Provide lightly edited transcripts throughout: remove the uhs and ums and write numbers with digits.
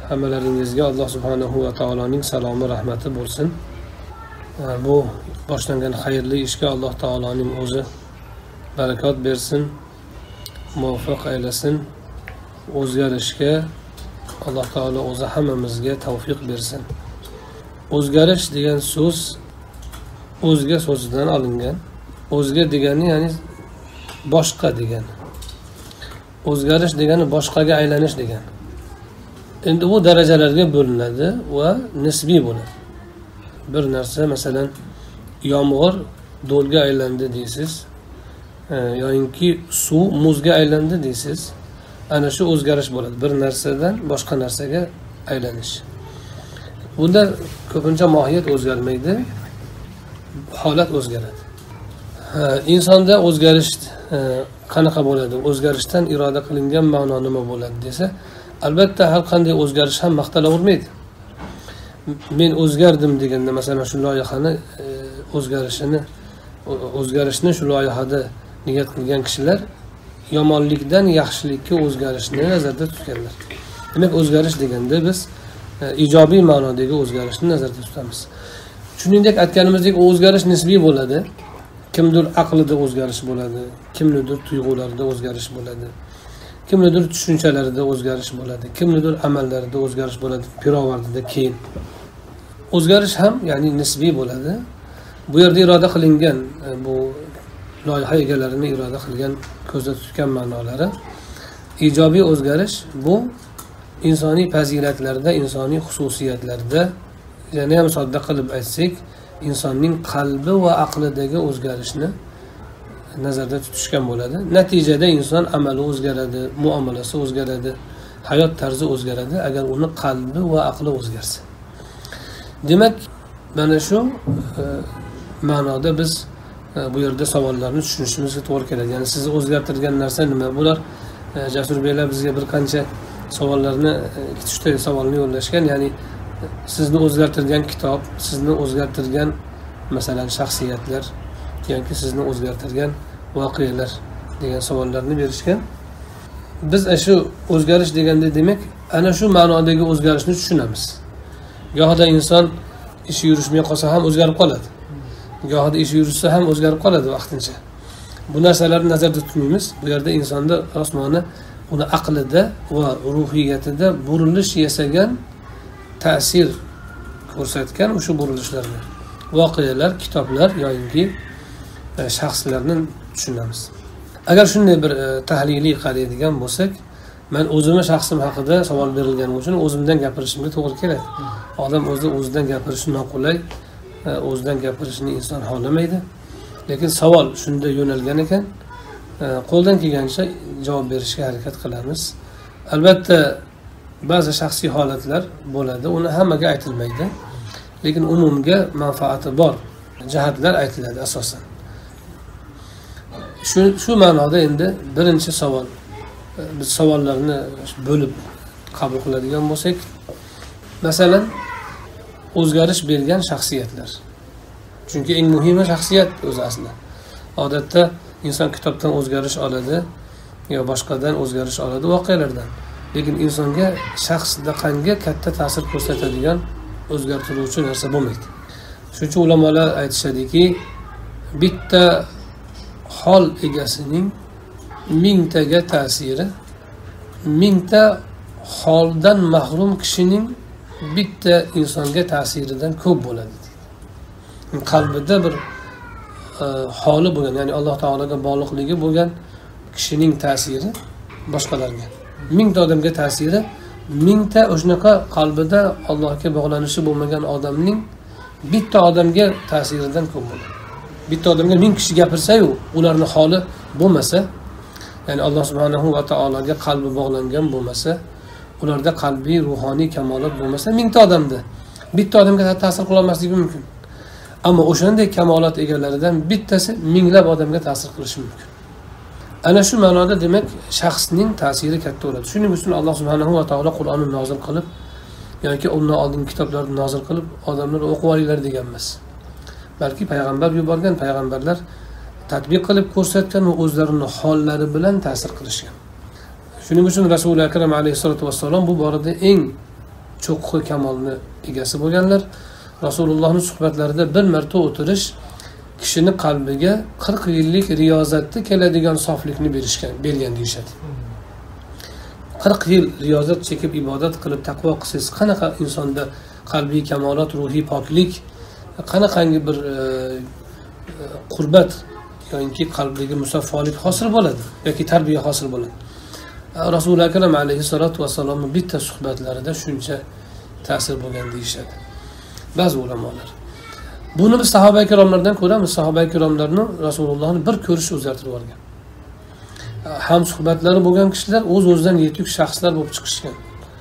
Hammalaringizga Alloh subhanahu va taoloning salomi rahmati bo'lsin. Bu boshlangan xayrli ishga Alloh taoloning o'zi barakot bersin, muvaffaq aylasin. O'zgarishga Alloh taolo o'zi hammamizga tavfiq bersin. O'zgarish degan so'z o'zga so'zidan olingan. O'zga degani ya'ni boshqa degani. O'zgarish degani boshqaga aylanish degani. Endi bu darajalarga bo'linadi va nisbiy bo'ladi. Bir narsa, masalan, yomg'ir do'lga aylandi deysiz, yoki suv muzga aylandi deysiz. Ana shu o'zgarish bo'ladi. Bir narsadan boshqa narsaga aylanish. Bunda ko'pincha mohiyat o'zgarmaydi, holat o'zgaradi. Insonda o'zgarish qanaqa bo'ladi? O'zgarishdan iroda qilingan ma'no nima bo'ladi desa, albatta har qanday o'zgarish ham maqtalavermaydi. Men o'zgardim deganda, masalan, shu loyihani o'zgarishni shu loyihada niyat qilgan kishilar yomonlikdan yaxshilikka o'zgarishni nazarda tutganlar. Demak, o'zgarish deganda biz ijobiy ma'nodagi o'zgarishni nazarda tutamiz. Shuningdek, aytganimizdek, o'zgarish nisbiy bo'ladi. Kimdir aqlida o'zgarish bo'ladi, kimnidir tuyg'ularida o'zgarish bo'ladi, kimnidir tushunchalarida o'zgarish bo'ladi, kimnidir amallarida o'zgarish bo'ladi, pirovardida keyin. O'zgarish ham ya'ni nisbiy bo'ladi. Bu yerda iroda qilingan bu loyiha egalarini iroda qilgan ko'zda tutgan ma'nolari ijobiy o'zgarish bu insoniy fazilatlarda, insoniy xususiyatlarda, yana ham sodda qilib aytsak, insonning qalbi va aqlidagi o'zgarishni nazarda tutishgan bo'ladi. Natijada inson amali o'zgaradi, muomalasi o'zgaradi, hayot tarzi o'zgaradi agar uni qalbi va aqli o'zgarsa. Demak, mana shu ma'noda biz bu yerda savollarni tushunishimizga to'g'ri keladi. Ya'ni sizni o'zgartirgan narsa nima? Bular Jasur beylar bizga bir qancha savollarni, 2-3 ta savolni yo'llashgan. Ya'ni sizni o'zgartirgan kitob, sizni o'zgartirgan masalan shaxsiyatlar yoki sizni o'zgartirgan voqealar degan savollarni berishgan. Biz shu o'zgarish deganda demak, ana shu ma'nodagi o'zgarishni tushunamiz. Gohida inson ishi yurishmay qolsa ham o'zgarib qoladi. Gohida ishi yurishsa ham o'zgarib qoladi vaqtincha. Bu narsalarni nazarda tutmaymiz. Bu yerda insonda osmoni uni aqlida va ruhiyatida burilish yasagan, ta'sir ko'rsatgan o'sha burilishlarni, voqealar, kitoblar yoki shaxslarni tushunamiz. Agar shunday bir tahliliy qaraydigan bo'lsak, men o'zimning shaxsim haqida savol berilgani uchun o'zimdan gapirishimga to'g'ri keladi. Odam o'zidan gapirishi noqulay, o'zidan gapirishni inson xohlamaydi. Lekin savol shunda yo'nalgan ekan, qo'ldan kelgancha javob berishga harakat qilamiz. Albatta ba'zi shaxsiy holatlar bo'ladi, uni hammaga aytilmaydi. Lekin umumga manfaati bor jihatlar aytiladi asosan. Shu ma'noda endi birinchi savol, biz savollarni bo'lib qabul qiladigan bo'lsak, masalan, o'zgarish bergan shaxsiyatlar. Chunki eng muhimi shaxsiyat o'zi aslida. Odatda inson kitobdan o'zgarish oladi yo boshqadan o'zgarish oladi, voqealardan. Lekin insonga shaxsda qancha katta ta'sir ko'rsatadigan o'zgartiruvchi narsa bo'lmaydi. Shuning uchun ulamolar aytishadiki, bitta hol egasining mingtaga ta'siri, mingta holdan mahrum kishining bitta insonga ta'siridan ko'p bo'ladi. Qalbida bir holi bo'lgan, ya'ni Alloh taologa bog'liqligi bo'lgan kishining ta'siri boshqalarga, mingta odamga ta'siri mingta o'shanaqa qalbida Allohga bog'lanishi bo'lmagan odamning bitta odamga ta'siridan ko'p bo'ladi. Bitta odamga 1000 kishi gapirsa-yu, ularning holi bo'lmasa, ya'ni Alloh subhanahu va taologa qalbi bog'langan bo'lmasa, ularda qalbiy, ruhoniy kamolat bo'lmasa, mingta odamda bitta odamga ta'sir qila olmasligi mumkin. Ammo o'shanday kamolat egalaridan bittasi minglab odamga ta'sir qilishi mumkin. Ana shu ma'noda demak shaxsning ta'siri katta bo'ladi. Shuning uchun Alloh subhanahu va taolo Qur'onni nozil qilib yoki undan oldingi kitoblarni nozil qilib odamlar o'qib olinglar degan emas. Balki payg'ambar yuborgan, payg'ambarlar tatbiq qilib ko'rsatgan va o'zlarining hollari bilan ta'sir qilishgan. Shuning uchun Rasululloh akram alayhisolatu vassalom bu borada eng cho'qqi kamolni egasi bo'lganlar. Rasulullohning suhbatlarida bir marta o'tirish kishini qalbiga 40 yillik riyozatda keladigan soflikni bergan deyishadi. 40 yil riyozat chekib ibodat qilib taqvo qilsangiz qanaqa insonda qalbiy kamolat, ruhiy poklik, qanaqangi bir qurbat yoki qalbiga musaffolik hosil bo'ladi yoki tarbiya hosil bo'ladi. Rasul akram alayhissalatu vassalomning bitta suhbatlarida shuncha ta'sir bo'lgan deyishadi ba'zi ulamolar. Buni biz sahoba ikromlardan ko'ramiz. Sahoba ikromlarni Rasulullohni bir ko'rish o'zgartirib yuborgan. Ham suhbatlari bo'lgan kishilar o'z-o'zidan yetuk shaxslar bo'lib chiqishgan.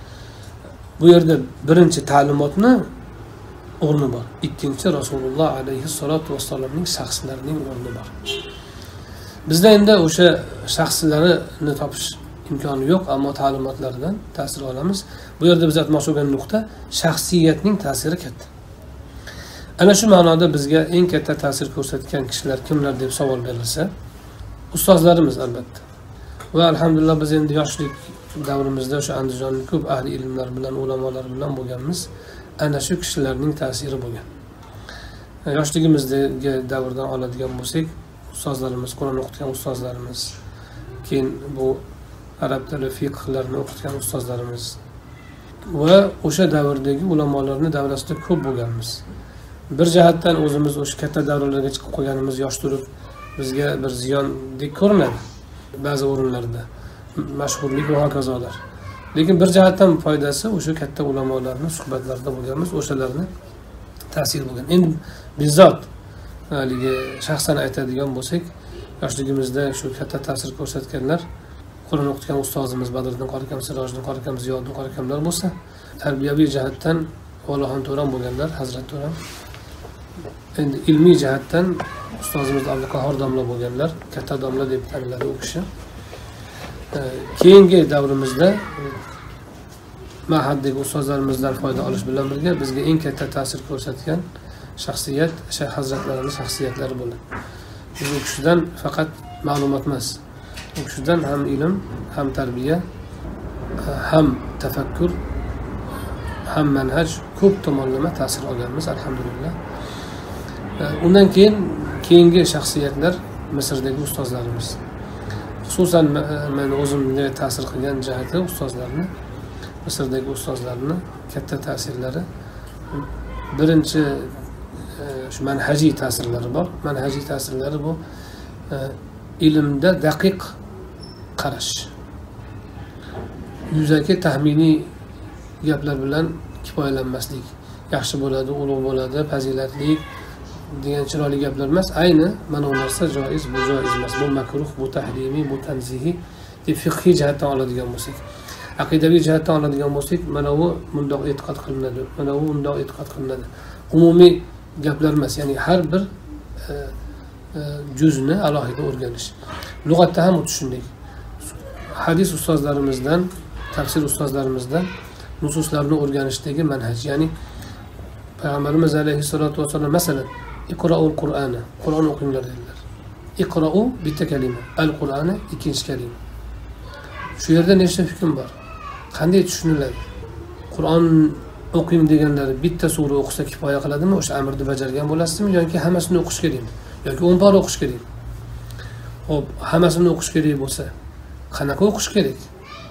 Bu yerda birinchi ta'limotni o'rni bor. Ikkinchi Rasululloh alayhissalatu vassalomning shaxslarining o'rni bor. Bizda endi o'sha shaxslarini topish imkoni yo'q, ammo ta'limotlardan ta'sir olamiz. Bu yerda biz aytmoqchi bo'lgan nuqta shaxsiyatning ta'siri katta. Ana shu ma'noda bizga eng katta ta'sir ko'rsatgan kishilar kimlar deb savol berilsa, ustozlarimiz albatta. Va alhamdulillah biz endi yoshlik davrimizda o'sha Andijonning ko'p ahli ilmlar bilan, ulamolar bilan bo'lganmiz. Ana shu kishilarning ta'siri bo'lgan. Yoshligimizdagi davrdan oladigan bo'lsak, ustozlarimiz, Qur'on o'qitgan ustozlarimiz, keyin bu arab tili fiqhlarni o'qitgan ustozlarimiz va o'sha davrdagi ulamolarning davrasida ko'p bo'lganmiz. Bir jihatdan o'zimiz o'sha katta davrlarga chiqib qolganimiz yosh turib bizga bir ziyondek ko'rinadi ba'zi o'rinlarda, mashhurlik va hokazolar. Lekin bir jihatdan foydasi o'sha katta ulamolarning suhbatlarida bo'lganmiz, o'shalarni ta'sir bo'lgan. Endi bizzot haligi shaxsan aytadigan bo'lsak, yoshligimizda shu katta ta'sir ko'rsatganlar Qur'on o'qitgan ustozimiz Badriddin qori akam, Sirojiddin qori akam, Ziyoddin qori akamlar bo'lsa, tarbiyaviy jihatdan Valoxon To'ram bo'lganlar, Hazrat To'ram. Endi ilmiy jihatdan ustozimiz Abduqahhor domla bo'lganlar, katta domla deb taniladi u kishi. Keyingi davrimizda mahaddagi ustozlarimizdan foyda olish bilan birga bizga eng katta ta'sir ko'rsatgan shaxsiyat Shayx hazratlarining shaxsiyatlari bo'ldi. Biz u kishidan faqat ma'lumot emas, u kishidan ham ilm, ham tarbiya, ham tafakkur, ham manhaj ko'p tomonlama ta'sir olganmiz alhamdulillah. Undan keyingi shaxsiyatlar Misrdagi ustozlarimiz. Xususan men o'zimga ta'sir qilgan jihati ustozlarni, Misrdagi ustozlarni katta ta'sirlari. Birinchi shu manhajiy ta'sirlari bor. Manhajiy ta'sirlari bu ilmda daqiq qarash. Yuzaki taxminiy gaplar bilan kifoyalanmaslik. Yaxshi bo'ladi, ulug' bo'ladi, fazilatli degan chiroyli gaplar emas. Ayni mana bu narsa joiz, bu joiz emas, bu makruh, bu tahrimiy, bu tanzihiy deb fiqhiy jihatdan oladigan bo'lsak, aqidaviy jihatdan oladigan bo'lsak, mana bu bundoq e'tiqod qilinadi, mana bu bundoq e'tiqod qilinadi. Umumiy gaplar emas, ya'ni har bir juzni alohida o'rganish. Lug'atda ham shunday. Hadis ustozlarimizdan, tafsir ustozlarimizdan nususlarni o'rganishdagi manhaj, ya'ni Payg'ambarimiz alayhissalatu vasallam masalan Iqro'ul Qur'ani, Qur'on o'qinglar dedilar. Iqro'u bitta kalima, al-Qur'ani ikkinchi kalima. Shu yerda nechta hukm bor? Qanday tushuniladi? Qur'on o'qing deganlar bitta sura o'qisa kifoya qiladimi? O'sha amrni bajargan bo'lasizmi yoki hammasini o'qish kerakmi? Yoki 10 pora o'qish kerakmi? Xo'p, hammasini o'qish kerak bo'lsa, qanaqa o'qish kerak?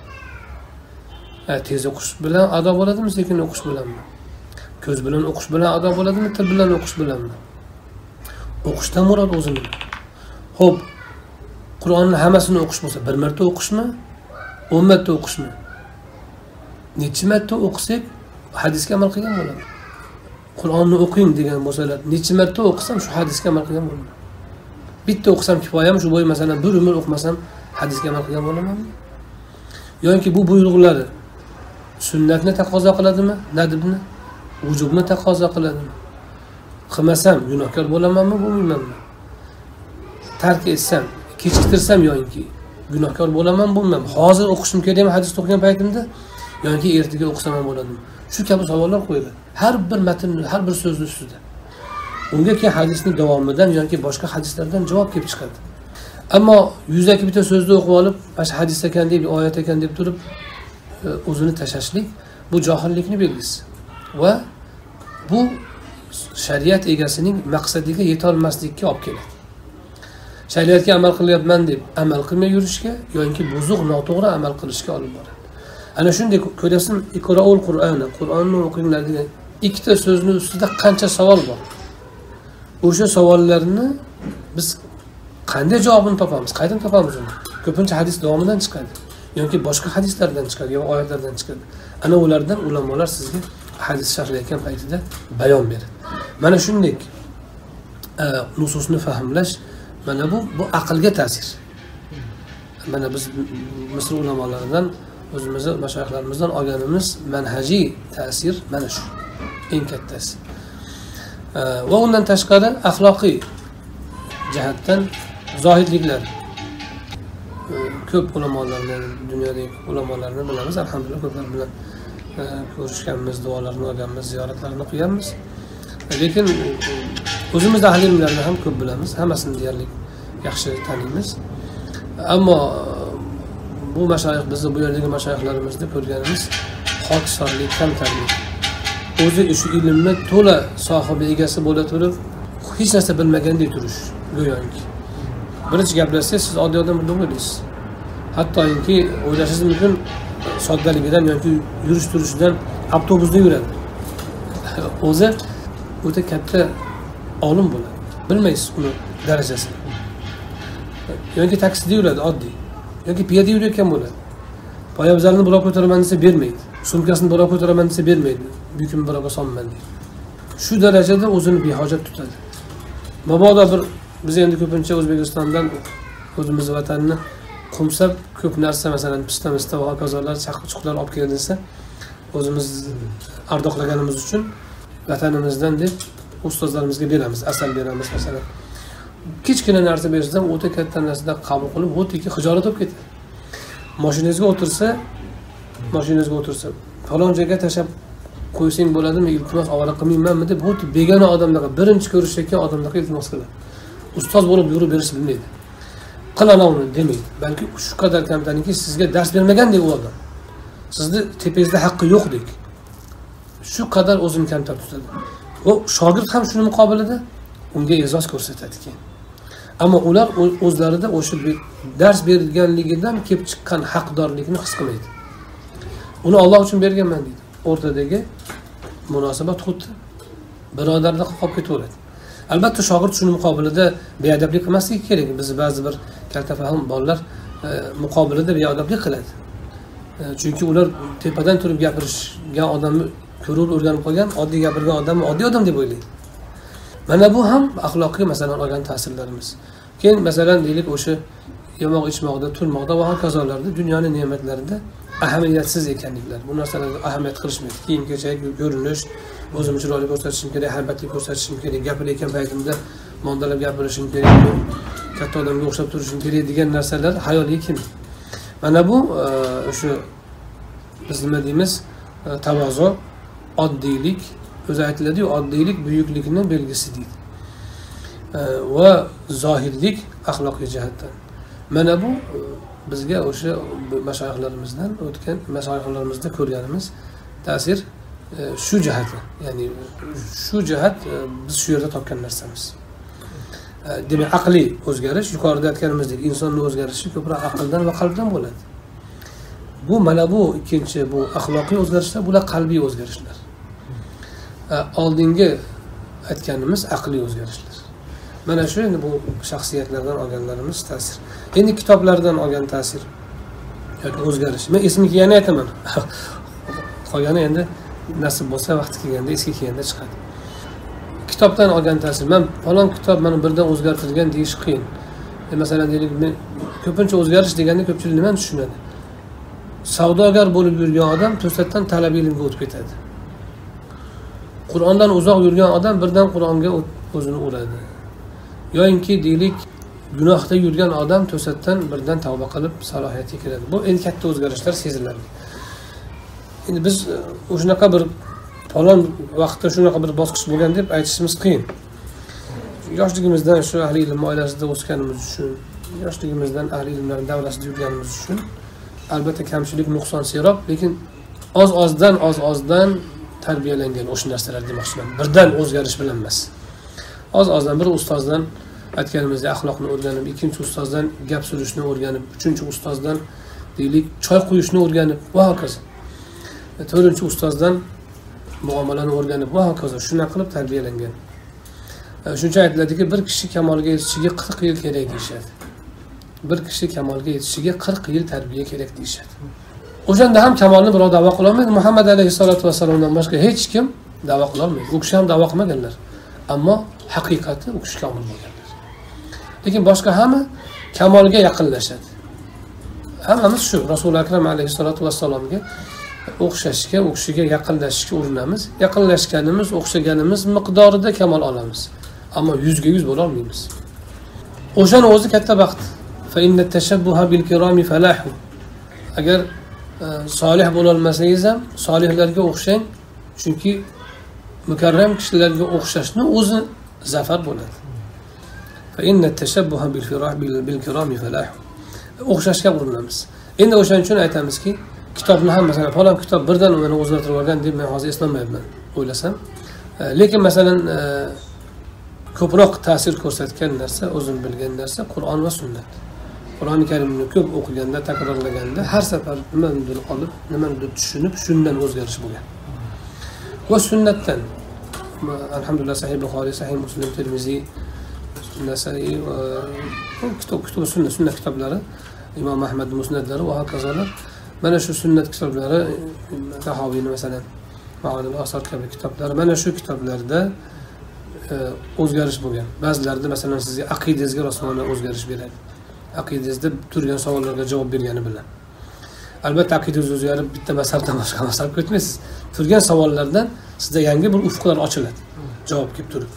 Tez o'qish bilan ado bo'ladimi, sekin o'qish bilanmi? Ko'z bilan o'qish bilan ado bo'ladimi, til bilan o'qish bilanmi? O'qishdan murod o'zini. Xo'p, Qur'onni hammasini o'qish bo'lsa, bir marta o'qishmi, 10 marta o'qishmi? Necha marta o'qisak hadisga amal qilgan bo'ladi. Qur'onni o'qing degan bo'lsalar, necha marta o'qisam shu hadisga amal qilgan bo'laman. Bitta o'qisam kifoyami, shu bo'yi masalan bir umr o'qimasam hadisga amal qilgan bo'lamanmi? Yoki bu buyruqlari sunnatni taqozo qiladimi, nadbni, vujubni taqozo qiladimi? Qilmasam gunohkor bo'lamanmi, bo'lmaymanmi? Tark etsam, kechiktirsam yoki gunohkor bo'laman, bo'lmayman. Hozir o'qishim kerakmi hadis o'qigan paytimda yoki ertaga o'qisam ham bo'ladimi? Shu kabi savollar qo'yiladi. Har bir matn, har bir so'zni ustida. Unga keyin hadisning davomidan yoki boshqa hadislardan javob kelib chiqadi. Ammo yuzaki bitta so'zni o'qib olib, mana hadis ekan deb, oyat ekan deb turib o'zini tashashlik, bu johillikni belgisi va bu shariat egasining maqsadiga yetolmaslikka olib keladi. Shariatga amal qilyapman deb amal qilmay yurishga yoki buzuq, noto'g'ri amal qilishga olib boradi. Ana shunday ko'rasizmi, iqroul Qur'onni o'qinglar degan ikkita so'zning ustida qancha savol bor. O'sha savollarni biz qanday javobini topamiz? Qayerdan topamiz uni? Ko'pincha hadis davomidan chiqadi yoki boshqa hadislardan chiqadi yoki oyatlardan chiqadi. Ana ulardan ulamolar sizga hadis sharhlayotgan paytida bayon beradi. Mana shunday nususni fahmlash, mana bu aqlga ta'sir. Mana biz Misr ulamolaridan, o'zimizning mashayihlarimizdan olganimiz manhajiy ta'sir mana shu eng kattasi. Va undan tashqari axloqiy jihatdan zohidliklar ko'p ulamolarni, dunyodagi ulamolarni bilamiz, alhamdulillah ko'plar bilan ko'rishganmiz, duolarni olganmiz, ziyoratlarni qilganmiz. Lekin o'zimizda ahli ilmlarni ham ko'p bilamiz, hammasini deyarli yaxshi taniymiz. Ammo bu mashayix, bizni bu yerdagi mashayihlarimizda ko'rganimiz xoksorlik, kamtarlik. O'zi shu ilmni to'la sohibi, egasi bo'la turib, hech narsa bilmagandek turish, go'yoki. Birinchi gaplashsangiz, siz oddiy odam bo'lmaysiz. Hattoki o'ylashingiz mumkin, soddaligidan yoki yurish-turishidan avtobusda yuradi. O'zi o'ta katta olim bo'ladi. Bilmaysiz uni darajasini. Yoki taksida yuradi oddiy. Yoki piyoda yurayotgan bo'ladi. Poyabzalini burab ko'taraman desa bermaydi. Sumkasini burab ko'taraman desa bermaydi. Yukimni burab solman deydi. Shu darajada o'zini behojat tutadi. Mabodo bir biz endi ko'pincha O'zbekistondan o'zimiz vatanni qumsab ko'p narsa, masalan, pista va hokazolar, chaqchuqlar olib keldinsa, o'zimiz ardoqlaganimiz uchun vatanimizdan deb ustozlarimizga beramiz, asal beramiz masalan. Kichkina narsa bersam, o'ta katta narsadan qabul qilib, o'tiki xijolat olib ketadi. Mashinangizga o'tirsa, falon joyga tashab qo'ysang bo'ladimi, iltimos avval qilmaymanmi deb o'ta begona odamlarga, birinchi ko'rishayotgan odamlarga iltimos qiladi. Ustoz bo'lib yurib berish bilmaydi. Qilana uni demaydi. Balki shu qadar kamtarki sizga dars bermagandek u odam. Sizni tepangizda haqqi yo'qdek. Shu qadar o'zini kamtar tutadi. Va shogird ham shuni muqobilida unga e'zoz ko'rsatadi keyin. Ammo ular o'zlarida o'sha dars berganligidan kelib chiqqan haqdorlikni his qilmaydi. Uni Alloh uchun berganman deydi. O'rtadagi munosabat xuddi birodarda qolib ketaveradi. Albatta shogird shuni muqobilida beadablik qilmasligi kerak. Biz ba'zi bir kaltafahm bolalar muqobilida beadablik qiladi. Chunki ular tepadan turib gapirishgan odamni ko'rib o'rganib qolgan, oddiy gapirgan odamni oddiy odam deb o'ylaydi. Mana bu ham axloqiy masalan olgan ta'sirlarimiz. Keyin masalan deylik o'sha yemoq ichmoqda, turmoqda va hokazolarda dunyoning ne'matlarida ahamiyatsiz ekanliklar. Bu narsalarga ahamiyat qilishmaydi. Kiyim-kechak, ko'rinish, o'zimni chiroyli ko'rsatishim kerak, haybatli ko'rsatishim kerak, gapirayotgan paytimda mondalab gapirishim kerak, katta odamga o'xshab turishim kerak degan narsalar hayoliga kelmaydi. Mana bu o'sha biz nima deymiz? Tavozu, oddiylik, o'zi aytiladi-ku, oddiylik buyuklikning belgisi deydi. Va zohirlik axloqiy jihatdan. Mana bu bizga o'sha mashayihlarimizdan o'tgan, mashayihlarimizda ko'rganimiz ta'sir shu jihati. Ya'ni shu jihat biz shu yerda topgan narsamiz. Demak, aqliy o'zgarish, yuqorida aytganimizdek, insonning o'zgarishi ko'proq aqldan va qalbdan bo'ladi. Bu mana bu ikkinchi bu axloqiy o'zgarishlar, bular qalbiy o'zgarishlar. Oldingi aytganimiz aqliy o'zgarishlar. Mana shu endi bu shaxsiyatlardan olganlarimiz ta'sir. Endi kitoblardan olgan ta'sir yoki o'zgarish. Men ismini yana aytaman. Qolgani endi nasib bo'lsa vaqti kelganda, eski kelganda chiqadi. Kitobdan olgan ta'sir. Men falon kitob meni birdan o'zgartirgan deyish qiyin. Masalan deylik, men ko'pincha o'zgarish deganda ko'pchilik nimani tushunadi? Savdogar bo'lib yurgan odam to'satdan talab ilmga o'tib ketadi. Qur'ondan uzoq yurgan odam birdan Qur'onga o'zini uradi. Yo'inki deylik, gunohda yurgan odam to'satdan birdan tavba qilib salohiyatga kiradi. Bu eng katta o'zgarishlar seziladi. Endi biz o'shunaqa bir falon vaqtda shunaqa bir bosqich bo'lgan deb aytishimiz qiyin. Yoshligimizdan shu ahli ilm oilasida o'sganimiz uchun, yoshligimizdan ahli ilmlar davrasida yurganimiz uchun albatta kamchilik, nuqson serob, lekin ozdan tarbiyalangan o'sha narsalar demoqchiman. Birdan o'zgarish bilan emas. Ozdan bir ustozdan aytganimizdek axloqni o'rganib, ikkinchi ustozdan gap surishni o'rganib, uchinchi ustozdan deylik choy quyishni o'rganib va hokazo. To'rtinchi ustozdan muomalani o'rganib va hokazo. Shuna qilib tarbiyalangan. Shuncha aytiladiki, bir kishi kamolga yetishiga 40 yil kerak deyshadi. Bir kishi kamolga yetishiga 40 yil tarbiya kerak deyshadi. O'shanda ham kamolni birov da'vo qila olmaydi. Muhammad alayhisolatu vasallamdan boshqa hech kim da'vo qila olmaydi. U kishi ham da'vo qilmaganlar. Ammo haqiqati u kishi kamol bo'lganlar. Lekin boshqa hamma kamolga yaqinlashadi. Hammamiz shu Rasululloh akram alayhisolatu vasallamga o'xshashga, u kishiga yaqinlashishga urinamiz. Yaqinlashganimiz, o'xshaganimiz miqdorida kamol olamiz. Ammo 100% bo'la olmaymiz. O'shani o'zi katta baxt. Fa inna tashabbuha bil kirami falahu. Agar solih bo'la olmasangiz ham solihlarga o'xshang, chunki mukarram kishilarga o'xshashni o'zi zafar bo'ladi. Fa inna tashabbuha bil kirami falahu. O'xshashga urinamiz. Endi o'shaning uchun aytamizki, kitobni ham masalan falon kitob birdan uni o'zgartirib olgan deb men hozir eslamayapman o'ylasam. Lekin masalan ko'proq ta'sir ko'rsatgan narsa, o'zim bilgan narsa Qur'on va sunnat. Qur'oni Karimni ko'p o'qiganda, takrorlaganda har safar nimanidir olib, nimanidir tushunib, shundan o'zgarish bo'lgan. Va sunnatdan alhamdulillah Sahih Buxoriy, Sahih Muslim, Tirmiziy, Nasai va kitob sunnat kitoblari, Imom Ahmad musnadlari va hokazolar. Mana shu sunnat kitoblari, Tahoviyni masalan, Ma'anil Asar kabi kitoblar, mana shu kitoblarda o'zgarish bo'lgan. Ba'zilarida masalan sizga aqidangizga rostmana o'zgarish beradi. Aqidangizda turgan savollarga javob bergani bilan. Albatta aqidangiz o'zgarib bitta mazhabdan boshqa mazhabga o'tmaysiz. Turgan savollardan sizda yangi bir ufqlar ochiladi. Javob kelib turib.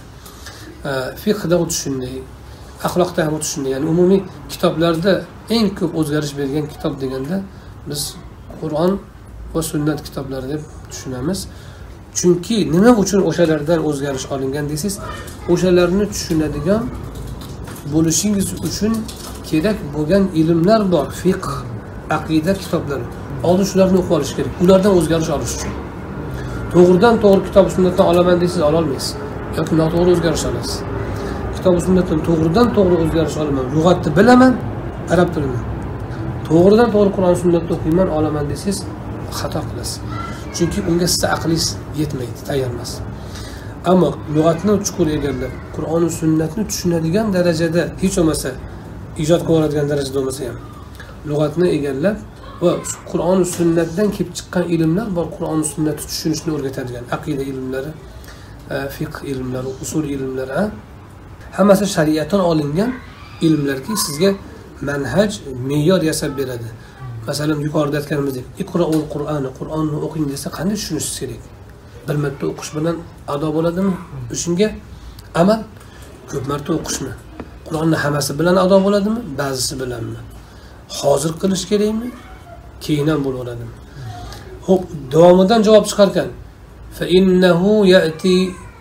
Fiqhda o'tish shunday, axloqda ham o'tish shunday. Ya'ni umumiy kitoblarda eng ko'p o'zgarish bergan kitob deganda biz Qur'on va sunnat kitoblari deb tushunamiz. Chunki nima uchun o'shalardan o'zgarish olingan desiz, o'shalarni tushunadigan bo'lishingiz uchun kerak bo'lgan ilmlar bor. Fiqh, aqida kitoblari. Oldin shularni o'qib olish kerak. Ulardan o'zgarish olish uchun. To'g'ridan to'g'ri kitob sunnatdan olaman desiz, ola olmaysiz. Yoki noto'g'ri o'zgarish olasiz. Kitob sunnatdan to'g'ridan to'g'ri o'zgarish olaman. Lug'atni bilaman, arab tilini. To'g'ridan to'g'ri Qur'on sunnatni o'qiyman, olaman desiz, xato qilasiz. Chunki unga sizga aqlingiz yetmaydi, tayyor emas. Ammo lug'atni chuqur egallab, Qur'on va sunnatni tushunadigan darajada, hech bo'lmasa ijod qiladigan darajada bo'lmasa ham, lug'atni egallab va Qur'on va sunnatdan kelib chiqqan ilmlar bor, Qur'on va sunnatni tushunishni o'rgatadigan aqida ilmlari, fiqh ilmlari, usul ilmlari, hammasi shariatdan olingan ilmlarki sizga manhaj, me'yor yasab beradi. Masalan, yuqorida aytganimizdek, iqro'ul Qur'onni, Qur'onni o'qing desa qanday tushunishingiz kerak? Bir marta o'qish bilan ado bo'ladimi? Shunga amal ko'p marta o'qishmi? Qur'onni hammasi bilan ado bo'ladimi? Ba'zisi bilanmi? Hozir qilish kerakmi? Keyin ham bo'laveradimi? Xo'p, davomidan javob chiqarkan. Fa innahu ya'ti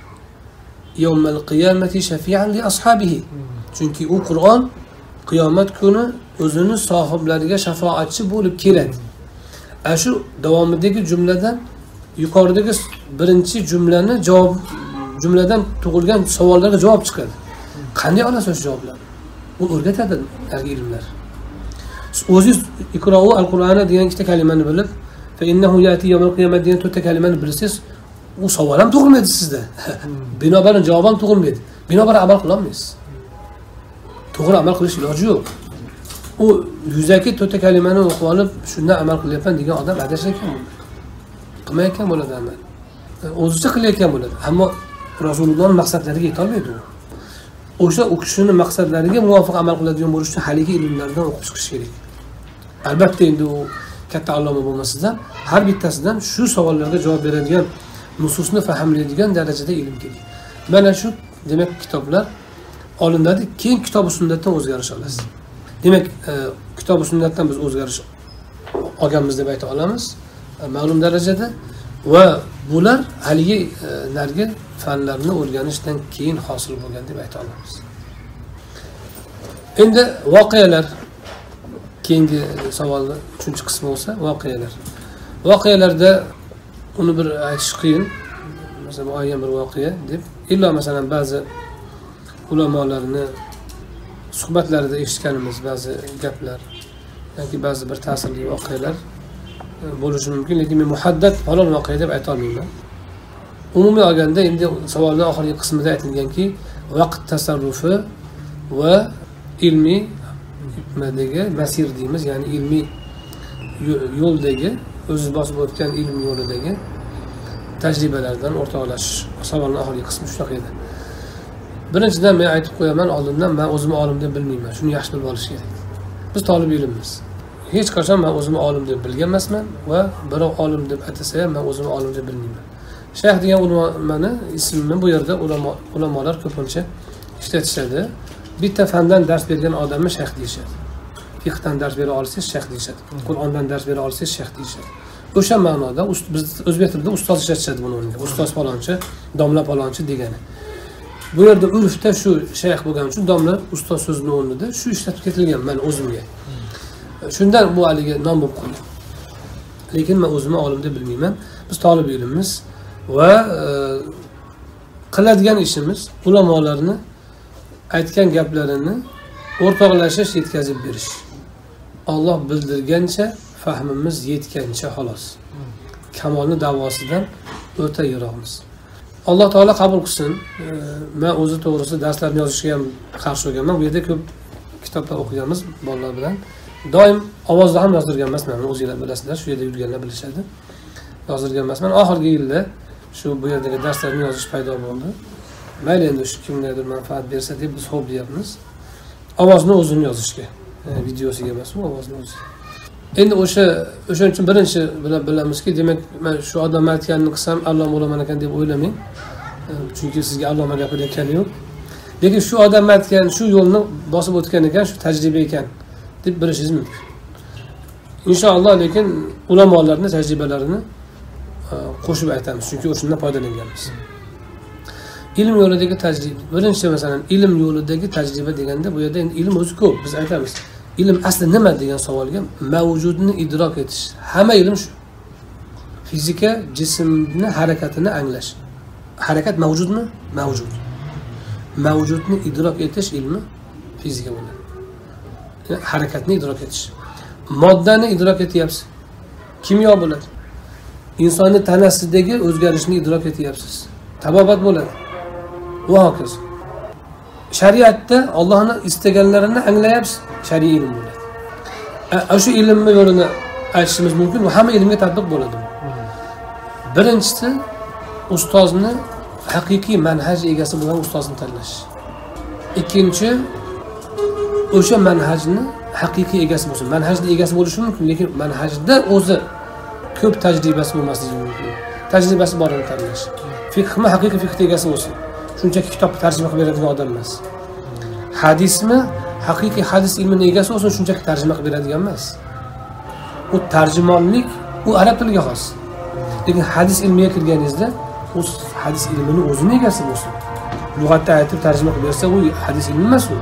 yawmal qiyamati shafi'an li ashabihi. Chunki u Qur'on qiyomat kuni o'zini sohiblariga shafoatchi bo'lib keladi. Shu davomidagi jumladan yuqoridagi birinchi jumladan tug'ilgan savollarga javob chiqadi. Qanday olasiz shu javoblarni? U o'rgatadi nargi ilmlar. O'zingiz iqro'u al-Qur'oni degan ikkita kalimani bilib, fa innahu yati yawmal qiyamati degan to'rtta kalimani bilsangiz, u savol ham tug'ilmaydi sizda. Binobarin javob ham tug'ilmaydi. Binobarin amal qila olmaysiz. To'g'ri amal qilish iloji yo'q. U yuzaki to'rtta kalimani o'qib olib, shundan amal qilyapman degan odam adashayotgan bo'ladi. Qilmayotgan bo'ladi amal. O'zicha qilayotgan bo'ladi. Ammo Rasulullohning maqsadlariga yeta olmaydi u. O'sha u kishining maqsadlariga muvofiq amal qiladigan bo'lish uchun haligi ilmlardan o'qib chiqish kerak. Albatta endi u katta alloma bo'lmasidan har bittasidan shu savollarga javob beradigan, nususni fahmlaydigan darajada ilm kerak. Mana shu demak kitoblar olinadi, keyin kitob va sunnatdan o'zgarish olasiz. Demak, kitob va sunnatdan biz o'zgarish olganmiz deb ayta olamiz, ma'lum darajada va bular haligi nargi fanlarni o'rganishdan keyin hosil bo'lgan deb ayta olamiz. Endi voqealar keyingi savolning 3-qismi bo'lsa, voqealar. voqealarda uni bir aytish qiyin. Masalan, muayyan bir voqea deb, illa masalan ba'zi ulamolarni suhbatlarida eshitganimiz ba'zi gaplar yoki ba'zi bir ta'sirli voqealar bo'lishi mumkin, lekin men muhaddad falon voqea deb ayta olmayman. Umumiy olganda endi savolning oxirgi qismida aytilganki, vaqt tasarrufi va ilmiy nimadagi masir deymiz, ya'ni ilmiy yo'ldagi o'zi bosib o'tgan ilm yo'lidagi tajribalardan o'rtoqlashish. Savolning oxirgi qismi shunaqa edi. Birinchidan men aytib qo'yaman oldindan, men o'zimni olim deb bilmayman. Shuni yaxshi bilib olish kerak. Biz talib ilmmiz. Hech qachon men o'zimni olim deb bilgan emasman va birov olim deb atasa ham men o'zimni olim deb bilmayman. Shayx degan ulamani ismini bu yerda ulamolar ko'pincha ishlatishadi. Bitta fandan dars bergan odamni shayx deyishadi. Fiqhdan dars bera olsangiz shayx deyishadi. Qur'ondan dars bera olsangiz shayx deyishadi. O'sha ma'noda biz o'zbek tilida ustoz ishlatishadi buni o'rniga. Ustoz falonchi, domla falonchi degani. Bu yerda urfda shu shayx bo'lgani uchun domla ustoz so'zining o'rnida shu ishlatib ketilgan men o'zimga. Shundan bu haliga nom bo'lib qolgan. Lekin men o'zimni olim deb bilmayman. Biz talib ilmimiz va qiladigan ishimiz ulamolarni aytgan gaplarini o'rtoqlashish, yetkazib berish. Alloh bildirgancha, fahmimiz yetgancha xolos. Kamolni davosidan o'ta yiroqmiz. Alloh taolo qabul qilsin. Men o'zi to'g'risi darslarni yozishga ham qarshi bo'lganman. Bu yerda ko'p kitoblar o'qiganmiz bolalar bilan. Doim ovozda ham yozdirgan emasman. O'zingizlar bilasizlar, shu yerda yurganlar bilishadi. Yozdirgan emasman. Oxirgi yilda shu bu yerdagi darslarni yozish paydo bo'ldi. Mayli endi shu kimgadir manfaat bersa deb biz xo'p deyapmiz. Ovozni o'zim yozishga, videosiga emas, ovozni o'zi. Endi o'shaning uchun birinchi bilamizki, demak men shu odam aytganini qilsam allom bo'laman ekan deb o'ylamang. Chunki sizga alloma gapirayotgani yo'q. Lekin shu odam aytgan shu yo'lni bosib o'tgan ekan, shu tajriba ekan deb bilishingiz mumkin. Inshaalloh, lekin ulamolarning tajribalarini qo'shib aytamiz, chunki o'shundan foydalanganmiz. Ilm yo'lidagi tajriba. Birinchi masalan, ilm yo'lidagi tajriba deganda bu yerda endi ilm o'zi ko'p. Biz aytamiz. Ilm asli nima degan savolga mavjudni idrok etish. Hamma ilm shu. Fizika jismni harakatini anglash. Harakat mavjudmi? Mavjud. Mavjudni idrok etish ilmi fizika bo'ladi. Yani harakatni idrok etish. Moddani idrok etyapsiz. Kimyo bo'ladi. Insonning tanasidagi o'zgarishni idrok etyapsiz. Tabobat bo'ladi. Va hokazo. Shariatda Allohning istaganlarini anglayapsiz, shariy ilm bo'ladi. O'sha ilmni yo'lini aytishimiz mumkin va hamma ilmga tatbiq bo'ladi. Birinchisi ustozni haqiqiy manhaj egasi bo'lgan ustozni tanlash. Ikkinchi o'sha manhajni haqiqiy egasi bo'lsin. Manhajni egasi bo'lishi mumkin, lekin manhajda o'zi ko'p tajribasi bo'lmasligi mumkin. Tajribasi borini tanlash. Fiqhmi haqiqiy fiqh egasi bo'lsin. Shunchaki kitobni tarjima qilib beradigan odam emas. Hadismi haqiqiy hadis ilmining egasi bo'lsin, shunchaki tarjima qilib beradigan emas. U tarjimonlik, u arab tiliga xos. Lekin hadis ilmiga kirganingizda, u hadis ilmining o'zining egasi bo'lsin. Lug'atda aytib tarjima qilib bersa, u hadis ilmi emas u.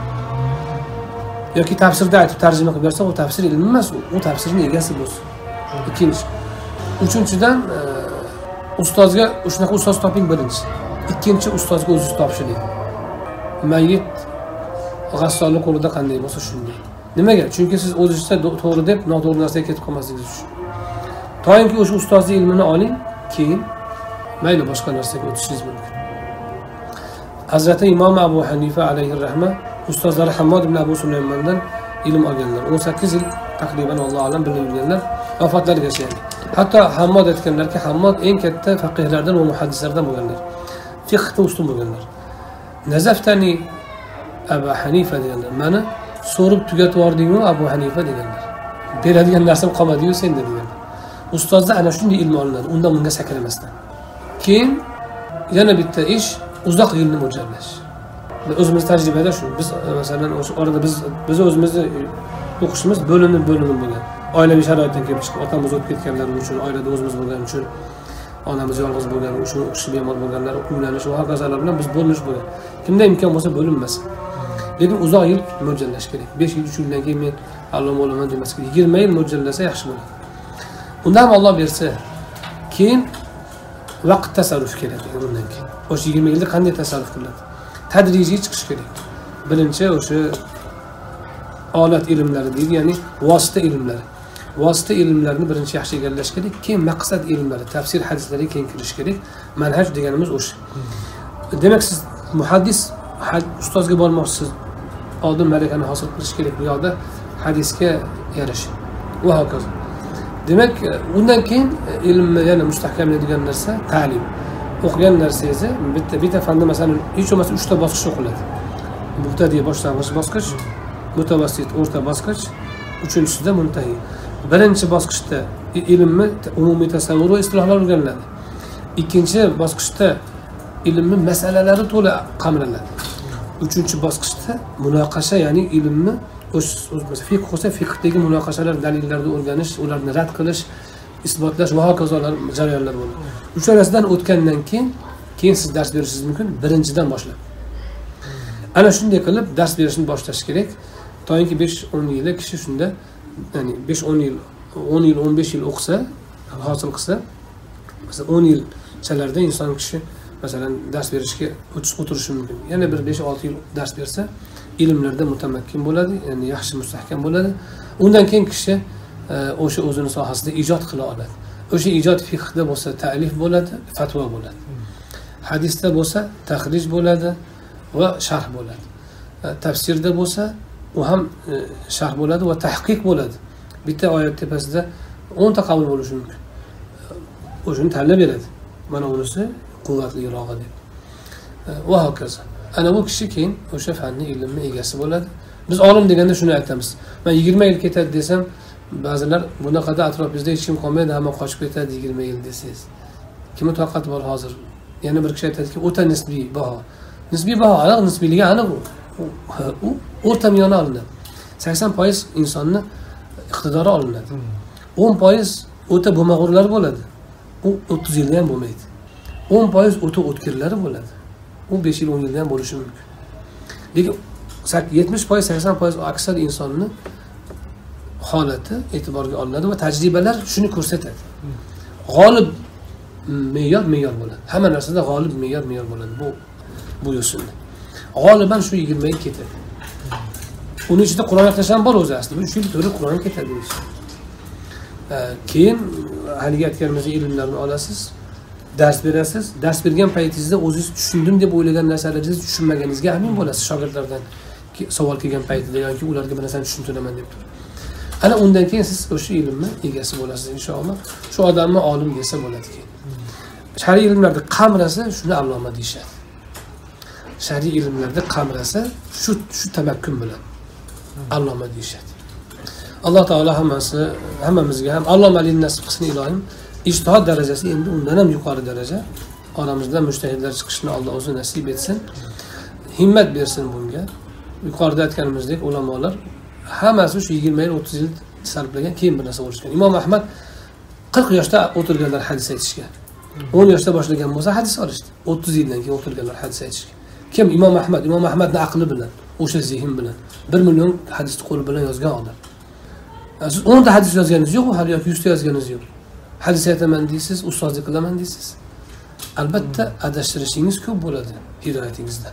Yoki tafsirda aytib tarjima qilib bersa, u tafsir ilmi emas u. U tafsirning egasi bo'lsin. Ikkinchi. Uchinchidan ustozga shunaqa ustoz toping birinchi. Ikkinchi ustozga o'zingiz topshiring. Mayyit g'assolning qo'lida qanday bo'lsa shunday. Nimaga? Chunki siz o'zingizda to'g'ri deb noto'g'ri narsaga ketib qolmasligingiz uchun. To'yinki o'sha ustozning ilmini oling, keyin mayli boshqa narsaga o'tishingiz mumkin. Hazrati Imom Abu Hanifa alayhi rahma ustozlari Hammod ibn Abu Sulaymondan ilm olganlar. 18 yil taqriban Alloh alam birga yurganlar, vafotlarigacha. Hatto Hammod aytganlarki, Hammod eng katta faqihlardan va muhaddislardan bo'lganlar. Fiqhda ustun bo'lganlar. Nazaftani Abu Hanifa deganlar. Meni so'rib tugatib yordingmi Abu Hanifa deganlar. Beradigan narsam qolmadi-yu senda deganlar. Ustozda ana shunday ilm olinadi, undan bunga sakramasdan. Keyin yana bitta ish uzoq yilni mo'ljallash. O'zimiz tajribada shu. Biz masalan o'sha orada biz o'zimizni o'qishimiz bo'linib bo'lgan. Oilaviy sharoitdan kelib chiqib, otamiz o'tib ketganlari uchun, oilada o'zimiz bo'lgani uchun, onamiz yolg'iz bo'lgani uchun, o'qishi bemor bo'lganlar, uylanish va hokazolar bilan biz bo'linish bo'lgan. Kimda imkon bo'lsa bo'linmasin. Lekin uzoq yil mo'ljallash kerak. 5 yil, 3 yildan keyin men allom bo'laman demaslik. 20 yil mo'ljallasa yaxshi bo'ladi. undan ham Alloh bersa, keyin vaqt tasarrufi kerak undan keyin. O'sha 20 yilda qanday tasarruf qiladi? Tadrijiy chiqish kerak. Birinchi o'sha olat ilmlari deydi, ya'ni vosita ilmlari. Vosita ilmlarini birinchi yaxshi egallash kerak, keyin maqsad ilmlari, tafsir hadislarga keyin kirish kerak. Manhaj deganimiz o'sha. Demak siz muhaddis ustozga bormoqchisiz, oldin malakani hosil qilish kerak bu yoqda hadisga yarasha va hokazo. Demak, undan keyin ilmni yana mustahkamlaydigan narsa ta'lim. O'qigan narsangizni bitta fanda masalan hech bo'lmasa 3 ta bosqich o'qiladi. Mubtadi boshlang'ich bosqich, mutavassit o'rta bosqich, uchinchisida muntahi. Birinchi bosqichda ilmni umumiy tasavvur va istilohlar o'rganiladi. Ikkinchi bosqichda ilmni masalalari to'la qamraladi. Uchinchi bosqichda munoqasha, ya'ni ilmni o'z fiqh bo'lsa fiqhdagi munoqashalar, dalillarni o'rganish, ularni rad qilish, isbotlash va hokazolar jarayonlar bo'ladi. Uchalasidan o'tgandan keyin siz dars berishingiz mumkin, birinchidan boshlab. Ana shunday qilib dars berishni boshlash kerak. To'yinki 5-10 yil kishi shunda, ya'ni 5-10 yil, 10 yil, 15 yil o'qisa, hosil qilsa, masalan 10 yilchalarda inson kishi masalan dars berishga o'tirishi mumkin. Yana bir 5-6 yil dars bersa, ilmlarda mutamakkin bo'ladi, ya'ni yaxshi mustahkam bo'ladi. Undan keyin kishi o'sha o'zini sohasida ijod qila oladi. O'sha ijod fiqhda bo'lsa ta'lif bo'ladi, fatvo bo'ladi. Hadisda bo'lsa tahrij bo'ladi va sharh bo'ladi. Tafsirda bo'lsa u ham sharh bo'ladi va tahqiq bo'ladi. Bitta oyat tepasida 10 ta qavl bo'lishi mumkin. O'shani tanlab beradi. Mana unisi quvvatlirog'i deb. Va hokazo. Ana bu kishi keyin o'sha fanni ilmni egasi bo'ladi. Biz olim deganda shuni aytamiz. Men 20 yil ketadi desam, ba'zilar bunaqada atrofingizda hech kim qolmaydi, hamma qochib ketadi 20 yil desangiz. Kimning toqati bor hozir? Yana bir kishi aytadiki, o'ta nisbiy baho. Nisbiy baho, aniq nisbiyligi aniq u o'rta miyona olinadi. 80% insonni iqtidori olinadi. 10% o'ta bo'lmag'urlar bo'ladi. U 30 yilda ham bo'lmaydi. 10% o'ta o'tkirlari bo'ladi. U 5 yil 10 yilda ham bo'lishi mumkin. Lekin 70%, 80% aksar insonni holati e'tiborga olinadi va tajribalar shuni ko'rsatadi. G'olib me'yor bo'ladi. Hamma narsada g'olib me'yor bo'ladi. Bu yo'sinda. G'oliban shu 20 yil ketadi. Uning ichida Qur'on o'qish ham bor o'zi aslida. 3 yil to'la Qur'on ketadi. Keyin haligi aytganimizdek ilmlarni olasiz, dars berasiz. Dars bergan paytingizda o'zingiz tushundim deb o'ylagan narsalaringizni tushunmaganingizga amin bo'lasiz shogirdlardan savol kelgan paytida yoki ularga bir narsani tushuntiraman deb turib. Ana undan keyin siz o'sha ilmni egasi bo'lasiz inshaalloh. Shu odamni olim desa bo'ladi keyin. Shariy ilmlarda qamrasi shuni alloma deyshadi. Shariy ilmlarda qamrasi shu tamakkun bilan alloma deyshadi. Alloh taolo hammamizga ham allomalik nasib qilsin ilohim. İjtihod darajasi endi undan ham yuqori daraja. Oramizda mujtahidlar chiqishni Alloh o'zi nasib etsin. Himmat bersin bunga. Yuqorida aytganimizdek ulamolar hammasi shu 20 yil 30 yil sarflagan, keyin bir narsa bo'lishgan. Imom Ahmad 40 yoshda o'tirganlar hadis aytishga. 10 yoshda boshlagan bo'lsa hadis olishdi. 30 yildan keyin o'tirganlar hadis aytishga. Kim? Imom Ahmad. Imom Ahmadning aqli bilan, o'sha zehn bilan 1 million hadisni qo'li bilan yozgan odam. Siz 10 ta hadis yozganingiz yo'q, hali yoki 100 ta yozganingiz yo'q. Hadis aytaman deysiz, ustozlik qilaman deysiz. Albatta adashtirishingiz ko'p bo'ladi hidoyatingizda.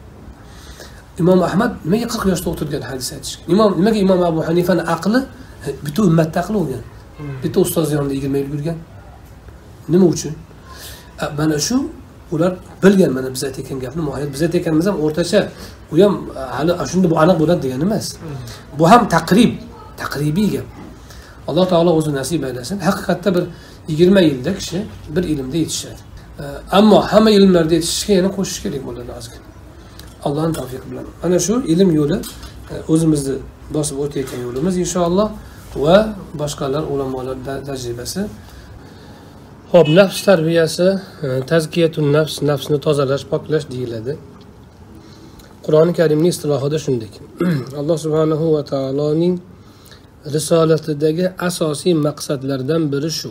Imom Ahmad nimaga 40 yoshda o'tirgan hadis aytishga? Nimaga Imom Abu Hanifaning aqli bitta ummatda aqli bo'lgan? Bitta ustoz yonida 20 yil yurgan. Nima uchun? Mana shu ular bilgan, mana biz aytgan gapni muhayyat biz aytganimiz ham o'rtacha, u ham hali shunda bu aniq bo'ladi degani emas. Bu ham taqribiy gap. Alloh taolo o'zi nasib aylasin. Haqiqatda bir 20 yilda kishi bir ilmda yetishadi. Ammo hamma ilmlarda yetishishga yana qo'shish kerak bo'ladi ozgina. Allohning tavfiqi bilan. Ana shu ilm yo'li o'zimizni bosib o'tayotgan yo'limiz inshaalloh va boshqalar ulamolar tajribasi. Xo'p, nafs tarbiyasi, tazkiyatun nafs, nafsni tozalash, poklash deyiladi. Qur'oni Karimning istilohida shunday. Alloh subhanahu va taoloning risolatidagi asosiy maqsadlardan biri shu.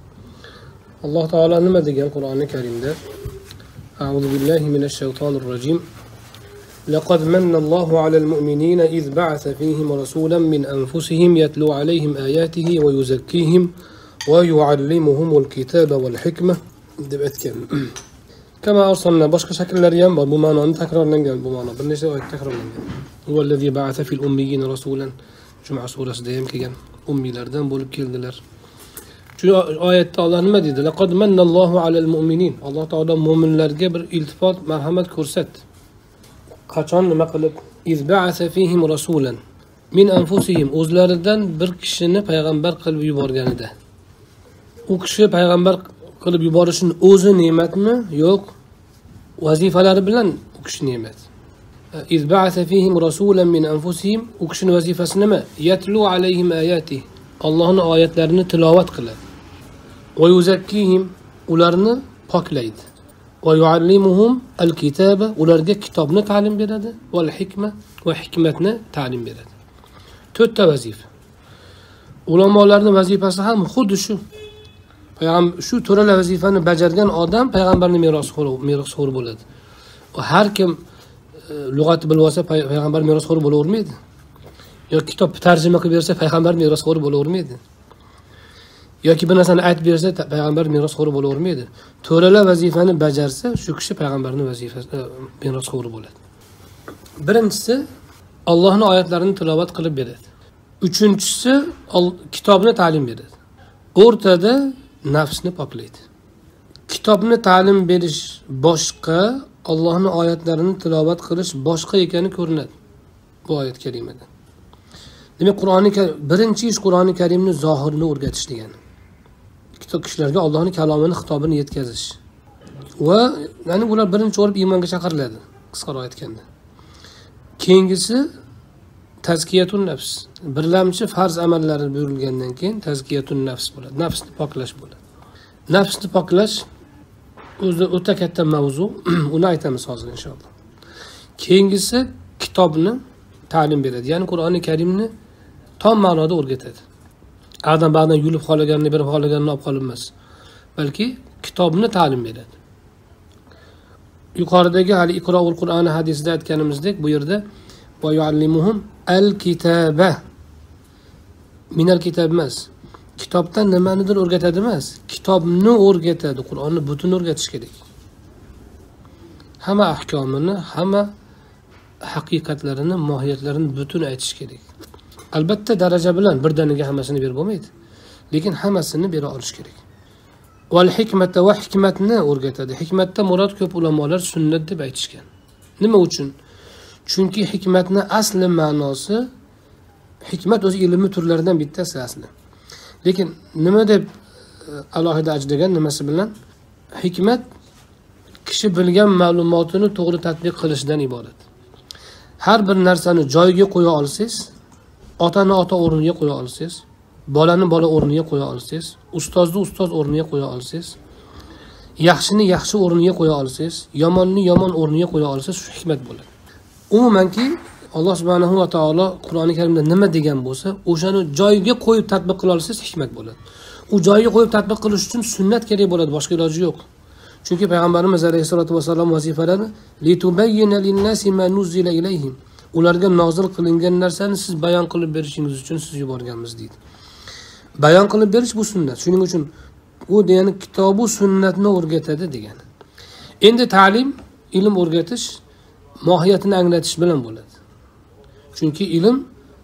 Alloh taolo nima degan Qur'oni Karimda? A'udhu billahi minash shaytonir rojim. لقد من الله على المؤمنين إذ بعث فيهم رسولا من أنفسهم يتلو عليهم آياته ويزكيهم va yuallimuhumul kitaba val hikma deb aytgan. Kama arsalna boshqa shakllari ham bor. Bu ma'noni takrorlangan bu ma'no. Bir nechta oyat takrorlangan. Vallazi ba'atha fil ummiyyin rasulan. Juma surasida ham kelgan. Ummiylardan bo'lib keldilar. Shu oyatda Alloh nima dedi? Laqad mannallohu alal mu'minin. Alloh taolo mu'minlarga bir iltifot, marhamat ko'rsatdi. Qachon nima qilib? İz ba'atha fihim rasulan min anfusihim, o'zlaridan bir kishini payg'ambar qilib yuborganida. U kishi payg'ambar qilib yuborishning o'zi ne'matmi? Yo'q. Vazifalari bilan u kishi ne'mat. İz ba'atha fihim rasulan min anfusihim, u kishining vazifasi nima? Yatlu alayhim ayati. Allohning oyatlarini tilovat qiladi. Va yuzakkihim, ularni poklaydi. Va yuallimuhum al-kitaba, ularga kitobni ta'lim beradi, val hikma va hikmatni ta'lim beradi. To'rtta vazifa. Ulamolarning vazifasi ham xuddi shu. Shu to'rala vazifani bajargan odam payg'ambarning merosxo'ri bo'ladi. Va har kim lug'atni bilib olsa payg'ambar merosxo'ri bo'lavermaydi. Yoki kitob tarjima qilib bersa payg'ambar merosxo'ri bo'lavermaydi. Yoki bir narsani aytib bersa payg'ambar merosxo'ri bo'lavermaydi. To'rala vazifani bajarsa shu kishi payg'ambarning vazifasi merosxo'ri bo'ladi. Birinchisi Allohning oyatlarini tilovat qilib beradi. Uchinchisi kitobni ta'lim beradi. O'rtada nafsni poklaydi. Kitobni ta'lim berish boshqa, Allohning oyatlarini tilovat qilish boshqa ekani ko'rinadi bu oyat karimada. Demak, birinchi ish Qur'oni Karimning zohirini o'rgatish degani. Kishilarga Allohning kalomini, xitobini yetkazish. Va ya'ni ular birinchi o'rib iymonga chaqiriladi, qisqaroq aytganda. Keyingisi tazkiyatun nafs. Birlamchi farz amallari buyurilgandan keyin tazkiyatun nafs bo'ladi. Nafsni poklash bo'ladi. Nafsni poklash o'zi o'ta katta mavzu. Uni aytamiz hozir inshaalloh. Keyingisi kitobni ta'lim beradi. Ya'ni Qur'oni Karimni tom ma'noda o'rgatadi. Ba'dan yulib qolganini berib qolganini olib qolinmas. Balki kitobni ta'lim beradi. Yuqoridagi hali Iqroul Qur'oni hadisida aytganimizdek, bu yerda va yuallimuhum al-kitaba. Minal kitab emas. Kitobdan nimanidir o'rgatadi emas. Kitobni o'rgatadi. Qur'onni butun o'rgatish kerak. Hamma ahkomini, hamma haqiqatlarini, mohiyatlarini butun aytish kerak. Albatta daraja bilan birdaniga hammasini berib bo'lmaydi. Lekin hammasini bera olish kerak. Val hikmata va hikmatni o'rgatadi. Hikmatda murod ko'p ulamolar sunnat deb aytishgan. Nima uchun? Chunki hikmatni asli ma'nosi, hikmat o'zi ilmning turlaridan bittasi asli. Lekin nima deb alohida ajragan nimasi bilan? Hikmat kishi bilgan ma'lumotini to'g'ri tatbiq qilishdan iborat. Har bir narsani joyiga qo'ya olsangiz, otani ota o'rniga qo'ya olsangiz, bolani bola o'rniga qo'ya olsangiz, ustozni ustoz o'rniga qo'ya olsangiz, yaxshini yaxshi o'rniga qo'ya olsangiz, yomonni yomon o'rniga qo'ya olsangiz, shu hikmat bo'ladi. Umumanki Alloh subhanahu va taolo Qur'oni Karimda nima degan bo'lsa, o'shani joyiga qo'yib tatbiq qila olsangiz hikmat bo'ladi. U joyiga qo'yib tatbiq qilish uchun sunnat kerak bo'ladi, boshqa iloji yo'q. Chunki payg'ambarimiz alayhisolatu vasallam vazifalari litubayyina lin-nasi ma nuzila ilayhim. Ularga nozil qilingan narsani siz bayon qilib berishingiz uchun siz yuborganmiz deydi. Bayon qilib berish bu sunnat. Shuning uchun u degani kitobu sunnatni o'rgatadi degani. Endi ta'lim, ilm o'rgatish mohiyatini anglatish bilan bo'ladi. Chunki ilm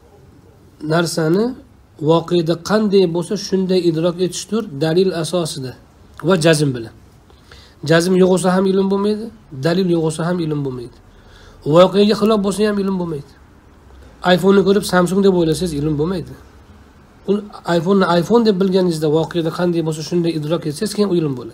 narsani voqeda qanday bo'lsa shunday idrok etishdir, dalil asosida va jazm bilan. Jazm yo'q bo'lsa ham ilm bo'lmaydi, dalil yo'q bo'lsa ham ilm bo'lmaydi. Voqeaga xilof bo'lsa ham ilm bo'lmaydi. iPhone'ni ko'rib Samsung deb o'ylasangiz ilm bo'lmaydi. U iPhone'ni iPhone deb bilganingizda voqeada qanday bo'lsa shunday idrok etsangiz keyin ilm bo'ladi.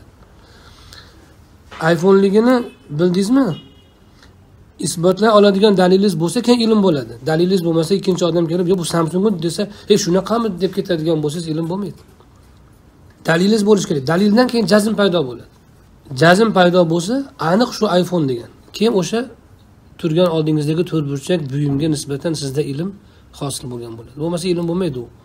iPhone'ligini bildingizmi? Isbotlay oladigan dalilingiz bo'lsa keyin ilm bo'ladi. Dalilingiz bo'lmasa ikkinchi odam kelib, "Yo bu Samsung desa, shunaqami?" deb ketadigan bo'lsangiz ilm bo'lmaydi. Dalilingiz bo'lishi kerak. Dalildan keyin jazm paydo bo'ladi. Jazm paydo bo'lsa, aniq shu iPhone degan. Keyin o'sha turgan oldingizdagi to'rtburchak buyumga nisbatan sizda ilm hosil bo'lgan bo'ladi. Bo'lmasa ilm bo'lmaydi u.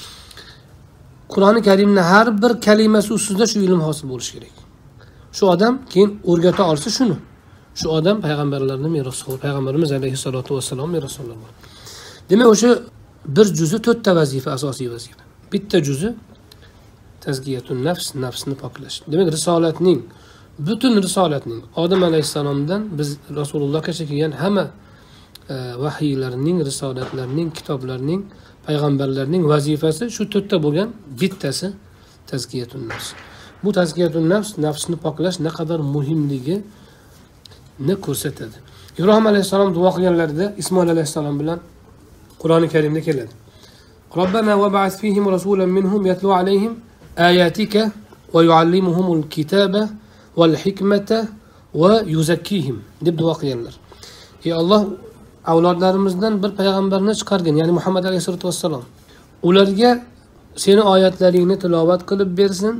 Qur'oni Karimning har bir kalimasi ustida shu ilm hosil bo'lishi kerak. Shu odam keyin o'rgata olsa shuni. Shu odam payg'ambarlarning merosxo'ri, payg'ambarimiz alayhisolatu vassalom merosxo'rlari bor. Demak, o'sha bir juzi to'rtta vazifa, asosiy vazifa. Bitta juzi tazkiyatun nafs, nafsni poklash. Demak, risolatning, butun risolatning Odam alayhissalomdan biz Rasulullohgacha kelgan hamma vahiylarning, risolatlarning, kitoblarning, payg'ambarlarning vazifasi shu to'rtta bo'lgan, bittasi tazkiyatun nafs. Bu tazkiyatun nafs, nafsni poklash naqadar muhimligini ko'rsatadi. Ibrohim alayhissalom duo qilganlarida Ismoil alayhissalom bilan Qur'oni Karimda keladi. Robbana va ba'ath fihim rasulan minhum yatlu alayhim ayatika va yuallimuhumul kitaba val hikmata va yuzakkihim deb duo qilganlar. Ey Alloh, avlodlarimizdan bir payg'ambarni chiqargin, ya'ni Muhammad alayhisolatu vassalom. Ularga seni oyatlaringni tilovat qilib bersin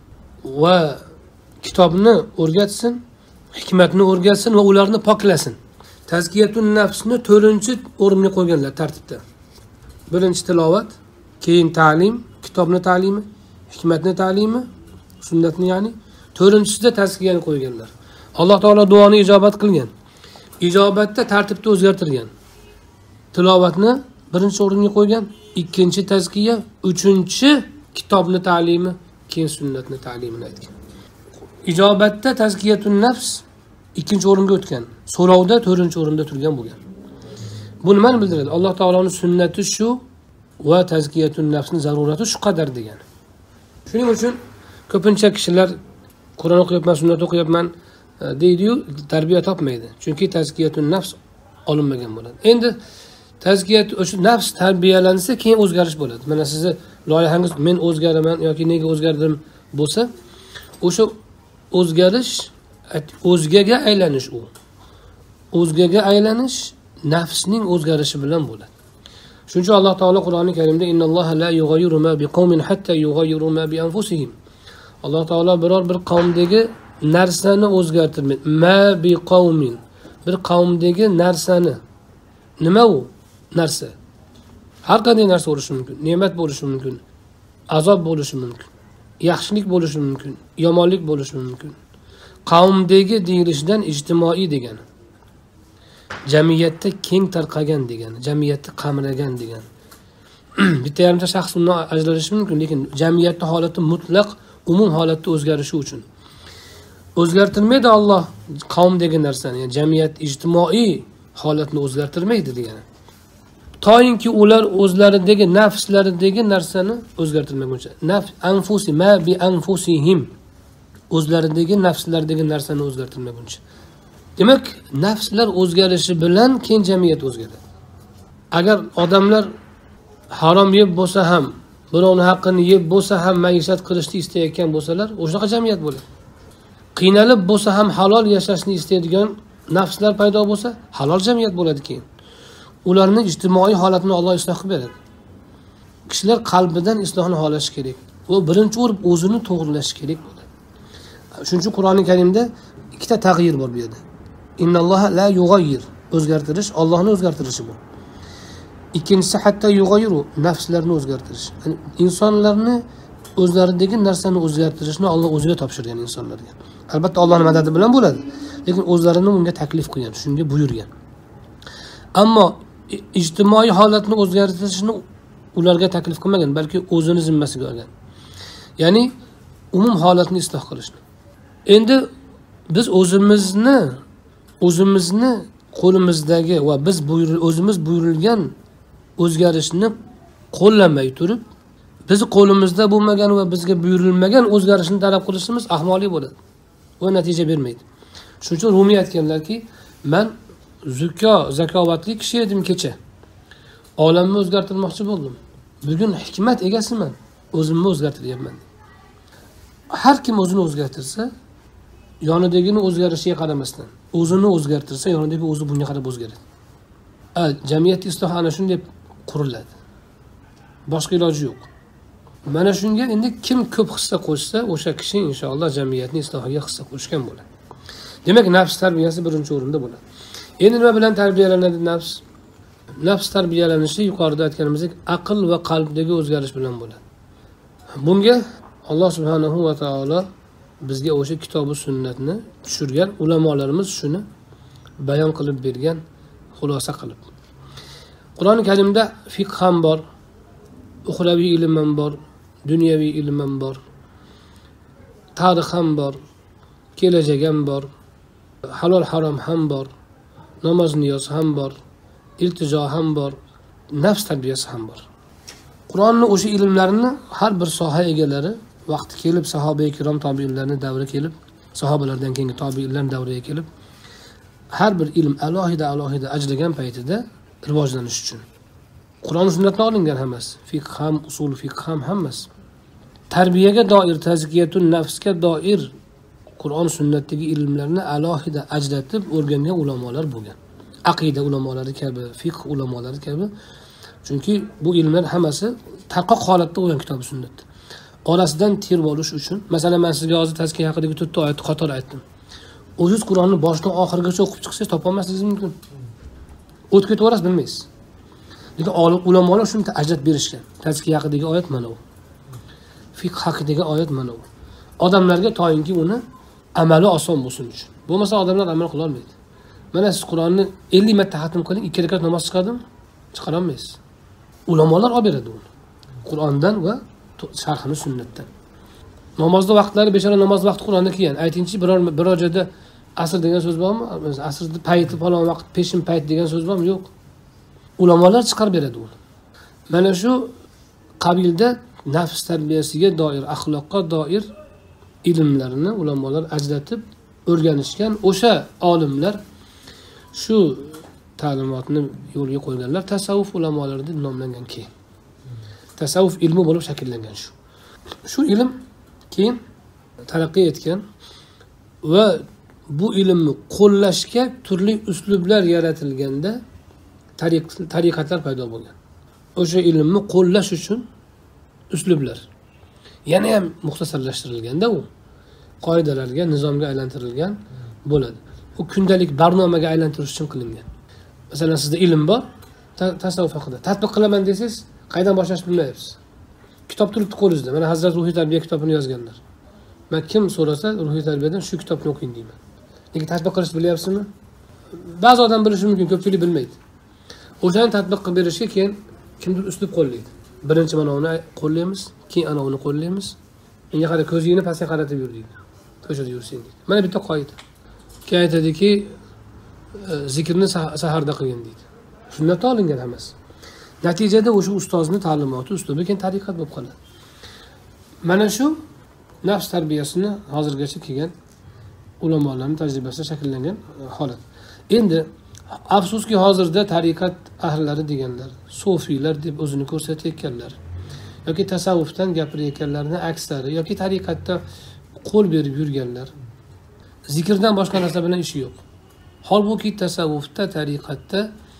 va kitobni o'rgatsin, hikmatni o'rgatsin va ularni poklasin. Tazkiyatun nafsni 4-o'ringa qo'yganlar tartibda. Birinchi tilovat, keyin ta'lim, kitobni ta'limi, hikmatni ta'limi, sunnatni ya'ni. 4-chisida tazkiyani qo'yganlar. Alloh taolo duoni ijobat qilgan. Ijobatda tartibni o'zgartirgan. Tilovatni birinchi o'ringa qo'ygan, ikkinchi tazkiya, uchinchi kitobni ta'limi, keyin sunnatni ta'limini aytgan. Ijobatda tazkiyatun nafs ikkinchi o'ringa o'tgan. So'rovda 4-o'rinda turgan bo'lgan. Bu nimani bildiradi? Alloh taoloning sunnati shu va tazkiyatun nafsning zarurati shu qadar degan. Shuning uchun ko'pincha kishilar Qur'on o'qiyapman, sunnat o'qiyapman deydi-yu, tarbiya topmaydi. Chunki tazkiyatun nafs olinmagan bo'ladi. Endi tazkiyat o'sha nafs tarbiyalansa, keyin o'zgarish bo'ladi. Mana sizni loyihangiz men o'zgaraman yoki nega o'zgardim bo'lsa, o'sha o'zgarish o'zgaga aylanish u. O'zgaga aylanish nafsning o'zgarishi bilan bo'ladi. Shuning uchun Alloh taolo Qur'oni Karimda innalloha la yughayyiru ma biqawmin hatta yughayyiru ma bi anfusihim. Alloh taolo biror bir qavmdagi narsani o'zgartirmaydi. Ma biqawmin. Bir qavmdagi narsani. Nima u? Narsa. Har qanday narsa bo'lishi mumkin. Ne'mat bo'lishi mumkin. Azob bo'lishi mumkin. Yaxshilik bo'lishi mumkin. Yomonlik bo'lishi mumkin. Qavmdagi deyilishidan ijtimoiy degani. Jamiyatda keng tarqagan degani, jamiyatni qamragan degani. Bitta yarimta shaxs undan ajralishi mumkin, lekin jamiyatning holati mutlaq umum holatda o'zgarishi uchun o'zgartirmaydi Alloh qavmdagi narsani, ya'ni jamiyat ijtimoiy holatni o'zgartirmaydi degani. Toyinki ular o'zlaridagi nafslaridagi narsani o'zgartirmaguncha. Nafs anfusi ma bi anfusihim, o'zlaridagi nafslaridagi narsani o'zgartirmaguncha. Demak, nafslar o'zgarishi bilan keyin jamiyat o'zgaradi. Agar odamlar harom yeb bo'lsa ham, birovning haqqini yeb bo'lsa ham maishat qilishni istayotgan bo'lsalar, o'shaqa jamiyat bo'ladi. Qiynalib bo'lsa ham halol yashashni istaydigan nafslar paydo bo'lsa, halol jamiyat bo'ladi keyin. Ularning ijtimoiy holatini Alloh isloh qilib beradi. Kishilar qalbidan islohni xohlashi kerak. U birinchi o'rib o'zini to'g'rilashi kerak bo'ladi. Shuning uchun Qur'oni Karimda ikkita tag'yir bor bu yerda. Innalloha la yughayyir, o'zgartirish, Allohni o'zgartirishi bu. Ikkinchisi hatta yughayyiru, nafslarni o'zgartirish. Yani insonlarni o'zlaridagi narsani o'zgartirishni Alloh o'ziga topshirgan insonlarga. Albatta Allohning madadi bilan bo'ladi, lekin o'zlarini unga taklif qilgan, shunga buyurgan. Ammo ijtimoiy holatni o'zgartirishni ularga taklif qilmagan, balki o'zini zimmasiga olgan. Ya'ni umum holatni isloh qilishni. Endi biz o'zimizni qo'limizdagi va biz o'zimiz buyurilgan o'zgarishni qo'llamay turib, biz qo'limizda bo'lmagan va bizga buyurilmagan o'zgarishni talab qilishimiz ahmoqlik bo'ladi va natija bermaydi. Shuning uchun Rumiy aytganlarki, men zakovatli kishi edim kecha. Olamni o'zgartirmoqchi bo'ldim. Bugun hikmat egasiman, o'zimni o'zgartiryapman. Har kim o'zini o'zgartirsa, yonidagini o'zgarishiga qaramasdan, o'zini o'zgartirsa, yonidagi o'zi bunga qarab o'zgaradi. Jamiyat islohi ana shunday quriladi. Boshqa iloji yo'q. Mana shunga endi kim ko'p hissa qo'shsa, o'sha kishi inshaalloh jamiyatning islohiga hissa qo'shgan bo'ladi. Demak, nafs tarbiyasi birinchi o'rinda bo'ladi. Endi nima bilan tarbiyalanadi nafs? Nafs tarbiyalanishi yuqorida aytganimizdek aql va qalbdagi o'zgarish bilan bo'ladi. Bunga Alloh subhanahu va taolo bizga o'sha kitobi sunnatni tushirgan, ulamolarimiz shuni bayon qilib bergan, xulosa qilib. Qur'oni Karimda fiqh ham bor, uxraviy ilm ham bor, dunyoviy ilm ham bor, tarix ham bor, kelajak ham bor, halol harom ham bor, namoz niyoz ham bor, iltijo ham bor, nafs tarbiyasi ham bor. Qur'onni o'sha ilmlarini har bir soha egalari vaqti kelib, sahoba ikrom tobiinlarning davri kelib, sahobalardan keyingi tobiinlar davriga kelib, har bir ilm alohida ajragan paytida rivojlanish uchun. Qur'on sunnatdan olingan hammasi, fiqh ham, usul fiqh ham hammasi. Tarbiyaga doir, tazkiyatun nafsga doir Qur'on sunnatdagi ilmlarni alohida ajratib o'rgangan ulamolar bo'lgan. Aqida ulamolari kabi, fiqh ulamolari kabi. Chunki bu ilmlar hammasi tarqoq holatda bo'lgan kitob sunnat. Orasidan terib olish uchun, masalan, men sizga hozir tazkiya haqidagi 4 ta oyatni qator aytdim. O'zingiz Qur'onni boshidan oxirigacha o'qib chiqsangiz topa olmasligingiz mumkin. O'tib ketaverasiz, bilmaysiz. Lekin olim ulamolar shuni ajratib berishgan. Tazkiya haqidagi oyat mana bu. Fiqh haqidagi oyat mana bu. Odamlarga toyinki uni amali oson bo'lsin uchun. Bo'lmasa odamlar amal qila olmaydi. Mana siz Qur'onni 50 marta xatm qiling, 2 rakat namoz chiqadimi? Chiqara olmaysiz. Ulamolar olib beradi uni. Qur'ondan va sharhini sunnatdan. Namozda vaqtlari beshara namoz vaqti Qur'onda kelgan. Aytingchi, biror joyda asr degan so'z bormi? Asrni payti falon vaqt, peshin payt degan so'z bormi? Yo'q. Ulamolar chiqarib beradi uni. Mana shu qabilda nafs tarbiyasiga doir, axloqqa doir ilmlarni ulamolar ajratib o'rganishgan. O'sha olimlar shu ta'limotni yo'lga qo'yganlar tasavvuf ulamolari deb nomlangan keyin. Tasavvuf ilmi bo'lib shakllangan shu. Shu ilm keyin taraqqiy etgan va bu ilmni qo'llashga turli uslublar yaratilganda tariqatlar paydo bo'lgan. O'sha ilmni qo'llash uchun uslublar yana ham muxtasarlashtirilganda u qoidalarga, nizomga aylantirilgan bo'ladi. U kundalik barnomaga aylantirish uchun qilingan. Masalan, sizda ilm bor, tasavvuf haqida. Tatbiq qilaman desangiz, qaydan boshlashni bilmayapsiz. Kitob turibdi qo'lingizda. Mana Hazrat Ruhiy tarbiya kitobini yozganlar. Men kim so'rasa ruhiy tarbiyadan shu kitobni o'qing deyman. Lekin tatbiq qilishni bilyapsizmi? Ba'zi odam bilishi mumkin, ko'pchilik bilmaydi. O'shani tatbiq qilib berishga keyin kimdir uslub qo'llaydi. Birinchi mana uni qo'llaymiz, keyin ana uni qo'llaymiz. Menga qara, ko'zingni pastga qaratib yur deydi. Ko'chada yursang deydi. Mana bitta qoida. Keyin aytadiki, zikrni saharda qilgin deydi. Sunnatdan olingan hammasi. Natijada o'sha ustozning ta'limoti uslubi keyin tariqat bo'lib qoladi. Mana shu nafs tarbiyasini hozirgacha kelgan ulamolarning tajribasida shakllangan holat. Endi afsuski hozirda tariqat ahllari deganlar, sufiylar deb o'zini ko'rsatayotganlar yoki tasavvufdan gapirayotganlarning aksari yoki tariqatda qo'l berib yurganlar zikrdan boshqa narsa bilan ishi yo'q. Holbuki tasavvufda, tariqatda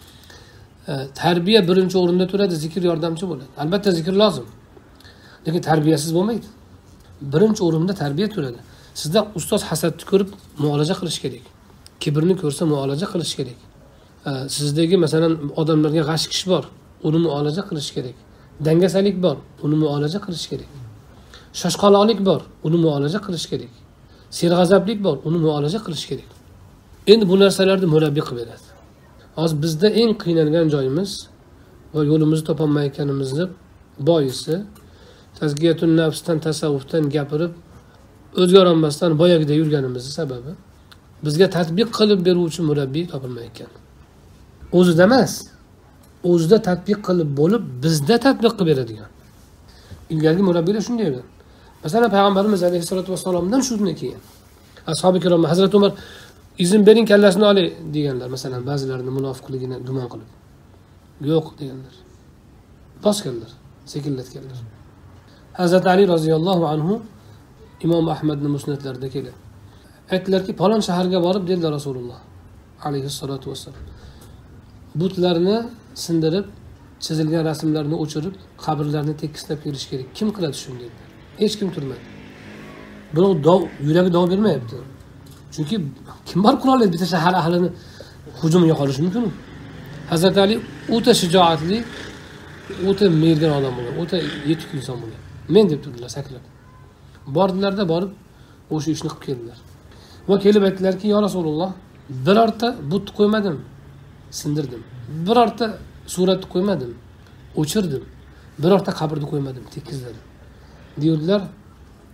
tarbiya birinchi o'rinda turadi, zikr yordamchi bo'ladi. Albatta zikr lozim. Lekin tarbiyasiz bo'lmaydi. Birinchi o'rinda tarbiya turadi. Sizda ustoz hasadni ko'rib muolaja qilish kerak. Kibrni ko'rsa muolaja qilish kerak. Sizdagi masalan odamlarga g'ashqish bor, uni muolaja qilish kerak. Dangasalik bor, uni muolaja qilish kerak. Shoshqaloqlik bor, uni muolaja qilish kerak. Serg'azablik bor, uni muolaja qilish kerak. Endi bu narsalarni murabbiy qilib beradi. Hozir bizda eng qiynalgan joyimiz va yo'limizni topolmayotganimizni boisi tazkiyatun nafsdan, tasavvufdan gapirib o'zgarolmasdan boyagida yurganimizning sababi bizga tatbiq qilib beruvchi murabbiy topilmayotgan. O'zida emas, o'zida tatbiq qilib bo'lib bizda tatbiq qilib beradigan. Ilgargi murabbiylar shunday edi. Masalan, payg'ambarimiz alayhisolatu vasallamdan shunday keyin ashabi kirom Hazrat Umar izn bering kallasini olay deganlar, masalan, ba'zilarini munofiqligini gumon qilib. Yo'q deganlar. Bosganlar, sekinlatganlar. Hazrat Ali roziyallohu anhu Imom Ahmadning musnadlarida keladi. Aytdilarki, falon shaharga borib dedilar Rasululloh alayhissolatu vasallam. Butlarni sindirib, chizilgan rasmlarni o'chirib, qabrlarni tekislab berish kerak. Kim qiladi shuni dedilar. Hech kim turmadi. Biroq yuragi dov bermayapti. Chunki kim bor qura oladi bitta shahar ahlini hujumiga qolishi mumkin. Hazrat Ali o'ta shijoatli, o'ta mergan odam bo'lgan, o'ta yetuk inson bo'lgan. Men deb turdilar sakrab. Bordilarda borib o'sha ishni qilib keldilar. Va kelib aytdilarki, "Ya Rasululloh, birorta but qo'ymadim, sindirdim. Birorta suratni qo'ymadim, o'chirdim. Birorta qabrni qo'ymadim, tekizladim." Deydilar.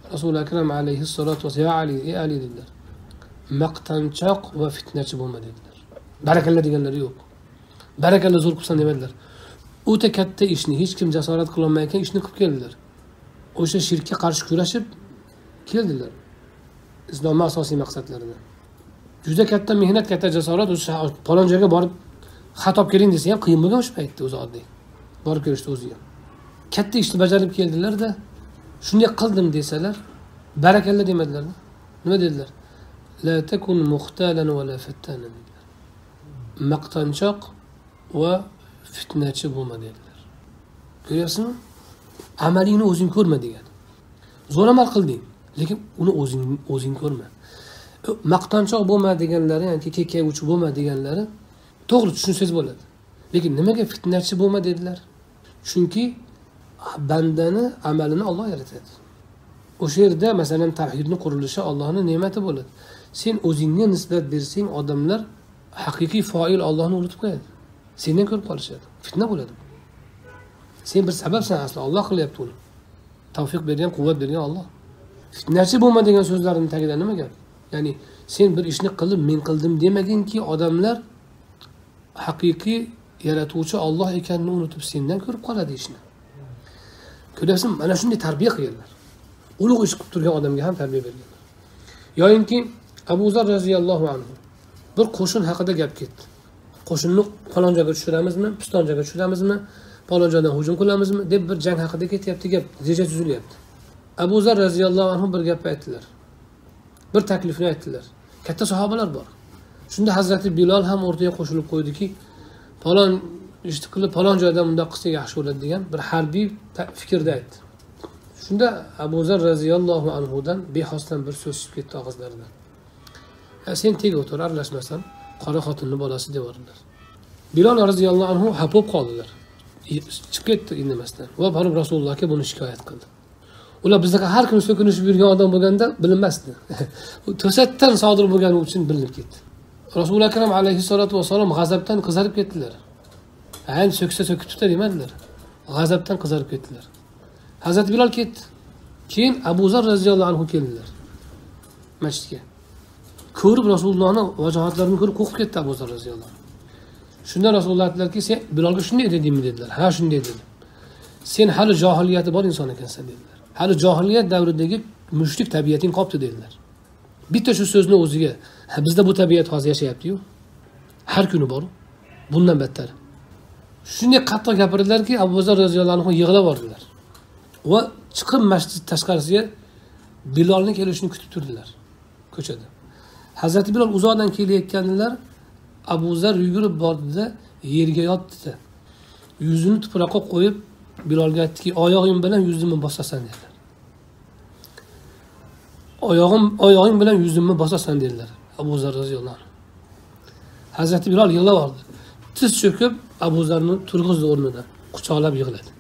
Rasul-i Akram alayhissalatu vassalam, ya Ali, ey Ali dedilar. Maqtanchoq va fitnachi bo'lma dedilar. Barakalla deganlari yo'q. Barakalla zo'r qilsan demadilar. O'ta katta ishni hech kim jasorat qila olmayotgan ishni qilib keldilar. O'sha shirkka qarshi kurashib keldilar. Islomning asosiy maqsadlarida. Juda katta mehnat, katta jasorat, o'sha falon joyga borib xat olib keling desa ham qiyin bo'lgan o'sha paytda o'zi oddiy. Borib kelishdi o'zi ham. Katta ishni bajarib keldilar-da, shunday qildim desalar, barakalla demadilar. Nima dedilar? La takun muxtalan va la fattanan dedilar. Maqtanchoq va fitnachi bo'lma dedilar. Ko'ryapsizmi? Amalingni o'zing ko'rma degan. Zo'r amal qilding, lekin uni o'zing ko'rma. Maqtanchoq bo'lma deganlari, ya'ni kekkayuvchi bo'lma deganlari to'g'ri tushunsangiz bo'ladi. Lekin nimaga fitnachi bo'lma dedilar? Chunki bandani amalini Alloh yaratadi. O'sha yerda masalan tavhidning qurilishi Allohning ne'mati bo'ladi. Sen o'zingga nisbat bersang, odamlar haqiqiy foil Allohni unutib qo'yadi. Sendan ko'rib qolishadi. Fitna bo'ladi. Sen bir sababsan asli, Alloh qilyapti uni. Tavfiq bergan, quvvat bergan Alloh. Fitnachi bo'lma degan so'zlarning tagida nima gap? Ya'ni sen bir ishni qilib, men qildim demaginki, odamlar haqiqiy yaratuvchi Alloh ekanini unutib sendan ko'rib qoladi ishni. Ko'ryapsizmi? Mana shunday tarbiya qilganlar. Ulug' ish qilib turgan odamga ham tarbiya berganlar. Yo'inki Abu Zar roziyallohu anhu bir qo'shin haqida gap ketdi. Qo'shinni falon joyga tushiramizmi, piston joyga tushiramizmi, falon joydan hujum qilamizmi deb bir jang haqida ketyapti gap, reja tuzilyapti. Abu Zar roziyallohu anhu bir gap aytdilar. Bir taklifni aytdilar. Katta sahobalar bor. Shunda Hazrati Bilal ham o'rtaga qo'shilib qo'ydiki, falon ishni qilib, falon joyda bunday qilsa yaxshi bo'ladi degan bir harbiy fikrda aytdi. Shunda Abu Zar roziyallohu anhudan bexosdan bir so'z chiqib ketdi og'izlaridan. Sen teg o'tir, aralashmasan, qora xotinning bolasi deb o'rdilar. Bilal roziyallohu anhu hapib qoldilar. Chiqib ketdi indamasdan. Va borib Rasulullohga buni shikoyat qildi. Ular bizga har kun so'kinishib yurgan odam bo'lganda bilinmasdi. To'satdan sodir bo'lgani uchun bilinib ketdi. Rasul akram alayhissalatu vassalam g'azabdan qizarib ketdilar. Ayni so'ksa so'kib tuta demadilar. G'azabdan qizarib ketdilar. Hazrat Bilal ketdi. Keyin Abu Zar roziyallohu anhu keldilar masjidga. Ko'rib Rasulullohning vajohatlarini ko'rib qo'rqib ketdi Abu Zar roziyallohu anhu. Shunda Rasululloh aytdilarki, sen Bilalga shunday dedingmi dedilar. Ha, shunday dedim. Sen hali johiliyati bor inson ekansan dedilar. Hali johiliyat davridagi mushrik tabiating qolibdi dedilar. Bitta shu so'zni o'ziga, bizda bu tabiat hozir yashayapti-yu. Har kuni bor. Bundan battar. Shunday qattiq gapirdilarki, Abu Zar roziyallohu anhu yig'lab bordilar. Va chiqib masjid tashqarisiga Bilalning kelishini kutib turdilar ko'chada. Hazrati Bilal uzoqdan kelayotganlar, Abu Zar yugurib bordida yerga yotdi. Yuzini tuproqqa qo'yib Bilalga aytdiki, oyog'ing bilan yuzimni bosasan dedilar. Oyog'ing bilan yuzimni bosasan dedilar Abu Zar roziyallohu anhu. Hazrati Bilal yig'lab oldi. Tiz cho'kib Abu Zarni turg'izdi o'rnidan, quchoqlab yig'ladi.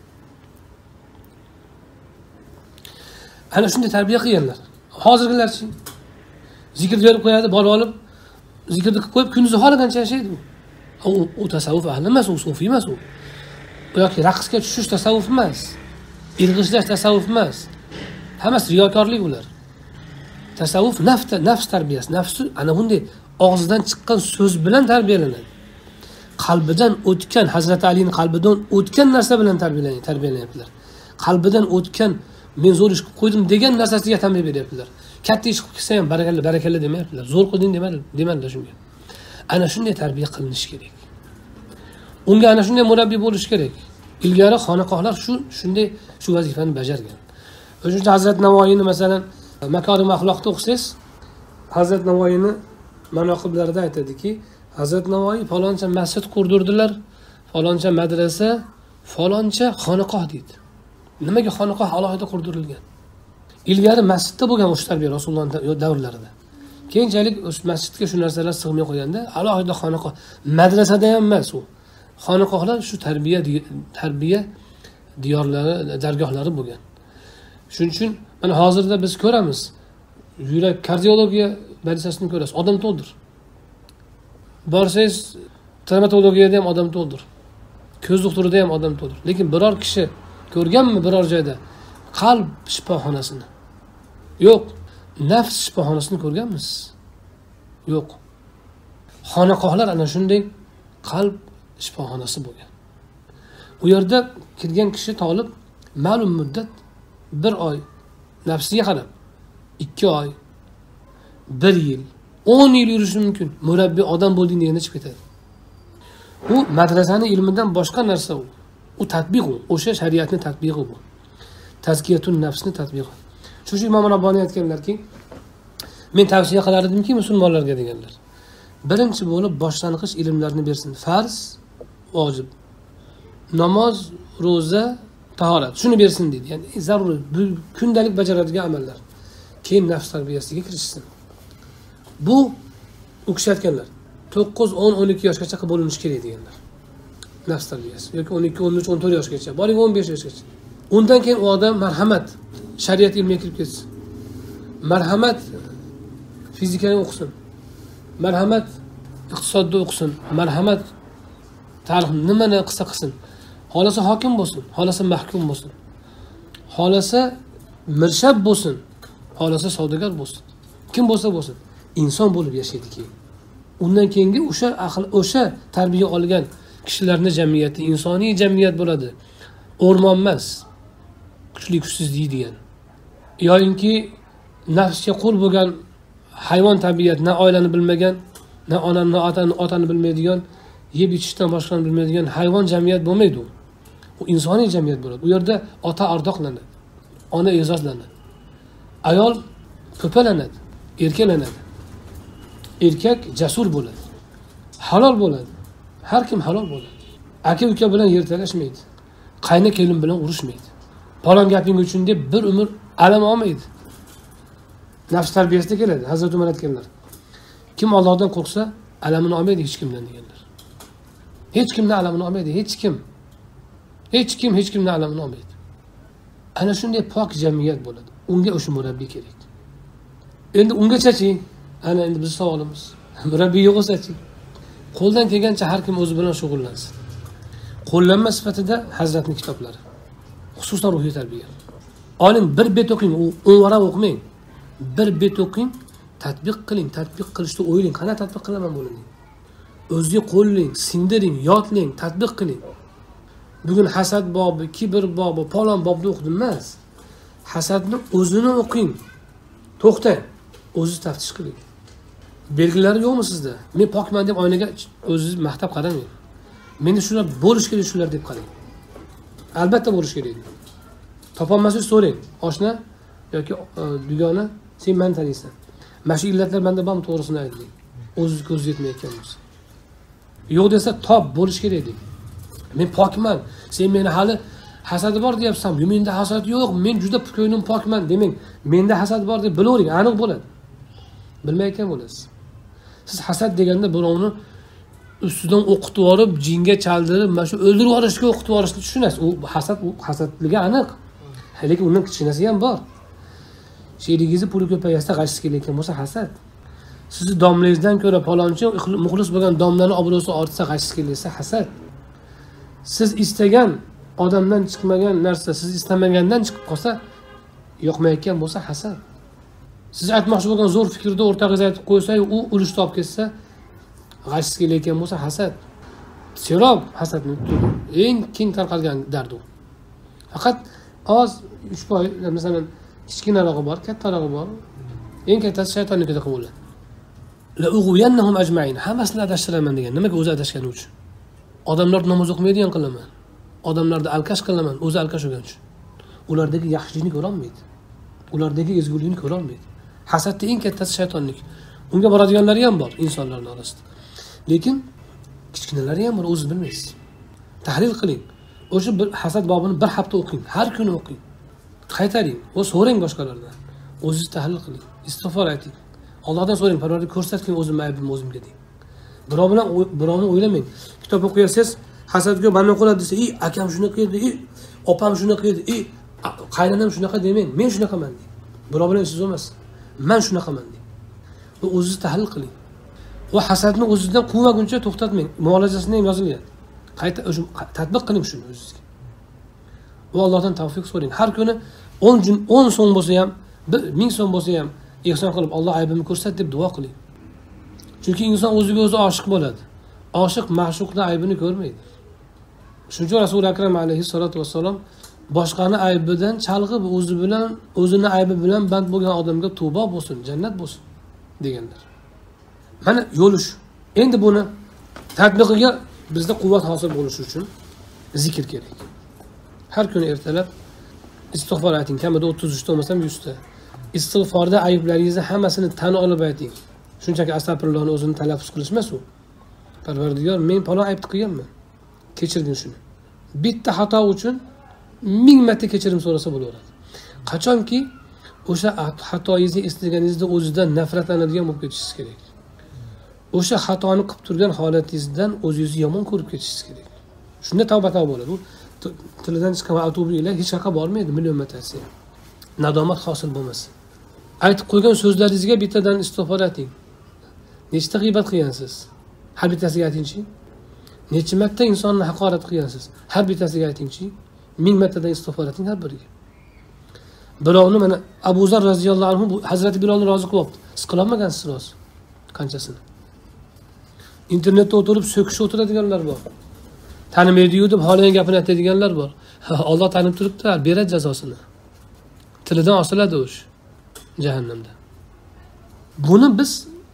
Ana shunday tarbiya qilganlar. Hozirgilarchi zikr berib qo'yadi, borib olib zikrni qilib qo'yib kunduzi xolagancha yashaydi. U tasavvuf ahli emas, u sufiy emas u. Yoki raqsga tushish tasavvuf emas. Irg'ishlash tasavvuf emas. Hammasi riyokorlik ular. Tasavvuf nafs tarbiyasi. Nafsi ana bunday og'zidan chiqqan so'z bilan tarbiyalanadi. Qalbidan o'tgan, Hazrat Alining qalbidan o'tgan narsa bilan tarbiyalanyaptilar. Qalbidan o'tgan, men zo'r ish qilib qo'ydim degan narsasiga tarbiya beryaptilar. Katta ish qilib kelsa ham barakalla demayaptilar. Zo'r qilding demadilar shunga. Ana shunday tarbiya qilinishi kerak. Unga ana shunday murabbiy bo'lish kerak. Ilgari xonaqohlar shunday shu vazifani bajargan. O'sha Hazrat Navoiyni masalan Makarim axloqda o'qisangiz, Hazrat Navoiyni manoqiblarida aytadiki, Hazrat Navoiy faloncha masjid qurdirdilar, faloncha madrasa, faloncha xonaqoh deydi. Nimaga xonaqoh alohida qurdirilgan? Ilgari masjidda bo'lgan o'sha tarbiya Rasululloh davrlarida. Keyinchalik o'sha masjidga shu narsalar sig'may qo'yganda alohida xonaqoh, madrasada ham emas u. Xonaqohlar shu tarbiya diyorlari, dargohlari bo'lgan. Shuning uchun mana hozirda biz ko'ramiz, yurak kardiologiya barisasini ko'rasiz, odam to'ldir. Borsangiz travmatologiyada ham odam to'ldir. Ko'z doktorida ham odam to'ldir. Lekin biror kishi ko'rganmi biror joyda qalb shifoxonasini? Yo'q. Nafs shifoxonasini ko'rganmiz? Yo'q. Xonaqohlar ana shunday qalb shifoxonasi bo'lgan. U yerda kirgan kishi tolib ma'lum muddat 1 oy nafsiga qarab 2 oy 1 yil 10 yil yurishi mumkin. Murabbiy odam bo'lding deganda chiqib ketadi. U madrasani ilmidan boshqa narsa u. U tatbiq u. O'sha shariatning tatbiqi bu. Tazkiyatun nafsni tatbiqi. Shu Imom Rabboniy aytganlarki, men tavsiya qilar edimki musulmonlarga deganlar. Birinchi bo'lib boshlang'ich ilmlarni bersin. Farz, vojib. Namoz, roza, tahorat. Shuni bersin dedi. Ya'ni zarur, kundalik bajaradigan amallar. Keyin nafs tarbiyasiga kirishsin. Bu u kishi aytganlar. 9, 10, 12 yoshgacha bo'linishi kerak deganlar. Nafs tarbiyasi yoki 12, 13, 14 yoshgacha, boring 15 yoshgacha. Undan keyin u odam marhamat shariat ilmiga kirib ketsin. Marhamat fizikani o'qisin. Marhamat iqtisodni o'qisin. Marhamat tarix nimani qilsa qilsin. Xolasa hokim bo'lsin, xolasa mahkum bo'lsin. Xolasa mirshab bo'lsin, xolasa savdogar bo'lsin. Kim bo'lsa bo'lsin, inson bo'lib yashaydi keyin. Undan keyingi o'sha tarbiya olgan kishilarning jamiyati insoniy jamiyat bo'ladi. O'rmon emas. Kuchli kuchsiz deydigan. Yo'inki nafsga qul bo'lgan hayvon tabiat, na oilani bilmagan, na onani, na otani bilmaydigan, yeb ichishdan boshqani bilmaydigan hayvon jamiyat bo'lmaydi u. U insoniy jamiyat bo'ladi. U yerda ota ardoqlanadi, ona e'zozlanadi. Ayol ko'palanadi, erkalanadi. Erkak jasur bo'ladi. Halol bo'ladi. Har kim halol bo'ladi. Aka-uka bilan yer talashmaydi. Qayna kelin bilan urushmaydi. Falon gaping uchun deb bir umr alam olmaydi. Nafs tarbiyasida keladi. Hazrat Umar aytganlar. Kim Allohdan qo'rqsa, alamini olmaydi hech kimdan deganlar. Hech kimdan alamini olmaydi, hech kim. Hech kimdan alamini olmaydi. Ana shunday pok jamiyat bo'ladi. Unga o'sha murabbiy kerak. Endi ungacha-chi, ana endi biz savolimiz. Murabbiy yo'q bo'lsa-chi? Qo'ldan kelgancha har kim o'zi bilan shug'ullansin. Qo'llanma sifatida Hazratning kitoblari. Xususan ruhiy tarbiya. Oling bir bet o'qing, 10 varaq o'qimang. Bir bet o'qing, tatbiq qiling, tatbiq qilishni o'ylang, qanday tatbiq qilaman bo'lini. O'zingizga qo'llang, singdiring, yodlang, tatbiq qiling. Bugun hasad bobi, kibr bobi, palon bobni o'qidim emas. Hasadni o'zini o'qing. To'xtang, o'zingiz taftish qiling. Belgilari yo'qmi sizda? Men pokman deb oynaga o'zingiz maqtab qaramang. Menda shular bo'lish kerak shular deb qarang. Albatta bo'lish kerak. Topolmasangiz so'rang. Oshna yoki dugona, sen meni taniysan. Mana shu illatlar menda bormi, to'g'risini ayting. O'zingiz ko'z yetmayotgan bo'lsa. Yo'q desa top bo'lish kerak deb. Men pokman. Sen meni hali hasadi bor deyapsan. Menda hasad yo'q. Men juda ko'nglim pokman demang. Menda hasad bor deb bilavering, aniq bo'ladi. Bilmayotgan bo'lasiz. Siz hasad deganda birovni ustidan o'qitib yorib, jinga chaldirib, mana shu o'ldirib yorishga o'qitib yorishni tushunasiz. U hasadligi aniq. Lekin undan kichkinasi ham bor. Sherigingizni puli ko'payasa g'ashsiz kelayotgan bo'lsa hasad. Sizni domlangizdan ko'ra palonchi muxlis bo'lgan domlani obro'si ortsa g'ashsiz kelaysa hasad. Siz istagan odamdan chiqmagan narsa siz istamagandan chiqib qolsa yoqmayotgan bo'lsa hasad. Siz aytmoqchi bo'lgan zo'r fikrni o'rtag'ingizga aytib qo'ysa-yu, u ulush topib ketsa g'ashsiz kelayotgan bo'lsa hasad. Serob hasadning eng keng tarqalgan dard u. Faqat oz 3%, masalan, kichkinarog'i bor, kattarog'i bor. Eng kattasi shaytonnikida qilib bo'ladi. La ughwiyannahum ajma'in. Hammasini adashtiraman degan. Nimaga o'zi adashgani uchun? Odamlar namoz o'qimaydigan qilaman. Odamlarni alkash qilaman, o'zi alkash bo'lgan uchun. Ulardagi yaxshilikni ko'ra olmaydi. Ulardagi ezgulikni ko'ra olmaydi. Hasadda eng kattasi shaytonlik. Unga boradiganlari ham bor insonlarning orasida. Lekin kichkinalari ham bor, o'zingiz bilmaysiz. Tahlil qiling. O'sha bir hasad bobini bir hafta o'qing, har kuni o'qing. Qaytaring va so'rang boshqalardan. O'zingiz tahlil qiling, istig'for ayting. Allohdan so'rang, Parvardigor ko'rsatgin o'zimni aybimni o'zimga deng. Birovni o'ylamang. Kitob o'qiyasiz, hasadga bandan qoladi desa, akam shunaqa edi, opam shunaqa edi, qaynonam shunaqa demang, men shunaqaman deng. Birov bilan siz emas. Men shunaqaman deng. Va o'zingiz tahlil qiling. Va hasadni o'zingizdan quvmaguncha to'xtatmang. Muolajasini ham yozilgan. Qayta o'sha tatbiq qiling shuni o'zingizga. Va Allohdan tavfiq so'rang. Har kuni 10 so'm bo'lsa ham 1000 so'm bo'lsa ham ehson qilib Alloh aybimni ko'rsat deb duo qiling. Chunki inson o'ziga o'zi oshiq bo'ladi. Oshiq ma'shuqning aybini ko'rmaydi. Shuning uchun Rasul akram alayhissalatu vassalom boshqani aybidan chalg'ib o'zini aybi bilan band bo'lgan odamga tavba bo'lsin, jannat bo'lsin deganlar. Mana yo'lish. Endi buni tatbiqiga bizda quvvat hosil bo'lishi uchun zikr kerak. Har kuni ertalab istig'for ayting, kamida 33 ta bo'lmasam 100 ta. Istig'forda ayblaringizni hammasini tan olib ayting. Shunchaki astag'firullohni o'zini talaffuz qilish emas u. Parvardigor, men palon aybni qilganman. Kechirgin shuni. Bitta xato uchun 1000 marta kechirim so'rasa bo'laveradi. Qachonki o'sha xatoyingizni eslaganingizda o'zidan nafratlanadigan bo'lib ketishingiz kerak. O'sha xatoni qilib turgan holatingizdan o'zingizni yomon ko'rib ketishingiz kerak. Shunda tavba bo'ladi. U tilidan chiqqan va atubu ilayh hech qayerga bormaydi million martasi. Nadomat hosil bo'lmas. Aytib qo'ygan so'zlaringizga bittadan istig'for ayting. Nechta g'iybat qilgansiz? Har bittasiga aytingchi. Necha marta insonni haqorat qilgansiz? Har bittasiga aytingchi. 1000 martadan istig'for ayting har biriga. Birovni mana Abu Zar roziyallohu anhu Hazrati Bilolni rozi qilyapti. Siz qila olmagansiz rozi. Qanchasini? Internetda o'tirib so'kishib o'tiradiganlar bor. Tanimaydi-yu deb holaning gapini aytadiganlar bor. Alloh tanib turibdi, beradi jazosini. Tilidan osiladi o'sh jahannamda. Buni biz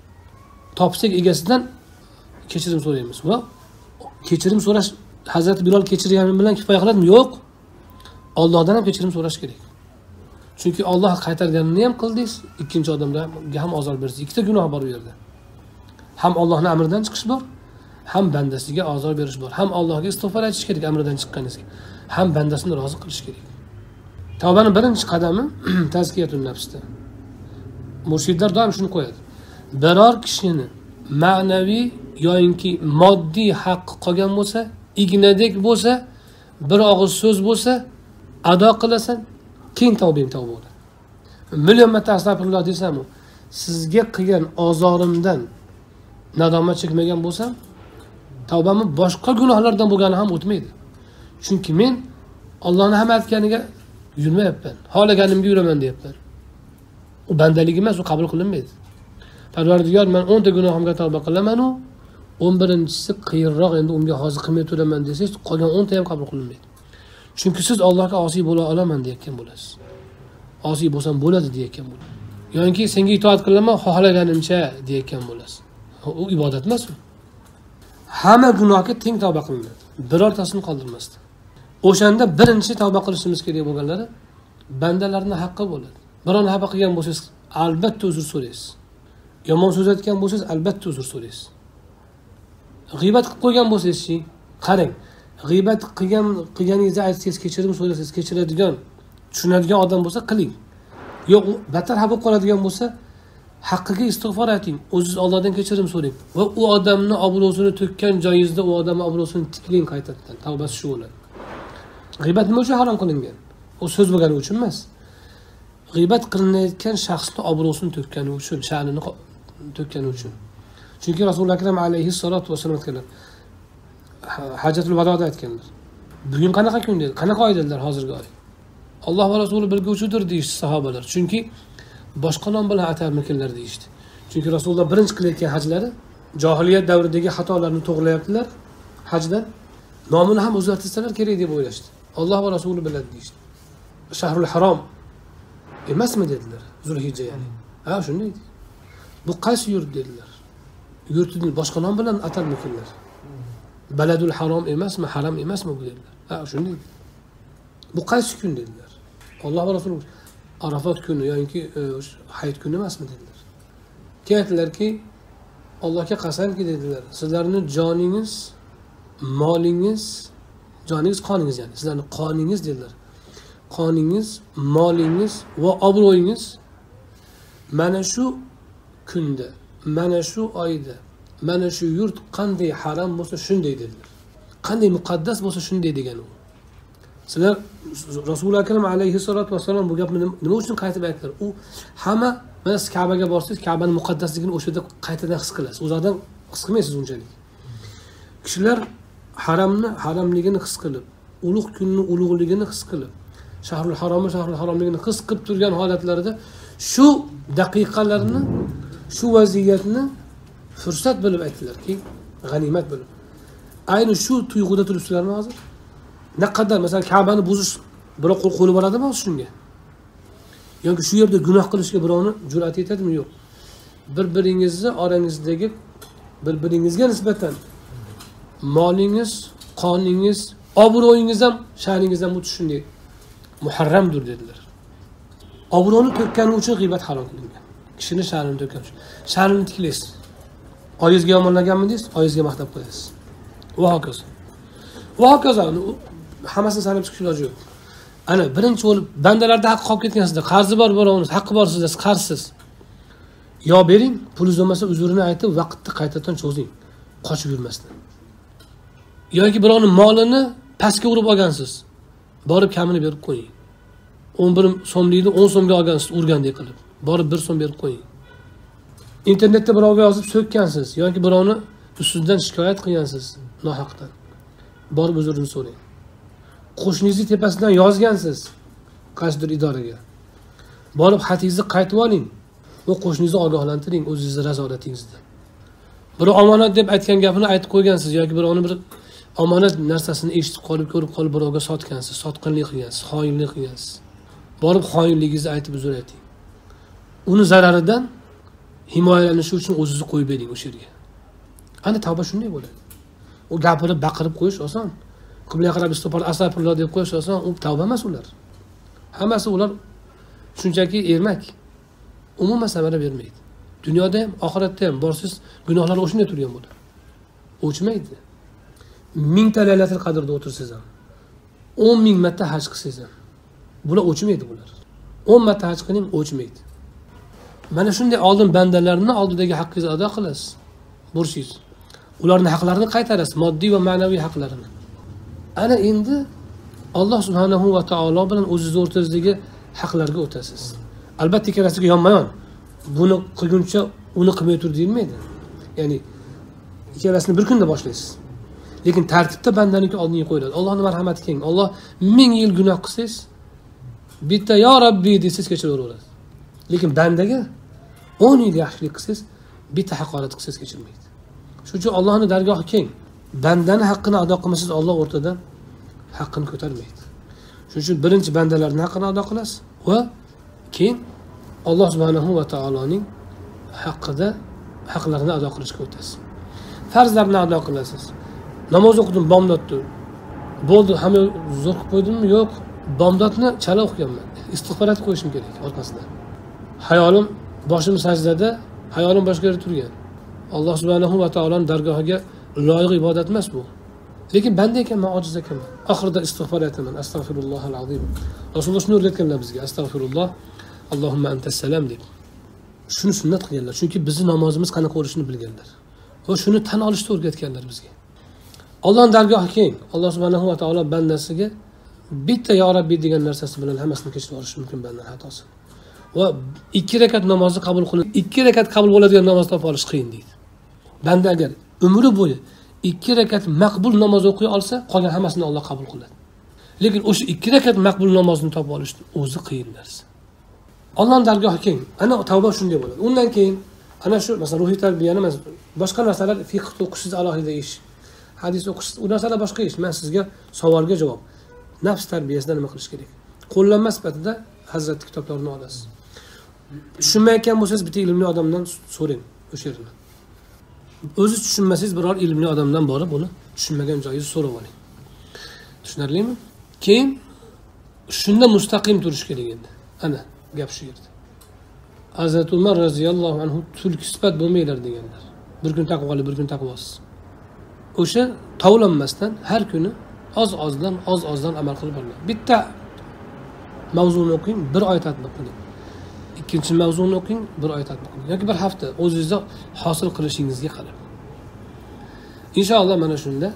topsak egasidan kechirim so'raymiz va kechirim so'rash Hazrati Bilol kechirgani bilan kifoya qiladimi? Yo'q. Allohdan ham kechirim so'rash kerak. Chunki Alloh qaytarganini ham qildingiz, ikkinchi odamga ham ozor bersiz. Ikkita gunoh bor bu yerda. Ham Allohning amridan chiqish bor, ham bandasiga ozor berish bor. Ham Allohga istig'for aytish kerak amridan chiqqaningizga. Ham bandasini rozi qilish kerak. Tavbaning birinchi qadami tazkiyatun nafsda. Murshidlar doim shuni qo'yadi. Biror kishini ma'naviy yoki moddiy haqqi qolgan bo'lsa, ignadek bo'lsa, bir og'iz so'z bo'lsa, ado qilasan, keyin tavbang tavba bo'ladi. Million marta astag'firulloh desam, sizga qilgan ozorimdan nadomat chekmagan bo'lsam, tavbamni boshqa gunohlardan bo'lgani ham o'tmaydi. Chunki men Allohning ham aytganiga yurmayapman. Xohlaganimga yuraman deyapman. U bandalik emas, u qabul qilinmaydi. Parvardigor, men 10 ta gunohimga tavba qilaman u 11-chisi qiyinroq, endi unga hozir qilmay turaman desangiz, qolgan 10 ta ham qabul qilinmaydi. Chunki siz Allohga osiy bo'la olaman deyotgan bo'lasiz. Osiy bo'lsam bo'ladi deyotgan bo'lasiz. Yoki senga itoat qilaman, xohlaganimcha deyotgan bo'lasiz. U ibodat emas u. Hamma gunohga teng tavba qilinadi. Birortasini qoldirmasdan. O'shanda birinchi tavba qilishimiz kerak bo'lganlari bandalarning haqqi bo'ladi. Biron xafa qilgan bo'lsangiz, albatta uzr so'raysiz. Yomon so'z aytgan bo'lsangiz, albatta uzr so'raysiz. G'iybat qilib qo'ygan bo'lsangiz-chi, qarang. G'iybat qilganingizni aytsangiz, kechirim so'rasangiz, kechiradigan, tushunadigan odam bo'lsa qiling. Yo'q, battar xafa qoladigan bo'lsa, haqqiga istig'for ayting, o'zingiz Allohdan kechirim so'rang va u odamni obro'sini to'kkan joyingizda u odamning obro'sini tiklang qaytadan. Tavbasi shu bo'ladi. G'iybat nima uchun harom qilingan? U so'z bo'lgani uchun emas. G'iybat qilinayotgan shaxsning obro'sini to'kkani uchun, sha'nini to'kkani uchun. Chunki Rasululloh akram alayhissalatu vasallam aytganlar. Hajjatul vadoda aytganlar. Bugun qanaqa kun dedi? Qanaqa oy dedilar hozirgi oy? Alloh va Rasuli bilguvchidir deyishdi sahobalar. Chunki boshqa nom bilan atarmikinlar deyishdi. Chunki Rasululloh birinchi qilayotgan hajlari johiliyat davridagi xatolarni to'g'rilayaptilar. Hajdan nomini ham o'zgartirsalar kerak deb o'ylashdi. Alloh va Rasuli biladi deyishdi. Shahrul Harom emasmi dedilar. Zulhijja ya'ni. Ha, shunday edi. Bu qaysi yurt dedilar. Yurtni boshqa nom bilan atarmikinlar. Baladul Harom emasmi, haram emasmi bu dedilar. Ha, shunday. Bu qaysi kun dedilar. Alloh va Rasuli Arafat kuni yoki hayit kuni emasmi dedilar. Keyin aytdilarki, Allohga qasamki dedilar, sizlarning joningiz, molingiz, joningiz qoningiz ya'ni, sizlarning qoningiz dedilar. Qoningiz, molingiz va obro'yingiz mana shu kunda, mana shu oyda, mana shu yurt qanday haram bo'lsa shunday dedilar. Qanday muqaddas bo'lsa shunday degan u. Sizlar Rasululloh akram alayhissalatu vasallam bu gapni nima uchun qaytib aytdilar? U hamma mana siz Ka'baga borsangiz, Ka'baning muqaddasligini o'sha yerda qaytadan his qilasiz. O'zidan his qilmaysiz unchalik. Kishilar haramligini his qilib, ulug' kunni ulug'ligini his qilib, shahrul haromligini his qilib turgan holatlarida Shu daqiqalarni, shu vaziyatni fursat bilib aytdilarki, g'animat bilib. Ayni shu tuyg'uda turibsizlarmi hozir? Naqadar masalan Ka'bani buzish biroq qo'li boradimi shunga? Yoki shu yerda gunoh qilishga birovni jur'at etadimi? Yo'q. Bir-biringizni orangizdagi bir-biringizga nisbatan molingiz, qoningiz, obro'yingiz ham, sha'ningiz ham o'tish shunday muharramdir dedilar. Obro'ni to'kkani uchun g'iybat harom qilingan. Kishini sha'nini to'kkan uchun. Sha'nini tiklaysiz. Oyingizga yomonlaganmi deysiz, oyingizga maqtab qo'yasiz. Va hokazo. Va hokazo. Hammasini sanab chiqish iloji yo'q. Ana birinchi bo'lib bandalarda haq qolib ketgansizda, qarzi bor birovning, haqqi bor sizda, qarsiz. Yo bering, pulingiz bo'lmasa uzrini aytib, vaqtni qaytadan cho'zing. Qochib yurmasdan. Yoki birovning molini pastga urib olgansiz. Borib kamini berib qo'ying. 11 so'mlikni 10 so'mga olgansiz, urgandek qilib. Borib 1 so'm berib qo'ying. Internetda birovga yozib so'kkansiz yoki birovni ustidan shikoyat qilgansiz nohaqdan. Borib uzrini so'rang. Qo'shningizni tepasidan yozgansiz qaysidir idoraga. Borib xatingizni qaytib oling. Va qo'shningizni ogohlantiring o'zingizni razolatingizda. Birov omonat deb aytgan gapini aytib qo'ygansiz yoki birovni bir omonat narsasini eshitib qolib, ko'rib qolib birovga sotgansiz, sotqinlik qilgansiz, xoinlik qilgansiz. Borib xoinligingizni aytib uzr ayting. Uni zararidan himoyalanish uchun o'zingizni qo'yib bering o'sha yerga. Ana tavba shunday bo'ladi. U gapirib, baqirib qo'yish oson. Qiblaga qarab istag'for, astag'firulloh deb qo'yish oson. U tavba emas ular. Hammasi ular shunchaki ermak. Umuman samara bermaydi. Dunyoda ham, oxiratda ham borsiz, gunohlar o'shunday turgan bo'ladi. O'chmaydi. 1000 ta laylatul qadrda o'tirsiz ham, 10,000 marta haj qilsangiz ham, bular o'chmaydi bular. 10 marta haj qiling, o'chmaydi. Mana shunday oldin bandalarni oldidagi haqqingizni ado qilasiz. Burchingiz. Ularning haqlarini qaytarasiz, moddiy va ma'naviy haqlarini. Ana endi Alloh subhanahu va taolo bilan o'zingiz o'rtangizdagi haqlarga o'tasiz. Albatta ikkalasiga yonma-yon. Buni qilguncha uni qilmay tur deyilmaydi. Ya'ni ikkalasini bir kunda boshlaysiz. Lekin tartibda bandaniki oldinga qo'yiladi. Allohning marhamati keng. Alloh 1000 yil gunoh qilsangiz, bitta yo Robbi desiz kechiraveradi. Lekin bandaga 10 yil yaxshilik qilsangiz, bitta haqorat qilsangiz kechirmaydi. Shuning uchun Allohning dargohi keng. Bandani haqqini ado qilmasiz, Alloh o'rtadan haqqini ko'tarmaydi. Shuning uchun birinchi bandalarning haqqini ado qilasiz va keyin Alloh subhanahu va taoloning haqqida haqlarini ado qilishga o'tasiz. Farzlarni ado qilasiz. Namoz o'qidim, bomdodni. Bo'ldi, hamma zo'r qilib qo'ydimmi? Yo'q. Bomdodni chala o'qiganman. Istig'for etib qo'yishim kerak orqasidan. Hayolim boshim sajdada, hayolim boshqa yerda turgan. Alloh subhanahu va taoloning dargohiga loyiq ibodat emas bu. Lekin banda ekanman, ojiz ekanman. Oxirida istig'for aytaman. Astagfirullohal azim. Rasululloh shuni o'rgatganlar bizga. Astagfirulloh, Allohumma antas salam deb. Shuni sunnat qilganlar. Chunki bizning namozimiz qanaqa bo'lishini bilganlar. Va shuni tan olishni o'rgatganlar bizga. Allohning dargohi keng. Alloh subhanahu va taolo bandasiga bitta yo Rabbi degan narsasi bilan hammasini kechirib yuborishi mumkin bandaning xatosi. Va 2 rakat namozni qabul qilib, 2 rakat qabul bo'ladigan namoz topib olish qiyin deydi. Banda agar umri bo'yi 2 rakat maqbul namoz o'qiy olsa, qolgan hammasini Alloh qabul qiladi. Lekin o'sha 2 rakat maqbul namozni topib olish o'zi qiyin narsa. Allohning dargohi keng. Ana tavba shunday bo'ladi. Undan keyin ana shu masalan ruhiy tarbiyani emas, boshqa narsalar fiqh o'qishingiz alohida ish. Hadis o'qish, u narsalar boshqa ish. Men sizga savolga javob. Nafs tarbiyasida nima qilish kerak? Qo'llanma sifatida Hazrat kitoblarini olasiz. Tushunmayotgan bo'lsangiz bitta ilmli odamdan so'rang o'sha yerni. O'zingiz tushunmasangiz biror ilmli odamdan borib uni tushunmagan joyingizni so'rab oling. Tushunarlimi? Keyin shunda mustaqim turish kerak endi. Ana gap shu yerda. Hazrat Umar roziyallohu anhu tulki sifat bo'lmaylar deganlar. Bir kun taqvoli, bir kun taqvosiz. O'sha tovlanmasdan har kuni oz-ozdan amal qilib borgan. Bitta mavzuni o'qing, bir oy tatbiq qiling. Ikkinchi mavzuni o'qing, bir oy tatbiq qiling. Yoki bir hafta o'zingizda hosil qilishingizga qarab. Inshaalloh mana shunda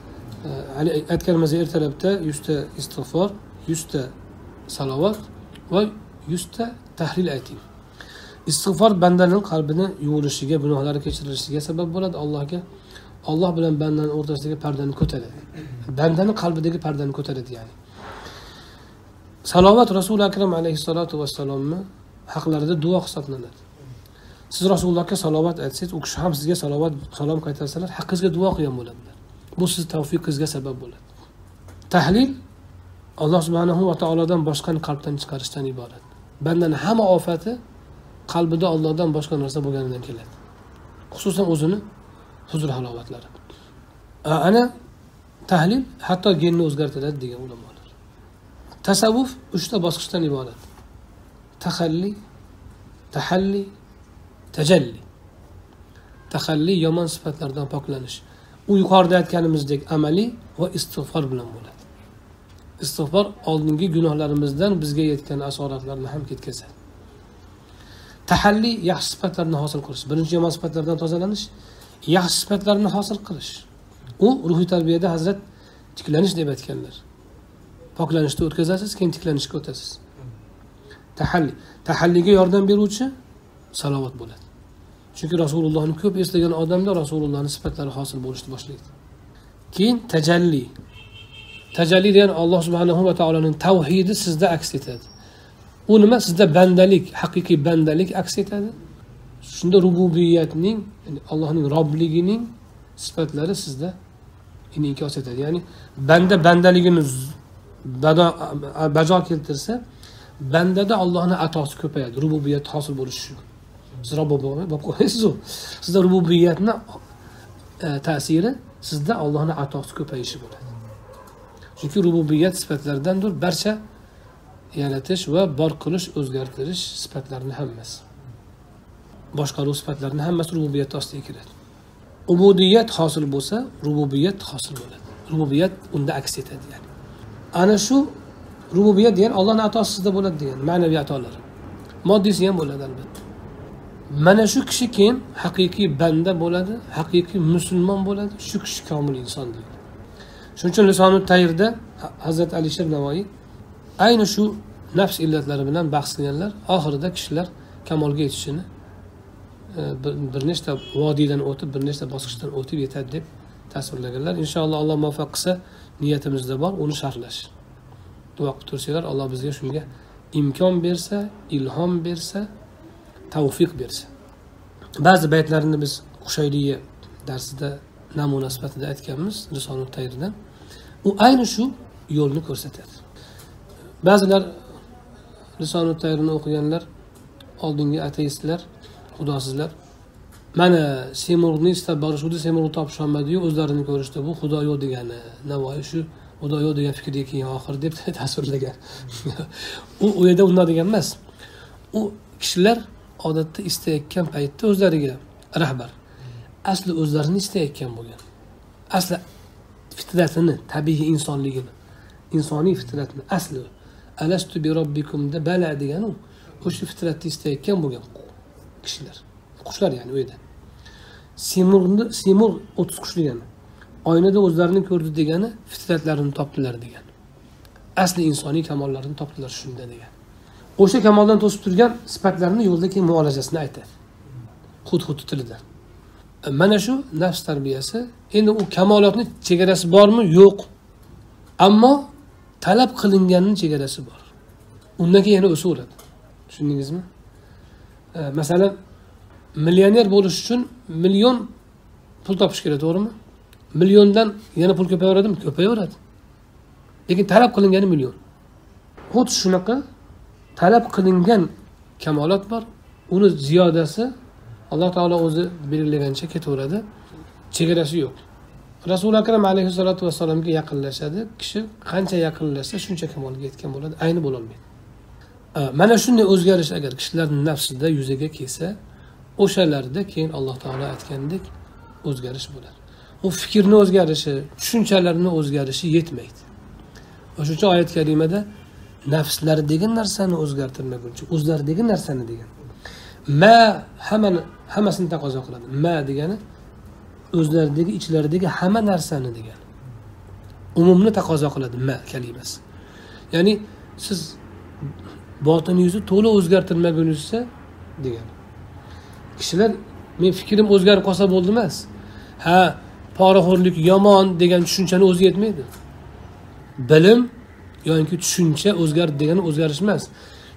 aytganimiz ertalabda 100 ta istig'for, 100 ta salovat va 100 ta tahlil ayting. Istig'for bandaning qalbini yuvilishiga, gunohlari kechirilishiga sabab bo'ladi Allohga. Alloh bilan bandaning o'rtasidagi pardani ko'taradi. Bandaning qalbidagi pardani ko'taradi ya'ni. Salovat Rasul akram alayhissalatu vassalomni haqlarida duo hisoblanadi. Siz Rasulullohga salovat aytsangiz, u kishi ham sizga salom qaytarsalar, haqqingizga duo qilgan bo'ladilar. Bu siz tavfiqingizga sabab bo'ladi. Tahlil Alloh subhanahu va taolodan boshqani qalbdan chiqarishdan iborat. Bandaning hamma ofati qalbida Allohdan boshqa narsa bo'lganidan keladi. Xususan o'zini huzur halovatlari. Ana tahlil hatto genni o'zgartiradi degan ulamolar. Tasavvuf 3 ta bosqichdan iborat. Tahalli, tahalli, tajalli. Tahalli yomon sifatlardan poklanish. U yuqorida aytganimizdek amaliy va istig'for bilan bo'ladi. Istig'for oldingi gunohlarimizdan bizga yetgan asoratlarni ham ketkazadi. Tahalli yaxshi sifatlarni hosil qilish. Birinchi yomon sifatlardan tozalanish, yaxshi sifatlarni hosil qilish. U ruhiy tarbiyada Hazrat tiklanish deb aytganlar. Poklanishni o'tkazasiz, keyin tiklanishga o'tasiz. Tahalli. Tahalliga yordam beruvchi salovat bo'ladi. Chunki Rasulullohni ko'p eslagan odamda Rasulullohning sifatlari hosil bo'lishni boshlaydi. Keyin tajalli. Tajalli degan Alloh subhanahu va taoloning tavhidi sizda aks etadi. U nima? Sizda bandalik, haqiqiy bandalik aks etadi. Shunda rububiyatning, ya'ni Allohning robbligining sifatlari sizda inkos etadi. Ya'ni banda bandaligini bajo keltirsa, bandada Allohning atosi ko'payadi, rububiyat hosil bo'lishi uchun. Siz Robb bo'lib qo'yasiz u. Sizda rububiyatni ta'siri, sizda Allohning atosi ko'payishi bo'ladi. Chunki rububiyat sifatlaridandir barcha yaratish va bor qilish, o'zgartirish sifatlarining hammasi. Boshqaruv sifatlarining hammasi rububiyat ostiga kiradi. Ubudiyat hosil bo'lsa, rububiyat hosil bo'ladi. Rububiyat unda aks etadi yani. Ana shu rububiyat degan Allohning atosi sizda bo'ladi degan ma'naviy atolar. Moddisi ham bo'ladi albatta. Mana shu kishi keyin haqiqiy banda bo'ladi, haqiqiy musulmon bo'ladi, shu kishi komil inson deydi. Shuning uchun Lisonut Tayrda Hazrat Alisher Navoiy ayni shu nafs illatlari bilan bahs qilganlar, oxirida kishilar kamolga yetishini bir nechta vodiydan o'tib, bir nechta bosqichdan o'tib yetadi deb tasvirlaganlar. Inshaalloh Alloh muvaffaq qilsa, niyatimizda bor uni sharhlash. Duo qilib tursanglar, Alloh bizga shunga imkon bersa, ilhom bersa, tavfiq bersa. Ba'zi baytlarini biz Qushayriya darsida namuna sifatida aytganmiz Risonut Tayrdan. U ayni shu yo'lni ko'rsatadi. Ba'zilar Risonut Tayrni o'qiganlar, oldingi ateistlar, xudosizlar, mana Semurg'ni istab borishdi, Semurg'ni topish olmadi-yu, o'zlarini ko'rishdi. Bu xudo yo'q degani. Navoiy shu xudo yo'q degan fikrga keyin oxir deb tasvirlagan. U yerda unday degan emas. U kishilar odatda istayotgan paytda o'zlariga rahbar asli o'zlarini istayotgan bo'lgan. Asli fitratini, tabiiy insonligini, insoniy fitratini asli alastu bi robbikumda bala degan u o'sha fitratni istayotgan bo'lgan kishilar. Qushlar ya'ni u yerda. Semur 30 qush degani. Oynada o'zlarini ko'rdi degani fitratlarini topdilar degan. Asli insoniy kamollarini topdilar shunda degan. O'sha kamoldan to'sib turgan sifatlarni yo'lda keyin muolajasini aytadi. Xud tilida. Mana shu nafs tarbiyasi. Endi u kamolotning chegarasi bormi? Yo'q. Ammo talab qilinganning chegarasi bor. Undan keyin yana o'saveradi. Tushundingizmi? Masalan, millioner bo'lish uchun million pul topish kerak, to'g'rimi? Milliondan yana pul ko'payaveradimi? Ko'payaveradi. Lekin talab qilingani million. Xuddi shunaqa talab qilingan kamolot bor. Uni ziyodasi Alloh taolo o'zi belgilagancha ketaveradi. Chegarasi yo'q. Rasul akram alayhisolatu vassalomga yaqinlashadi. Kishi qancha yaqinlashsa shuncha kamolga yetgan bo'ladi, ayni bo'la olmaydi. Mana shunday o'zgarish agar kishilarning nafsida yuzaga kelsa, o'shalarda keyin Alloh taolo aytgandek o'zgarish bo'ladi. U fikrni o'zgarishi, tushunchalarning o'zgarishi yetmaydi. O'sha uchun oyat karimada nafslaridagi narsani o'zgartirmaguncha, o'zlaridagi narsani degan. Ma hammasini taqozo qiladi. Ma degani o'zlaridagi, ichlaridagi hamma narsani degan. Umumni taqozo qiladi ma kalimasi. Ya'ni siz botiningizni to'la o'zgartirmagunizcha degan. Kishilar men fikrim o'zgarib qolsa bo'ldi emas. Ha, poraxo'rlik yomon degan tushunchani o'zi yetmaydi. Bilim yoki tushuncha o'zgardi degani o'zgarish emas.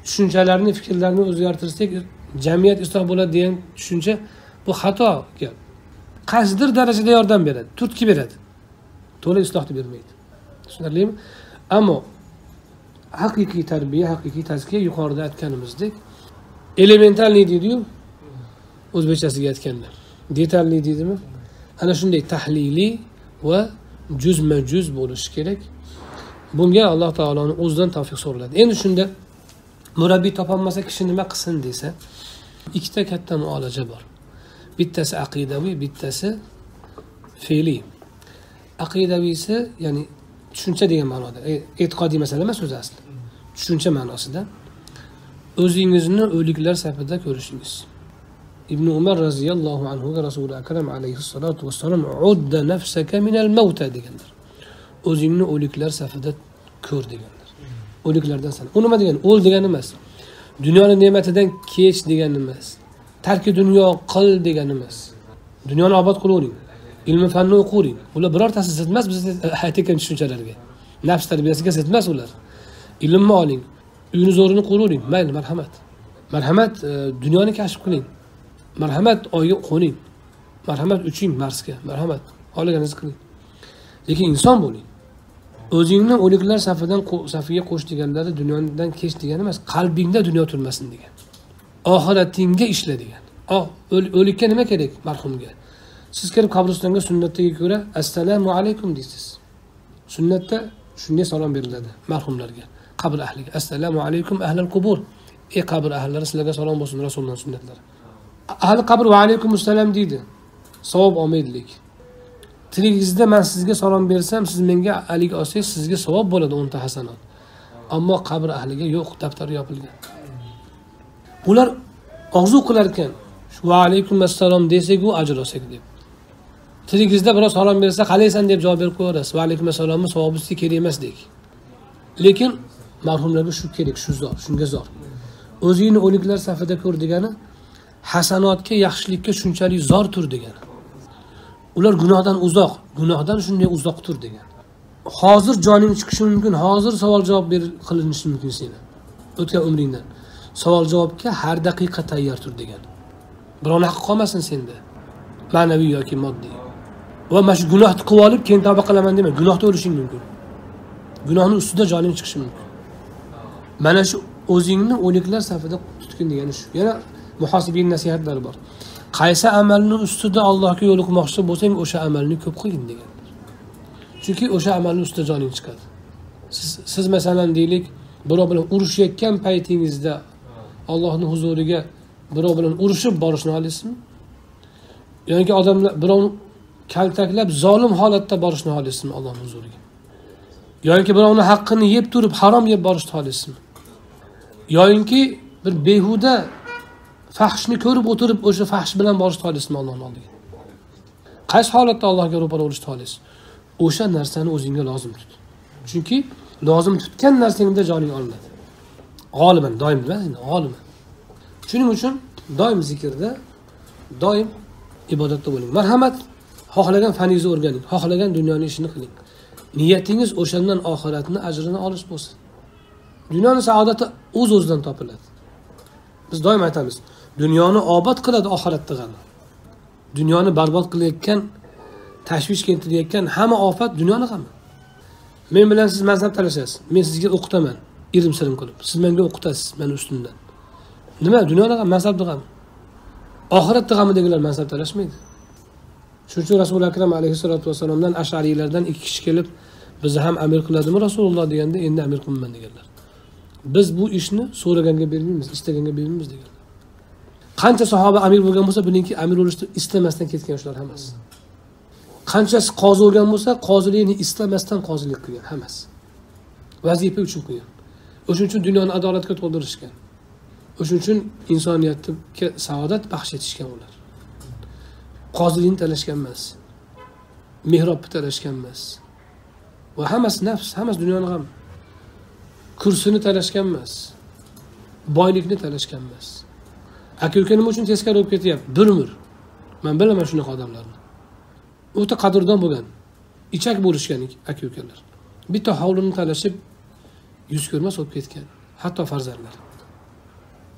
tushunchalarni, fikrlarni o'zgartirsak, jamiyat isloh bo'ladi degan tushuncha bu xato gap. Qaysidir darajada yordam beradi, turtki beradi. To'la islohni bermaydi. Tushunarlimi? Ammo haqiqiy tarbiya, haqiqiy tazkiya yuqorida aytganimizdek elementarli deydi-yu, o'zbekchasiga aytganda. Detalli deydimi? Ana shunday tahliliy va juzma-juz bo'lishi kerak. Bunga Alloh taoloning o'zidan tavfiq so'raladi. Endi shunda murabbiy topolmasa kishi nima qilsin desa, ikkita katta muolaja bor. Bittasi aqidaviy, bittasi fe'liy. Aqidaviysi, ya'ni tushuncha degan ma'noda, e'tiqodiy masala emas o'zi asli. Tushuncha ma'nosida o'zingizni o'liklar safida ko'rishingiz. Ibn Umar radhiyallohu anhu va Rasuli akram alayhi salatu vassalam udda nafsaka minal mauta deganlar. O'zingni o'liklar safida ko'r deganlar. O'liklardan sana. U nima degani? O'l degani emas. Dunyoni ne'matidan kech degani emas. Tarki dunyo qil degani emas. Dunyoni obod qilavering. Ilm fanni o'qing. Ular birortasi zid emas biz aytgan tushunchalarga. Nafs tarbiyasiga zid emas ular. Ilmni oling. Uyini zo'rini quravering. Mayli, marhamat. Marhamat, dunyoni kashf qiling. Marhamat, oyga qo'ning. Marhamat, uching Marsga. Marhamat, olganingizni qiling. Lekin inson bo'ling. O'zingni o'liklar safiga qo'sh deganlari dunyodan kech degani emas, qalbingda dunyo turmasin degan. Oxiratingga ishla degan. O'likka nima kerak marhumga? Siz kelib qabristonga sunnatga ko'ra assalomu alaykum deysiz. Sunnatda shunday salom beriladi marhumlarga, qabr ahliga. Assalomu alaykum ahlal qubur. Ey qabr ahllari, sizlarga salom bo'lsin, Rasululloh sunnatlari. Ahli qabr va alaykum assalom deydi. Savob olmaydilik. Tirigingizda men sizga salom bersam, siz menga alik olsangiz, sizga savob bo'ladi 10 ta hasanat. Ammo qabr ahliga yo'q, daftari yopilgan. Ular og'zu qilar ekan, va alaykum assalom desak, u ajr olsak deb. Tirigingizda birov salom bersa, qalaysan deb javob berib qo'yasiz. Va alaykum assalomni savobi sizga kerak emas dek. Lekin marhumlarga shu kerak, shu zor, shunga zor. O'zingni o'liklar safida ko'r degani hasanotga, yaxshilikka shunchalik zor tur degani. Ular gunohdan uzoq, gunohdan shunday uzoq tur degan. Hozir joning chiqishi mumkin, hozir savol javob qilinishi mumkin seni. O'tgan umringdan. Savol javobga har daqiqa tayyor tur degan. Biron haq qolmasin senda. Ma'naviy yoki moddiy. Va mana shu gunohni qilib olib, keyin tavba qilaman dema, gunohda o'lishing mumkin. Gunohning ustida joning chiqishi mumkin. Mana shu o'zingni o'liklar safida tutgin degani shu. Yana muhosibin nasihatlari bor. Qaysi amalni ustida Allohga yo'liqmoqchi bo'lsang, o'sha amalni ko'p qilgin degan. Chunki o'sha amalning ustida joning chiqadi. Siz masalan deylik, birov bilan urushayotgan paytingizda Allohning huzuriga birov bilan urushib borishni xohlaysizmi? Yoki odamlar birovni kaltaklab zolim holatda borishni xohlaysizmi Allohning huzuriga? Yoki birovning haqqini yeb turib harom yeb borishni xohlaysizmi? Yoki bir behuda fahshni ko'rib o'tirib o'sha fahsh bilan borishni xohlaysizmi Allohning oldiga? Qaysi holatda Allohga ro'para bo'lishni xohlaysiz? O'sha narsani o'zingga lozim tut. Chunki lozim tutgan narsangda joning olinadi. G'oliban, doim emas, g'oliban. Shuning uchun doim zikrda, doim ibodatda bo'ling. Marhamat, xohlagan faningizni o'rganing, xohlagan dunyoning ishini qiling. Niyatingiz o'shandan oxiratni ajrini olish bo'lsin. Dunyoning saodati o'z-o'zidan topiladi. Biz doim aytamiz, dunyoni obod qiladi oxiratda g'am. Dunyoni barbod qilayotgan, tashvish keltirayotgan hamma ofat dunyoni g'ami. Men bilan siz mazhab talashasiz. Men sizga o'qitaman, irim-sirim qilib. Siz menga o'qitasiz, men ustimdan. Nima? Dunyoni g'ami, mazhabni g'ami. Oxiratda g'amidagilar mazhab talashmaydi. Shuning uchun Rasul akram alayhissalatu vassalomdan Ash'ariylardan 2 kishi kelib, bizni ham amir qiladimi Rasululloh deganda, endi amir qilmayman deganlar. Biz bu ishni so'raganga bermaymiz, istaganga bermaymiz degan. Qancha sahoba amir bo'lgan bo'lsa, bilingki, amir bo'lishni istamasdan ketgan yoshlar hammasi. Qanchasi qozi bo'lgan bo'lsa, qozilikni istamasdan qozilik qilgan hammasi. Vazifa uchun qilgan. O'shuning uchun dunyoni adolatga to'ldirishgan. O'shuning uchun insoniyatga saodat baxsh etishgan ular. Qozilikni talashgan emas. Mehrobni talashgan emas. Va hammasi nafs, hammasi dunyoning g'ami. Kursini talashgan emas. Boylikni talashgan emas. Aka-uka nima uchun teskari bo'lib ketyapti? Bir umr. Men bilaman shunaqa odamlarni. O'ta qadrdon bo'lgan, ichak bo'lishgan aka-ukalar. Bitta hovlini talashib yuz ko'rmas bo'lib ketgan, hatto farzandlar.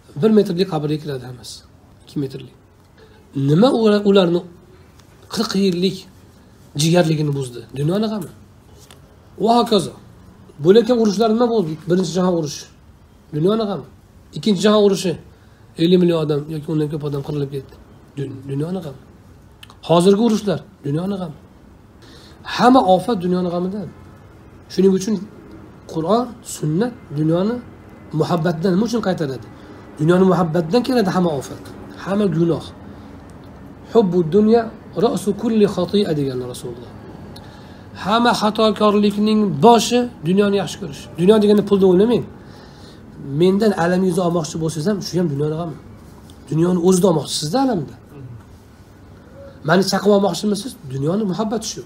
1 metrlik qabrga kiradi hammasi. 2 metrlik. Nima ularni 40 yillik jigarligini buzdi? Dunyoni g'ami. Va hokazo. Bo'layotgan urushlar nima bo'ldi? Birinchi jahon urushi. Dunyoni g'ami. Ikkinchi jahon urushi 50 million odam yoki undan ko'p odam qirilib ketdi. Dunyoni g'ami. Hozirgi urushlar dunyoni g'ami. Hamma ofat dunyoni g'amidan. Shuning uchun Qur'on, sunnat dunyoni muhabbatdan nima uchun qaytaradi? Dunyoni muhabbatdan keladi hamma ofat, hamma gunoh. Hubbu dunya ra'su kulli xati'a degan Rasululloh. Hamma xatokorlikning boshi dunyoni yaxshi ko'rish. Dunyo degani pulni o'ylamang. Mendan alamingizni olmoqchi bo'lsangiz ham shu ham dunyoni g'ami. Dunyoni o'zida olmoqchisizda alamda. Meni chaqib olmoqchimisiz? Dunyoni muhabbati shu.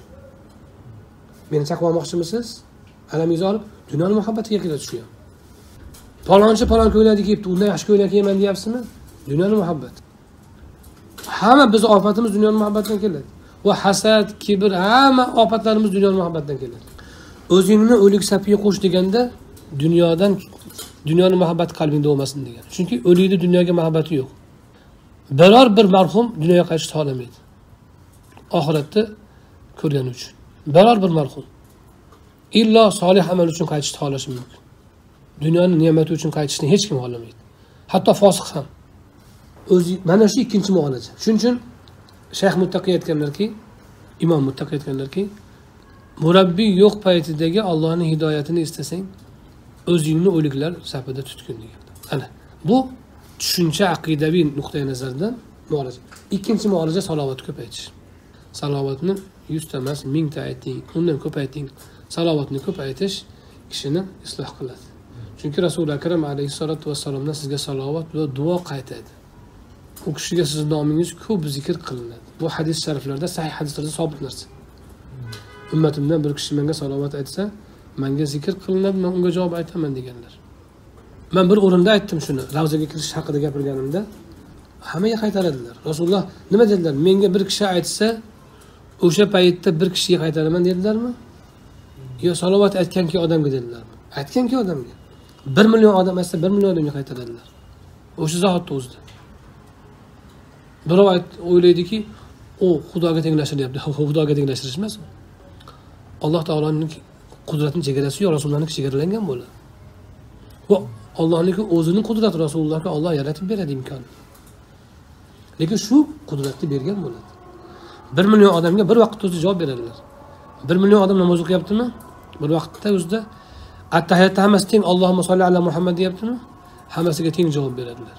Meni chaqib olmoqchimisiz? Alamingizni olib dunyoni muhabbatiga keladi shu ham. Palonchi palon ko'ylakni kiyibdi, undan yaxshi ko'ylak kiyman deyapsizmi? Dunyoni muhabbati. Hamma biz ofatimiz dunyoni muhabbatidan keladi. Va hasad, kibr, hamma ofatlarimiz dunyoni muhabbatidan keladi. O'zingni o'lik safiga qo'sh deganda dunyoni muhabbati qalbingda bo'lmasin degan. Chunki o'likni dunyoga muhabbati yo'q. Biror bir marhum dunyoga qaytishni xohlamaydi. Oxiratda ko'rgani uchun. Biror bir marhum illo solih amal uchun qaytishni xohlashi mumkin. Dunyoning ne'mati uchun qaytishni hech kim xohlamaydi. Hatto fosiq ham. Mana shu ikkinchi muolaja. Shuning uchun Shayx Muttaqi aytganlarki, Imom Muttaqi aytganlarki, murabbiy yo'q paytidagi Allohning hidoyatini istasang, o'zingni o'liklar safida tutgin degan. Ana, bu tushuncha aqidaviy nuqtai nazardan muolaja. Ikkinchi muolaja salovat ko'paytirish. Salovatni 100 ta emas, 1000 ta ayting, undan ko'payting. Salovatni ko'paytirish kishini isloh qiladi. Chunki Rasul akram alayhisolatu vassalomdan sizga salovat va duo qaytadi. U kishiga sizning nomingiz ko'p zikr qilinadi. Bu hadis shariflarda, sahih hadislarda sabit narsa. Ummatimdan bir kishi menga salovat aytsa, menga zikr qilinadi, men unga javob aytaman deganlar. Men bir o'rinda aytdim shuni, ravzaga kirish haqida gapirganimda, hammaga qaytaradilar. Rasululloh nima dedilar? Menga bir kishi aytsa, o'sha paytda bir kishiga qaytaraman dedilarmi? Yo salovat aytganki odamga dedilarmi? Aytganki odamga. 1 million odam aytsa 1 million odamga qaytaradilar. O'sha zahotda o'zida. Birov o'ylaydiki, u Xudoga tenglashiryapti. Xudoga tenglashtirish emas. Alloh taoloning qudratining chegarasi yo'q, Rasulullohning chegaralangan bo'ladi. Va Allohning o'zining qudrati Rasulullohga Alloh yaratib beradi imkon. Lekin shu qudratni bergan bo'ladi. 1 million odamga bir vaqtda o'zi javob beradilar. 1 million odam namoz o'qiyaptimi? Bir vaqtda o'zida at-tahiyatda hammasi teng Allohumma solli ala Muhammad deyaptimi? Hammasiga teng javob beradilar.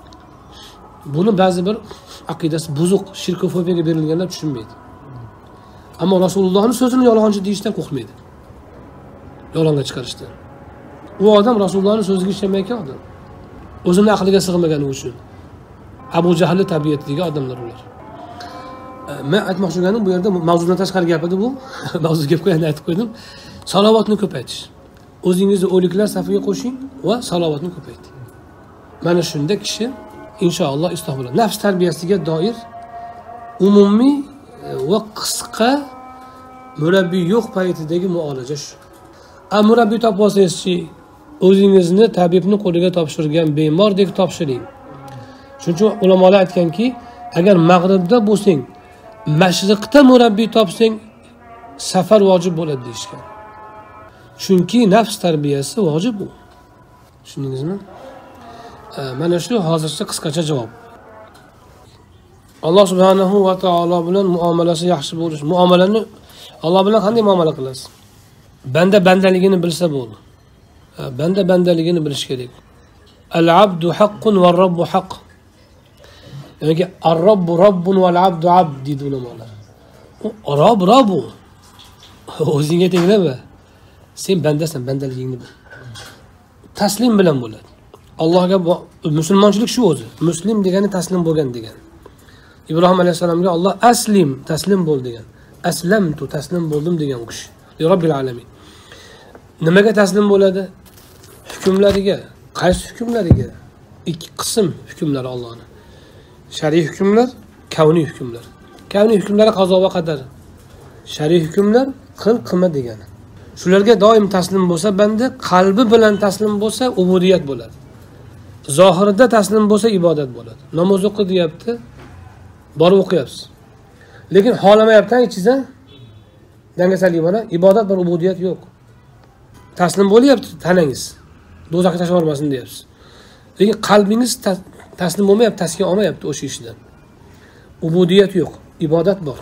Buni ba'zi bir aqidasi buzuq, shirkofobiyaga berilganlar tushunmaydi. Ammo Rasulullohning so'zini yolg'onchi deyishdan qo'rqmaydi. Yolg'onga chiqarishdan. U odam Rasulullohning so'ziga ishonmayotgan odam. O'zining aqliga sig'magani uchun. Abu Jahlning tabiatiga odamlar ular. Men aytmoqchi bo'lganim bu yerda mavzudan tashqari gap edi bu. Mavzu gap qo'yganday aytib qo'ydim. Salovatni ko'paytirish. O'zingizni o'liklar safiga qo'shing va salovatni ko'paytiring. Mana shunda kishi inshaalloh isloh bo'ladi. Nafs tarbiyasiga doir umumiy va qisqa murabbiy yo'q paytidagi muolaja shu. Murabbiy topib olsangiz-chi, o'zingizni tabibning qo'liga topshirgan bemordek topshiring. Shuning uchun ulamolar aytganki, agar mag'ribda bo'lsang, mashriqda murabbiy topsang, safar vojib bo'ladi deyishgan. Chunki nafs tarbiyasi vojib bu. Tushundingizmi? Mana shu hozircha qisqacha javob. Alloh subhanahu va taolo bilan muomalasi yaxshi bo'lish. Muomalani Alloh bilan qanday muomala qilasiz? Banda bandaligini bilsa bo'ldi. Banda bandaligini bilish kerak. Al-abdu haqqun va robbu haqq. Ya'ni ar-robbu robbun va al-abdu abd deydi ulamolar. Rob. O'zingga tenglama. Sen bandasan, bandaligingni bil. Taslim bilan bo'ladi. Allohga musulmonchilik shu o'zi. Muslim degani taslim bo'lgan degan. Ibrohim alayhisalomga Alloh aslim, taslim bo'l degan. Aslamtu, taslim bo'ldim degan u kishi. Robbil alamin. Nimaga taslim bo'ladi? Hukmlariga. Qaysi hukmlariga? Ikki qism hukmlari Allohning. Shar'iy hukmlar, kavniy hukmlar. Kavniy hukmlar qazo va qadar. Shar'iy hukmlar qil, qilma degani. Shularga doim taslim bo'lsa, banda qalbi bilan taslim bo'lsa, ubudiyat bo'ladi. zohirida taslim bo'lsa ibodat bo'ladi. Namoz o'qi deyapti, borib o'qiyapsiz. Lekin xohlamayapti ichingizda dangasalik bor, ibodat bor, ubudiyat yo'q. Taslim bo'lyapti tanangiz. Do'zaxga tashlab yubormasin deyapsiz. Lekin qalbingiz taslim bo'lmayapti, taskin olmayapti o'sha ishdan. Ubudiyat yo'q, ibodat bor.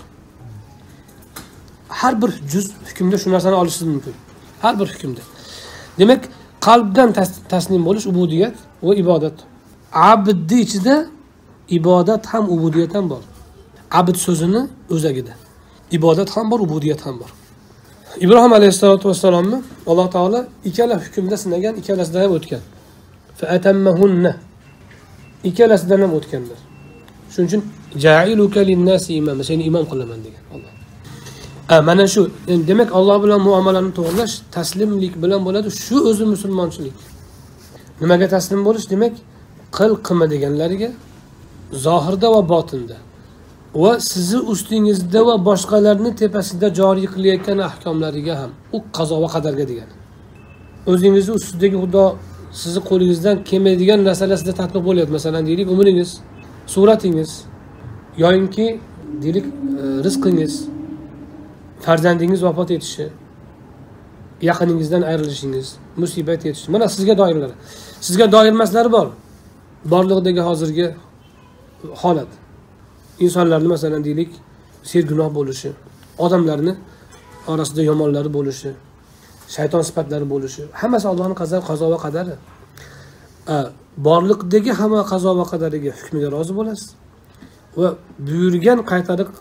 Har bir juz hukmda shu narsani olishingiz mumkin. Har bir hukmda. Demak, qalbdan taslim bo'lish ubudiyat va ibodat. Abdni ichida ibodat ham ubudiyat ham bor. Abd so'zini o'zagida. Ibodat ham bor, ubudiyat ham bor. Ibrohim alayhisolatu vassalomni Alloh taolo ikkala hukmda sinagan, ikkalasidan ham o'tgan. Fa atammahunna. Ikkalasidan ham o'tganlar. Shuning uchun ja'iluka lin-nasi imama, seni imom qilaman degan Alloh. Mana shu, demak Alloh bilan muomalani to'g'rilash taslimlik bilan bo'ladi. Shu o'zi musulmonchilik. Nimaga taslim bo'lish? Demak, qilma deganlariga zohirda va botinda va sizni ustingizda va boshqalarning tepasida joriy qilayotgan ahkomlariga ham, u qazo va qadarga degani. O'zingizning ustidagi Xudo sizni qo'lingizdan kelmaydigan narsalar sizda tatbiq bo'lyapti. Masalan, deylik, umringiz, suratingiz, yo'inki deylik rizqingiz, farzandingiz vafot etishi, yaqiningizdan ayrilishingiz, musibat yetishi. Mana sizga doirlar. Sizga doir emaslari bor. Borlig'idagi hozirgi holat. İnsanlarni masalan deylik, sergunoh bo'lishi, odamlarni orasida yomonlari bo'lishi, shayton sifatlari bo'lishi, hammasi Allohning qazo va qadari. Borliqdagi hamma qazo va qadariga, hukmiga rozi bo'lasiz va buyurgan qaytariq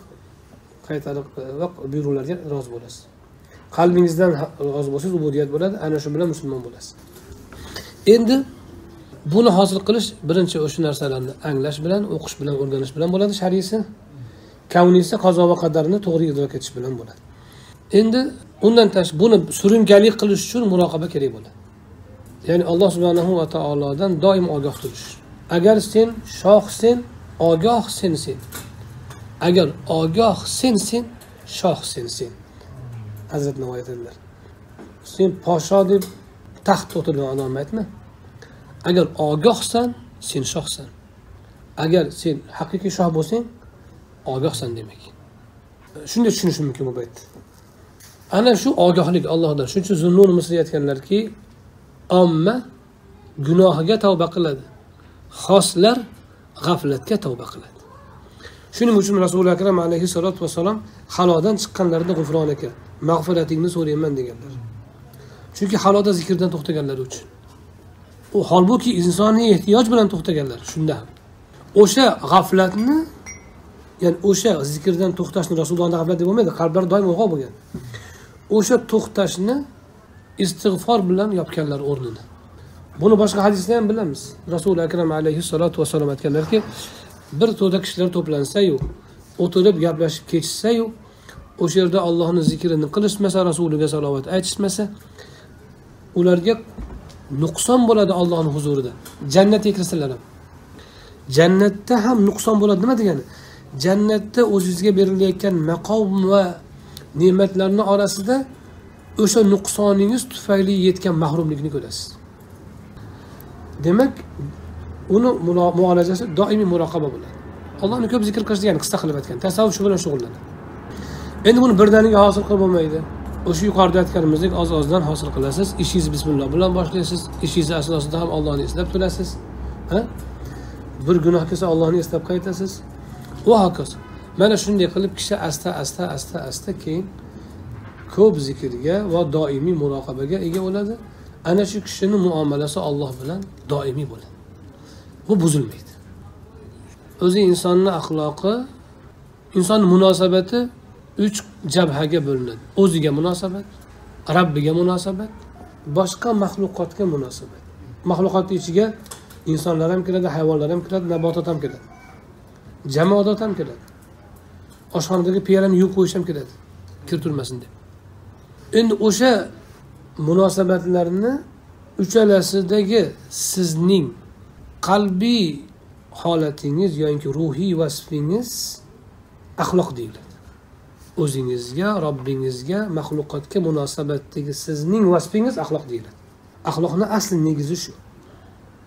va buyruqlarga rozi bo'lasiz. Qalbingizdan rozi bo'lsangiz ubudiyat bo'ladi, ana shu bilan musulmon bo'lasiz. Endi buni hosil qilish birinchi o'sha narsalarni anglash bilan, o'qish bilan, o'rganish bilan bo'ladi. Shar'iysi, kavniysi qazo va qadarni to'g'ri idrok etish bilan bo'ladi. Endi undan tashqari buni surunkali qilish uchun muroqaba kerak bo'ladi. Ya'ni Alloh subhanahu va taolodan doim ogoh turish. Agar sen shohsen, ogoh sensen. Agar ogoh sensen, shoh sensen. Hazrat Navoiy aytadilar. Sen podsho deb taxt o'tirgan odam aytma. Agar ogohsan, sen shohsan. Agar sen haqiqiy shoh bo'lsang, ogohsan demak. Shunday tushunish mumkin bu bayt. Ana shu ogohlik Allohdan. Shuning uchun Zunnun Misri aytganlarki, omma gunohiga tavba qiladi. Xoslar g'aflatga tavba qiladi. Shuning uchun Rasululloh akram alayhisolatu vasallam halodan chiqqanlarida g'ufronaka, mag'firatingni so'rayman deganlar. Chunki haloda zikrdan to'xtaganlar uchun. U holbuki insoniy ehtiyoj bilan to'xtaganlar. Shunda ham o'sha g'aflatni, ya'ni o'sha zikrdan to'xtashni Rasulullohning g'aflat deb bo'lmaydi, qalblar doim uyg'oq bo'lgan. O'sha to'xtashni istig'for bilan yopganlar o'rnini. Buni boshqa hadisda ham bilamiz. Rasululloh akram alayhisolatu vasallam aytganlarki, bir to'da kishilar to'plansa-yu, o'tirib gaplashib ketishsa-yu, o'sha yerda Allohning zikrini qilishmasa, Rasuliga salovat aytishmasa, ularga nuqson bo'ladi Allohning huzurida. Jannatga kirsalar ham. Jannatda ham nuqson bo'ladi. Nima degani? Jannatda o'zingizga berilayotgan maqom va ne'matlarning orasida o'sha nuqsoningiz tufayli yetgan mahrumlikni ko'rasiz. Demak, uni muolajasi doimiy muroqaba bo'ladi. Allohni ko'p zikr qilish degani qisqa qilib aytgan. Tasavvuf shu bilan shug'ullanadi. Endi buni birdaniga hosil qilib bo'lmaydi. O'sha yuqorida aytganimizdek oz-ozdan hosil qilasiz. Ishingizni bismillah bilan boshlaysiz. Ishingiz asnosida ham Allohni eslab turasiz. Bir gunoh kelsa Allohni eslab qaytasiz. Va hokazo. Mana shunday qilib kishi asta keyin ko'p zikrga va doimiy muroqabaga ega bo'ladi. Ana shu kishining muomalasi Alloh bilan doimiy bo'ladi. Bu buzilmaydi. O'zi insonning axloqi, insonning munosabati 3 jabhaga bo'linadi. O'ziga munosabat, Rabbiga munosabat, boshqa maxluqotga munosabat. Maxluqotning ichiga insonlar ham kiradi, hayvonlar ham kiradi, nabotot ham kiradi. Jamoat ham kiradi. Oshxonadagi piyolani yuvib qo'yish ham kiradi. Kirturmasin deb. Endi o'sha munosabatlarni uchalasidagi sizning qalbiy holatingiz yoki ruhiy vasfingiz axloq deyiladi. O'zingizga, Robbingizga, maxluqotga munosabatdagi sizning vasfingiz axloq deyiladi. Axloqning asli negizi shu.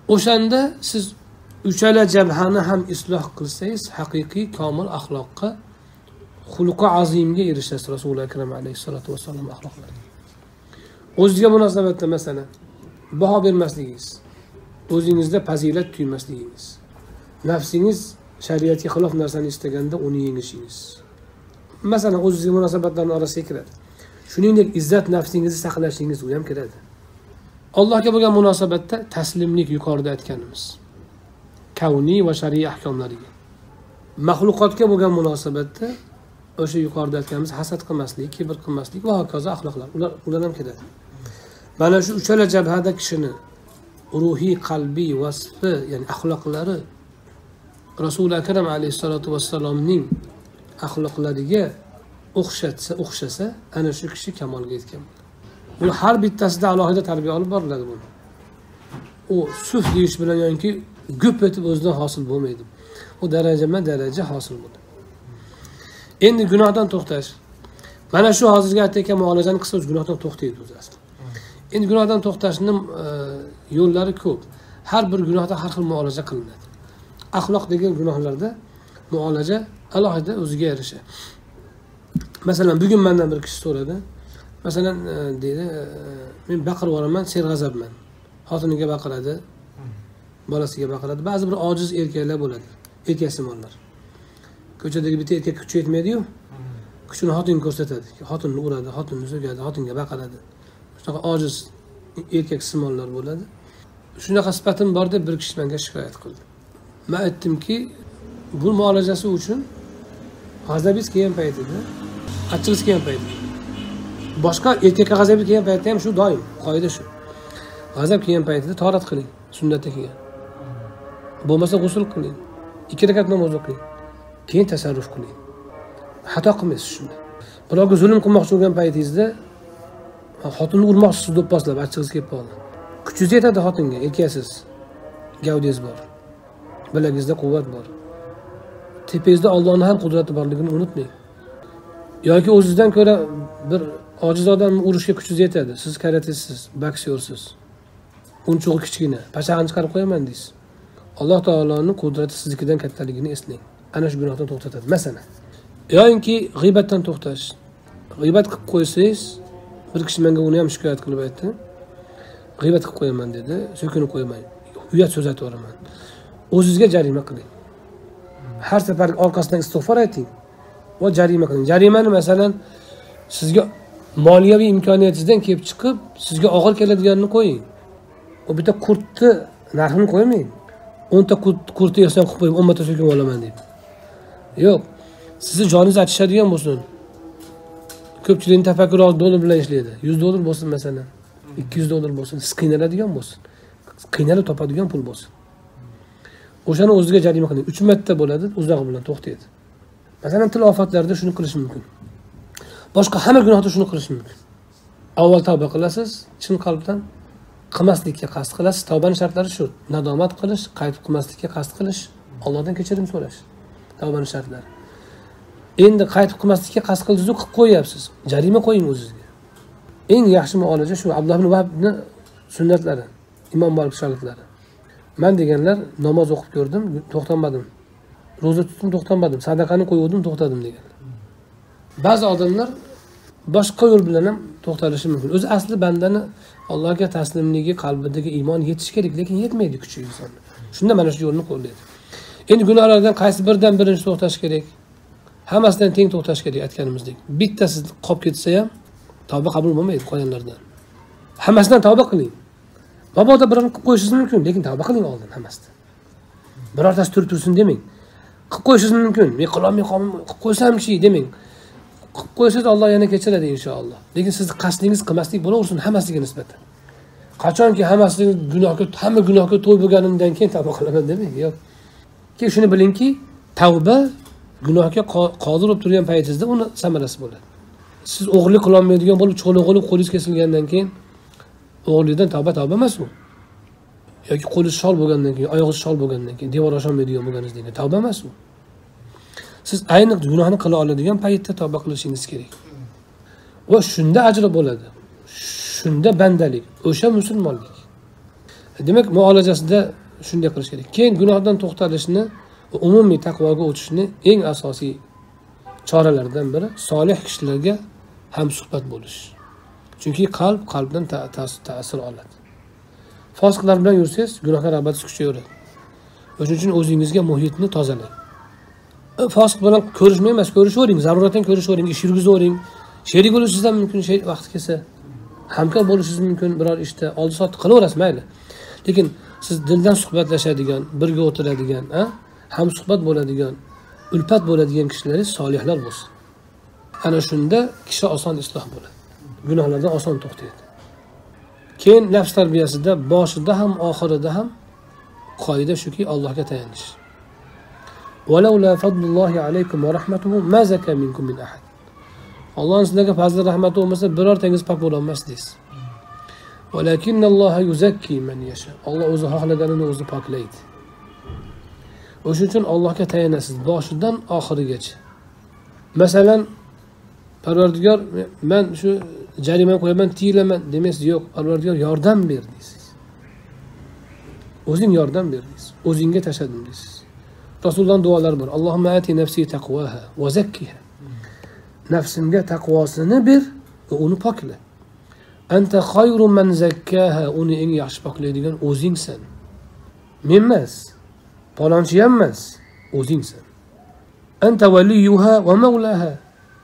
O'shanda siz uchala jabhani ham isloh qilsangiz, haqiqiy komil axloqqa, xuluqi azimga erishasiz. Rasululloh akram alayhissalatu vassalom axloqlari. O'zingizga munosabatda masalan baho bermasligingiz, o'zingizda fazilat tuymasligingiz, nafsingiz shariatga xilof narsani istaganda uni yengishingiz. Masalan, o'zingizga munosabatlarning orasiga kiradi. Shuningdek, izzat nafsingizni saqlashingiz u ham kiradi. Allohga bo'lgan munosabatda taslimlik yuqorida aytganimiz. Kavniy va shar'iy ahkomlariga. Maxluqotga bo'lgan munosabatda o'sha yuqorida aytganimiz hasad qilmaslik, kibr qilmaslik va hokazo axloqlar. Ular ham kiradi. Mana shu uchala jabhada kishini ruhiy, qalbiy vasfi, ya'ni axloqlari Rasululloh akram alayhissalatu vassalomning axloqlariga o'xshasa, ana shu kishi kamolga yetgan. Bu har bittasida alohida tarbiya olib boriladi buni. U suf deyish bilan yoki gup etib o'zidan hosil bo'lmaydi. U daraja hosil bo'ladi. Endi gunohdan to'xtash. Mana shu hozirgi aytayotgan muolajani qilsa o'z gunohdan to'xtaydi o'zi aslida. Endi gunohdan to'xtashning yo'llari ko'p. Har bir gunohda har xil muolaja qilinadi. Axloq degan gunohlarda muolaja alohida o'ziga yarasha. Masalan, bugun mendan bir kishi so'radi. Masalan, deydi, men baqirib yuboraman, serg'azabman. Xotiniga baqiradi, bolasiga baqiradi. Ba'zi bir ojiz erkaklar bo'ladi, erkaksimollar. Ko'chadagi bitta erkak kuchi yetmaydi-yu, kuchini xotinga ko'rsatadi. Xotinni uradi, xotinni so'kadi, xotinga baqiradi. Shunaqa ojiz erkak simollar bo'ladi. Shunaqa sifatim bor deb bir kishi menga shikoyat qildi. Men aytdimki, bu muolajasi uchun g'azabingiz kelgan paytida, achchig'ingiz kelgan paytida, boshqa erkakka g'azabi kelgan paytda ham shu doim, qoida shu. G'azab kelgan paytida tahorat qiling, sunnatda kelgan. Bo'lmasa g'usl qiling, 2 rakat namoz o'qing, keyin tasarruf qiling. Xato qilmaysiz shunda. Birovga zulm qilmoqchi bo'lgan paytingizda xotinni urmoqchisiz deb poslab, achchig'ingiz kelib qoldi. Kuchingiz yetadi xotinga, erkaksiz. Gavdangiz bor. Bilagingizda quvvat bor. Tepangizda Allohning ham qudrati borligini unutmang. Yoki o'zingizdan ko'ra bir ojiz odamni urishga kuchingiz yetadi. Siz karatesiz, boksyorsiz. Unchug'i kichkina, pachag'ini chiqarib qo'yaman deysiz. Alloh taoloning qudrati siznikidan kattaligini eslang. Ana shu gunohdan to'xtatadi. Masalan, yoki g'iybatdan to'xtash. G'iybat qilib qo'ysangiz, bir kishi menga uni ham shikoyat qilib aytdi. G'iybat qilib qo'yaman dedi, so'kinib qo'ymayman. Uyat so'z aytib yoraman. O'zingizga jarima qiling. Har safar orqasidan istig'for ayting va jarima qiling. Jarimani masalan sizga moliyaviy imkoniyatingizdan kelib chiqib, sizga og'ir keladiganini qo'ying. O bitta qurtni narxini qo'ymang. 10 ta qurtni ehson qilib qo'yib 10 ta so'kinib olaman deb. Yo'q. Sizni joningiz achishadigan bo'lsin. Ko'pchilikning tafakkuri $1 bilan ishlaydi. $100 bo'lsin masalan, $200 bo'lsin, siz qiynaladigan bo'lsin. Qiynalib topadigan pul bo'lsin. O'shani o'ziga jarima qiling. 3 marta bo'ladi, uzog'i bilan to'xtaydi. Masalan, til ofatlarida shuni qilish mumkin. Boshqa hamma gunohda shuni qilish mumkin. Avval tavba qilasiz, chin qalbdan qilmaslikka qasd qilasiz. Tavbaning shartlari shu: nadomat qilish, qaytib qilmaslikka qasd qilish, Allohdan kechirim so'rash. Tavbaning shartlari. Endi qaytib qilmaslikka qasd qildingiz-ku, qilib qo'yapsiz. Jarima qo'ying o'zingizga. Eng yaxshi muolaja shu. Abdulloh ibn Vahbning sunnatlari, Imom Malik shogirdlari. Men deganlar namoz o'qib ko'rdim, to'xtamadim. Roza tutdim, to'xtamadim. Sadaqani qo'ydim, to'xtadim deganlar. Ba'zi odamlar boshqa yo'l bilan ham to'xtalishi mumkin. O'zi asli bandani Allohga taslimligi, qalbidagi iymon yetish kerak, lekin yetmaydi kuchi insonda. Shunda mana shu yo'lni qo'llaydi. Endi gunohlardan qaysi birdan birinchi to'xtash kerak? Hammasidan teng to'xtash kerak aytganimizdek. Bittasi qolib ketsa ham tavba qabul bo'lmaydi qolganlardan. Hammasidan tavba qiling. Mabodo birini qilib qo'yishingiz mumkin, lekin tavba qiling oldin hammasidan. Birortasi tursin demang. Qilib qo'yishingiz mumkin. Men qilolmay qilib qo'ysam-chi demang. Qilib qo'ysangiz Alloh yana kechiradi inshaalloh. Lekin siz qasdingiz qilmaslik bo'laversin hammasiga nisbatan. Qachonki hammasi hamma gunohga to'y bo'lganimdan keyin tavba qilaman demang. Yo'q. Keyin shuni bilingki, tavba gunohga qodir bo'lib turgan paytingizda uni samarasi bo'ladi. Siz o'g'irlik qila olmaydigan bo'lib, cho'g'liq qilib qo'lingiz kesilgandan keyin o'g'irlikdan tavba emas u. Yoki qo'lingiz shol bo'lgandan keyin, oyog'ingiz shol bo'lgandan keyin devor osholmaydigan bo'lganingizdan keyin tavba emas u. Siz ayni gunohni qila oladigan paytda tavba qilishingiz kerak. Va shunda ajr bo'ladi. Shunda bandalik, o'sha musulmonlik. Demak, muolajasida shunday qilish kerak. Keyin gunohdan to'xtalishni, umumiy taqvoga o'tishni eng asosiy choralaridan biri solih kishilarga ham suhbat bo'lish. Chunki qalbdan ta'sir oladi. Fosiqlar bilan yursangiz, gunohga rag'batingiz kuchayaveradi. O'shuning uchun o'zingizga muhitni tozalang. Fosiq bilan ko'rishmay emas, ko'rishavering, zaruratdan ko'rishavering, ish yurgizavering. Sherik bo'lishingiz ham mumkin, vaqt kelsa. Hamkor bo'lishingiz mumkin, biror ishda oldi-sotdi qilaverasiz, mayli. Lekin siz dildan suhbatlashadigan, birga o'tiradigan, ham suhbat bo'ladigan, ulfat bo'ladigan kishilaringiz solihlar bo'lsin. Ana shunda kishi oson isloh bo'ladi. Gunohlardan oson to'xtaydi. Keyin nafs tarbiyasida boshida ham, oxirida ham qoida shuki, Allohga tayanish. Walaula fadlullohi alaykum va rahmatuhu ma zaka minkum min ahad. Allohning sizlarga fazli rahmati bo'lmasa, birortangiz pok bo'la olmasdingiz. Walakinnalloha yuzakki man yasha. Alloh o'zi xohlaganini o'zi poklaydi. O'shuning uchun Allohga tayanasiz boshidan oxirigacha. Masalan, Parvardigor, men shu jarima qo'yaman, tiyilaman demaysiz, yo'q, Parvardigor yordam ber deysiz. O'zing yordam ber deysiz. O'zingga tashadim deysiz. Rasulullohning duolari bor. Allohumma ati nafsi taqwaha va zakkiha. Nafsimga taqvosini ber va uni pokla. Anta khayru man zakkaha. Uni eng yaxshi poklaydigan o'zingsan. Men emas, palonchi ham emas, o'zingsan. Anta waliyuha va mawlaha.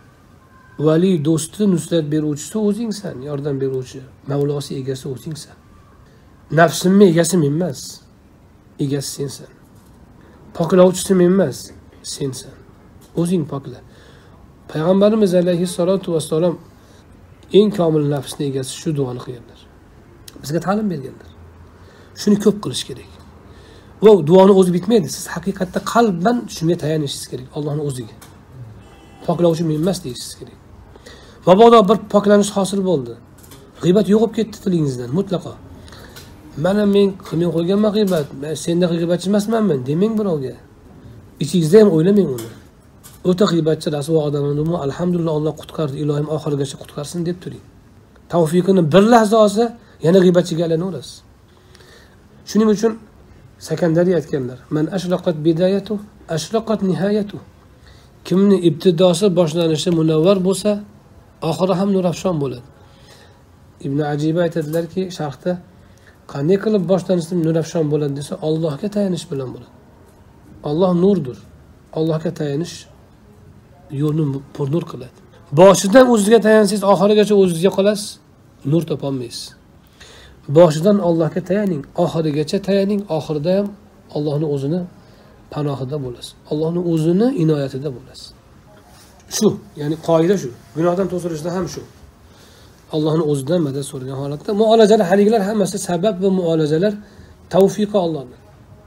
Vali do'sti, nusrat beruvchisi o'zingsan, yordam beruvchi, Mavlosi egasi o'zingsan. Nafsimni egasi men emas, egasi sensan. Poklovchisi men emas, sensan. O'zing pokla. Payg'ambarimiz alayhissalatu vassalom eng komil nafsning egasi shu duoni qilganlar. Bizga ta'lim berganlar. Shuni ko'p qilish kerak. Va duoni o'zi bitmaydi. Siz haqiqatda qalban shunga tayanishingiz kerak, Allohning o'ziga. Poklovchi men emas deyishingiz kerak. Mabodo bir poklanish hosil bo'ldi. G'iybat yo'qib ketdi tilingizdan mutlaqo. Mana men qilmay qo'yganman g'iybat, men sendan g'iybatchi emasmanman demang birovga. Ichingizda ham o'ylamang uni. O'ta g'iybatchi rasvo odamni alhamdulillah Alloh qutqardi, ilohim oxirigacha qutqarsin deb turing. Tavfiqini bir lahza olsa, yana g'iybatchiga aylanaverasiz. Shuning uchun Sakandari aytganlar: "Man ashraqat bidayatu, ashraqat nihayatu." Kimni ibtidosi boshlanishi munavvar bo'lsa, oxiri ham nurafshon bo'ladi. Ibn Ajiba aytadilarki, sharhda qanday qilib boshlanishi nurafshon bo'ladi desa, Allohga tayanish bilan bo'ladi. Alloh nurdir. Allohga tayanish yo'lni purnur qiladi. Boshidan o'zingizga tayansangiz, oxirigacha o'zingizga qolasiz, nur topolmaysiz. Boshidan Allohga tayaning, oxirigacha tayaning, oxirida ham Allohning o'zini panohida bo'lasiz. Allohning o'zini inoyatida bo'lasiz. Shu, ya'ni qoida shu. Gunohdan to'silishda ham shu. Allohning o'zidan madad so'ragan holatda muolajalar, haligilar hammasi sabab va muolajalar tavfiqi Allohdan.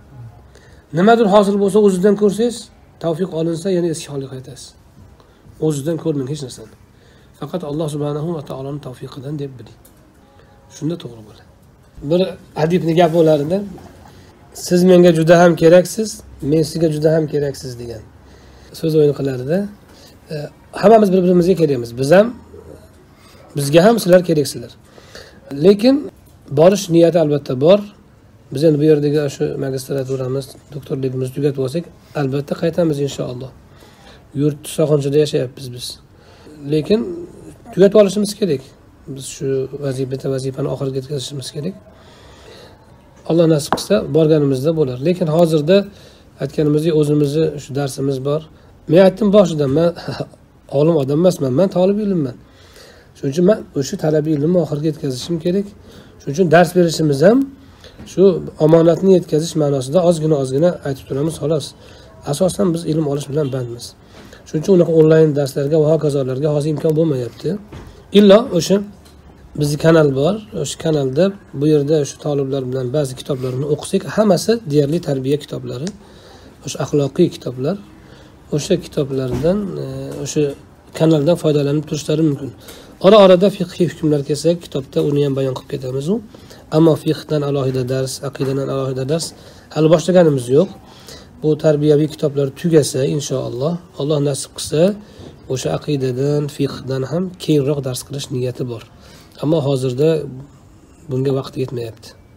Nimadir hosil bo'lsa o'zingizdan ko'rsangiz, tavfiq olinsa yana eski holiga qaytasiz. O'zingizdan ko'rmang hech narsani. Faqat Alloh subhanahu va taoloning tavfiqidan deb biling. Shunda to'g'ri bo'ladi. Bir adibning gapi bo'larida, siz menga juda ham keraksiz, men sizga juda ham keraksiz degan so'z o'yin qilarida, hammamiz bir-birimizga kerakmiz. Biz ham, bizga ham sizlar keraksizlar. Lekin borish niyati albatta bor. Biz endi bu yerdagi shu magistraturamiz, doktorligimizni tugatib olsak, albatta qaytamiz inshaalloh. Yurt sohonchida yashayapmiz biz. Lekin tugatib olishimiz kerak. Biz shu vazifani oxiriga yetkazishimiz kerak. Alloh nasib qilsa borganimizda bo'lar. Lekin hozirda aytganimizdek o'zimizni shu darsimiz bor. Men aytdim boshidan, men olim odam emasman, men talab ilmman. Shuning uchun men o'sha talabiy ilmni oxiriga yetkazishim kerak. Shuning uchun dars berishimiz ham shu omonatni yetkazish ma'nosida ozgina aytib turamiz xolos. Asosan biz ilm olish bilan bandmiz. Shuning uchun unaqa onlayn darslarga va hokazolarga hozir imkon bo'lmayapti. Illo o'sha bizning kanal bor. O'sha kanalda bu yerda o'sha talablar bilan ba'zi kitoblarni o'qisak, hammasi deyarli tarbiya kitoblari, o'sha axloqiy kitoblar. O'sha kitoblardan, o'sha kanaldan foydalanib turishlari mumkin. Ora-orada fiqhiy hukmlar kelsak, kitobda uni ham bayon qilib ketamiz. Ammo fiqhdan alohida dars, aqidadan alohida dars hali boshlaganimiz yo'q. Bu tarbiyaviy kitoblar tugasa inshaalloh, Alloh nasib qilsa, o'sha aqidadan, fiqhdan ham keyinroq dars qilish niyati bor. Ammo hozirda bunga vaqt yetmayapti.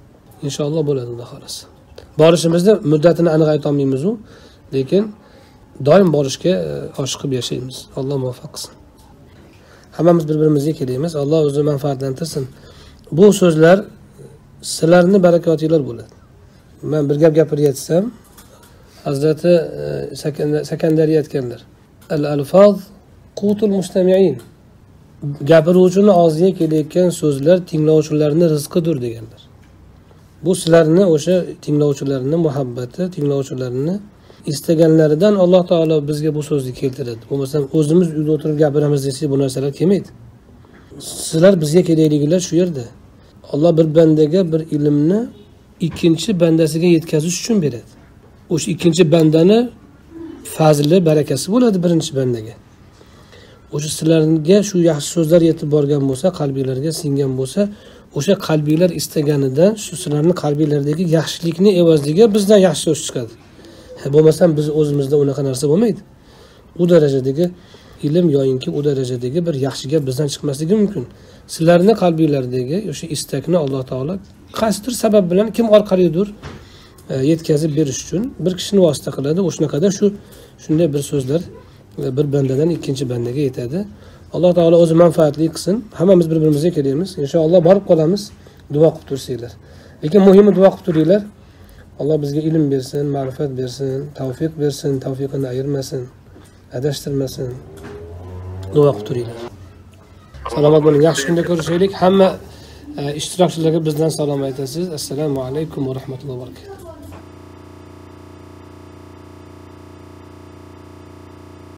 inshaalloh bo'ladi xudo xohlasa. Borishimizni muddatini aniq ayta olmaymiz, lekin doim borishga oshiqib yashaymiz. Alloh muvaffaq qilsin. Hammamiz bir-birimizga kelaymiz. Alloh o'zi manfaatlantirsin. Bu so'zlar sizlarning barakotinglar bo'ladi. Men bir gap gapirayotsam, Hazrati Sakandari aytganlar. Al-alfaz qutul mustami'in. Gapiruvchini og'ziga kelayotgan so'zlar tinglovchilarning rizqidir deganlar. Bu sizlarni o'sha tinglovchilarning muhabbati, tinglovchilarning istaganlaridan Alloh taolo bizga bu so'zni keltiradi. Bo'lmasam o'zimiz uyda o'tirib gapiramiz desak bu narsalar kelmaydi. Sizlar bizga kerakligilar shu yerda. Alloh bir bandaga bir ilmni ikkinchi bandasiga yetkazish uchun beradi. O'sha ikkinchi bandani fazli, barakasi bo'ladi birinchi bandaga. O'sha sizlarga shu yaxshi so'zlar yetib borgan bo'lsa, qalbingizlarga singan bo'lsa, o'sha qalbingizlar istaganidan shu sizlarning qalbingizlardagi yaxshilikni evaziga bizdan yaxshi so'z chiqadi. Bo'lmasam biz o'zimizda unaqa narsa bo'lmaydi. U darajadagi ilm yoyinki u darajadagi bir yaxshi gap bizdan chiqmasligi mumkin. Sizlarning qalbingizlardagi o'sha istakni Alloh taolo qaysidir sabab bilan kim orqalidir yetkazib berish uchun bir kishini vosita qiladi. O'shunaqada shunday bir so'zlar bir bandadan ikkinchi bandaga yetadi. Alloh taolo o'zi manfaatli qilsin. Hammamiz bir-birimizga kelaymiz. Inshaalloh borib qolamiz. Duo qilib tursanglar. Lekin muhimi duo qilib turinglar. Alloh bizga ilm bersin, ma'rifat bersin, tavfiq bersin, tavfiqini ayirmasin, adashtirmasin. Duo qilib turinglar. Salomat bo'ling. Yaxshi kunda ko'rishaylik. Hamma ishtirokchilarga bizdan salom aytasiz. Assalomu alaykum va rahmatullohi va barakatuh.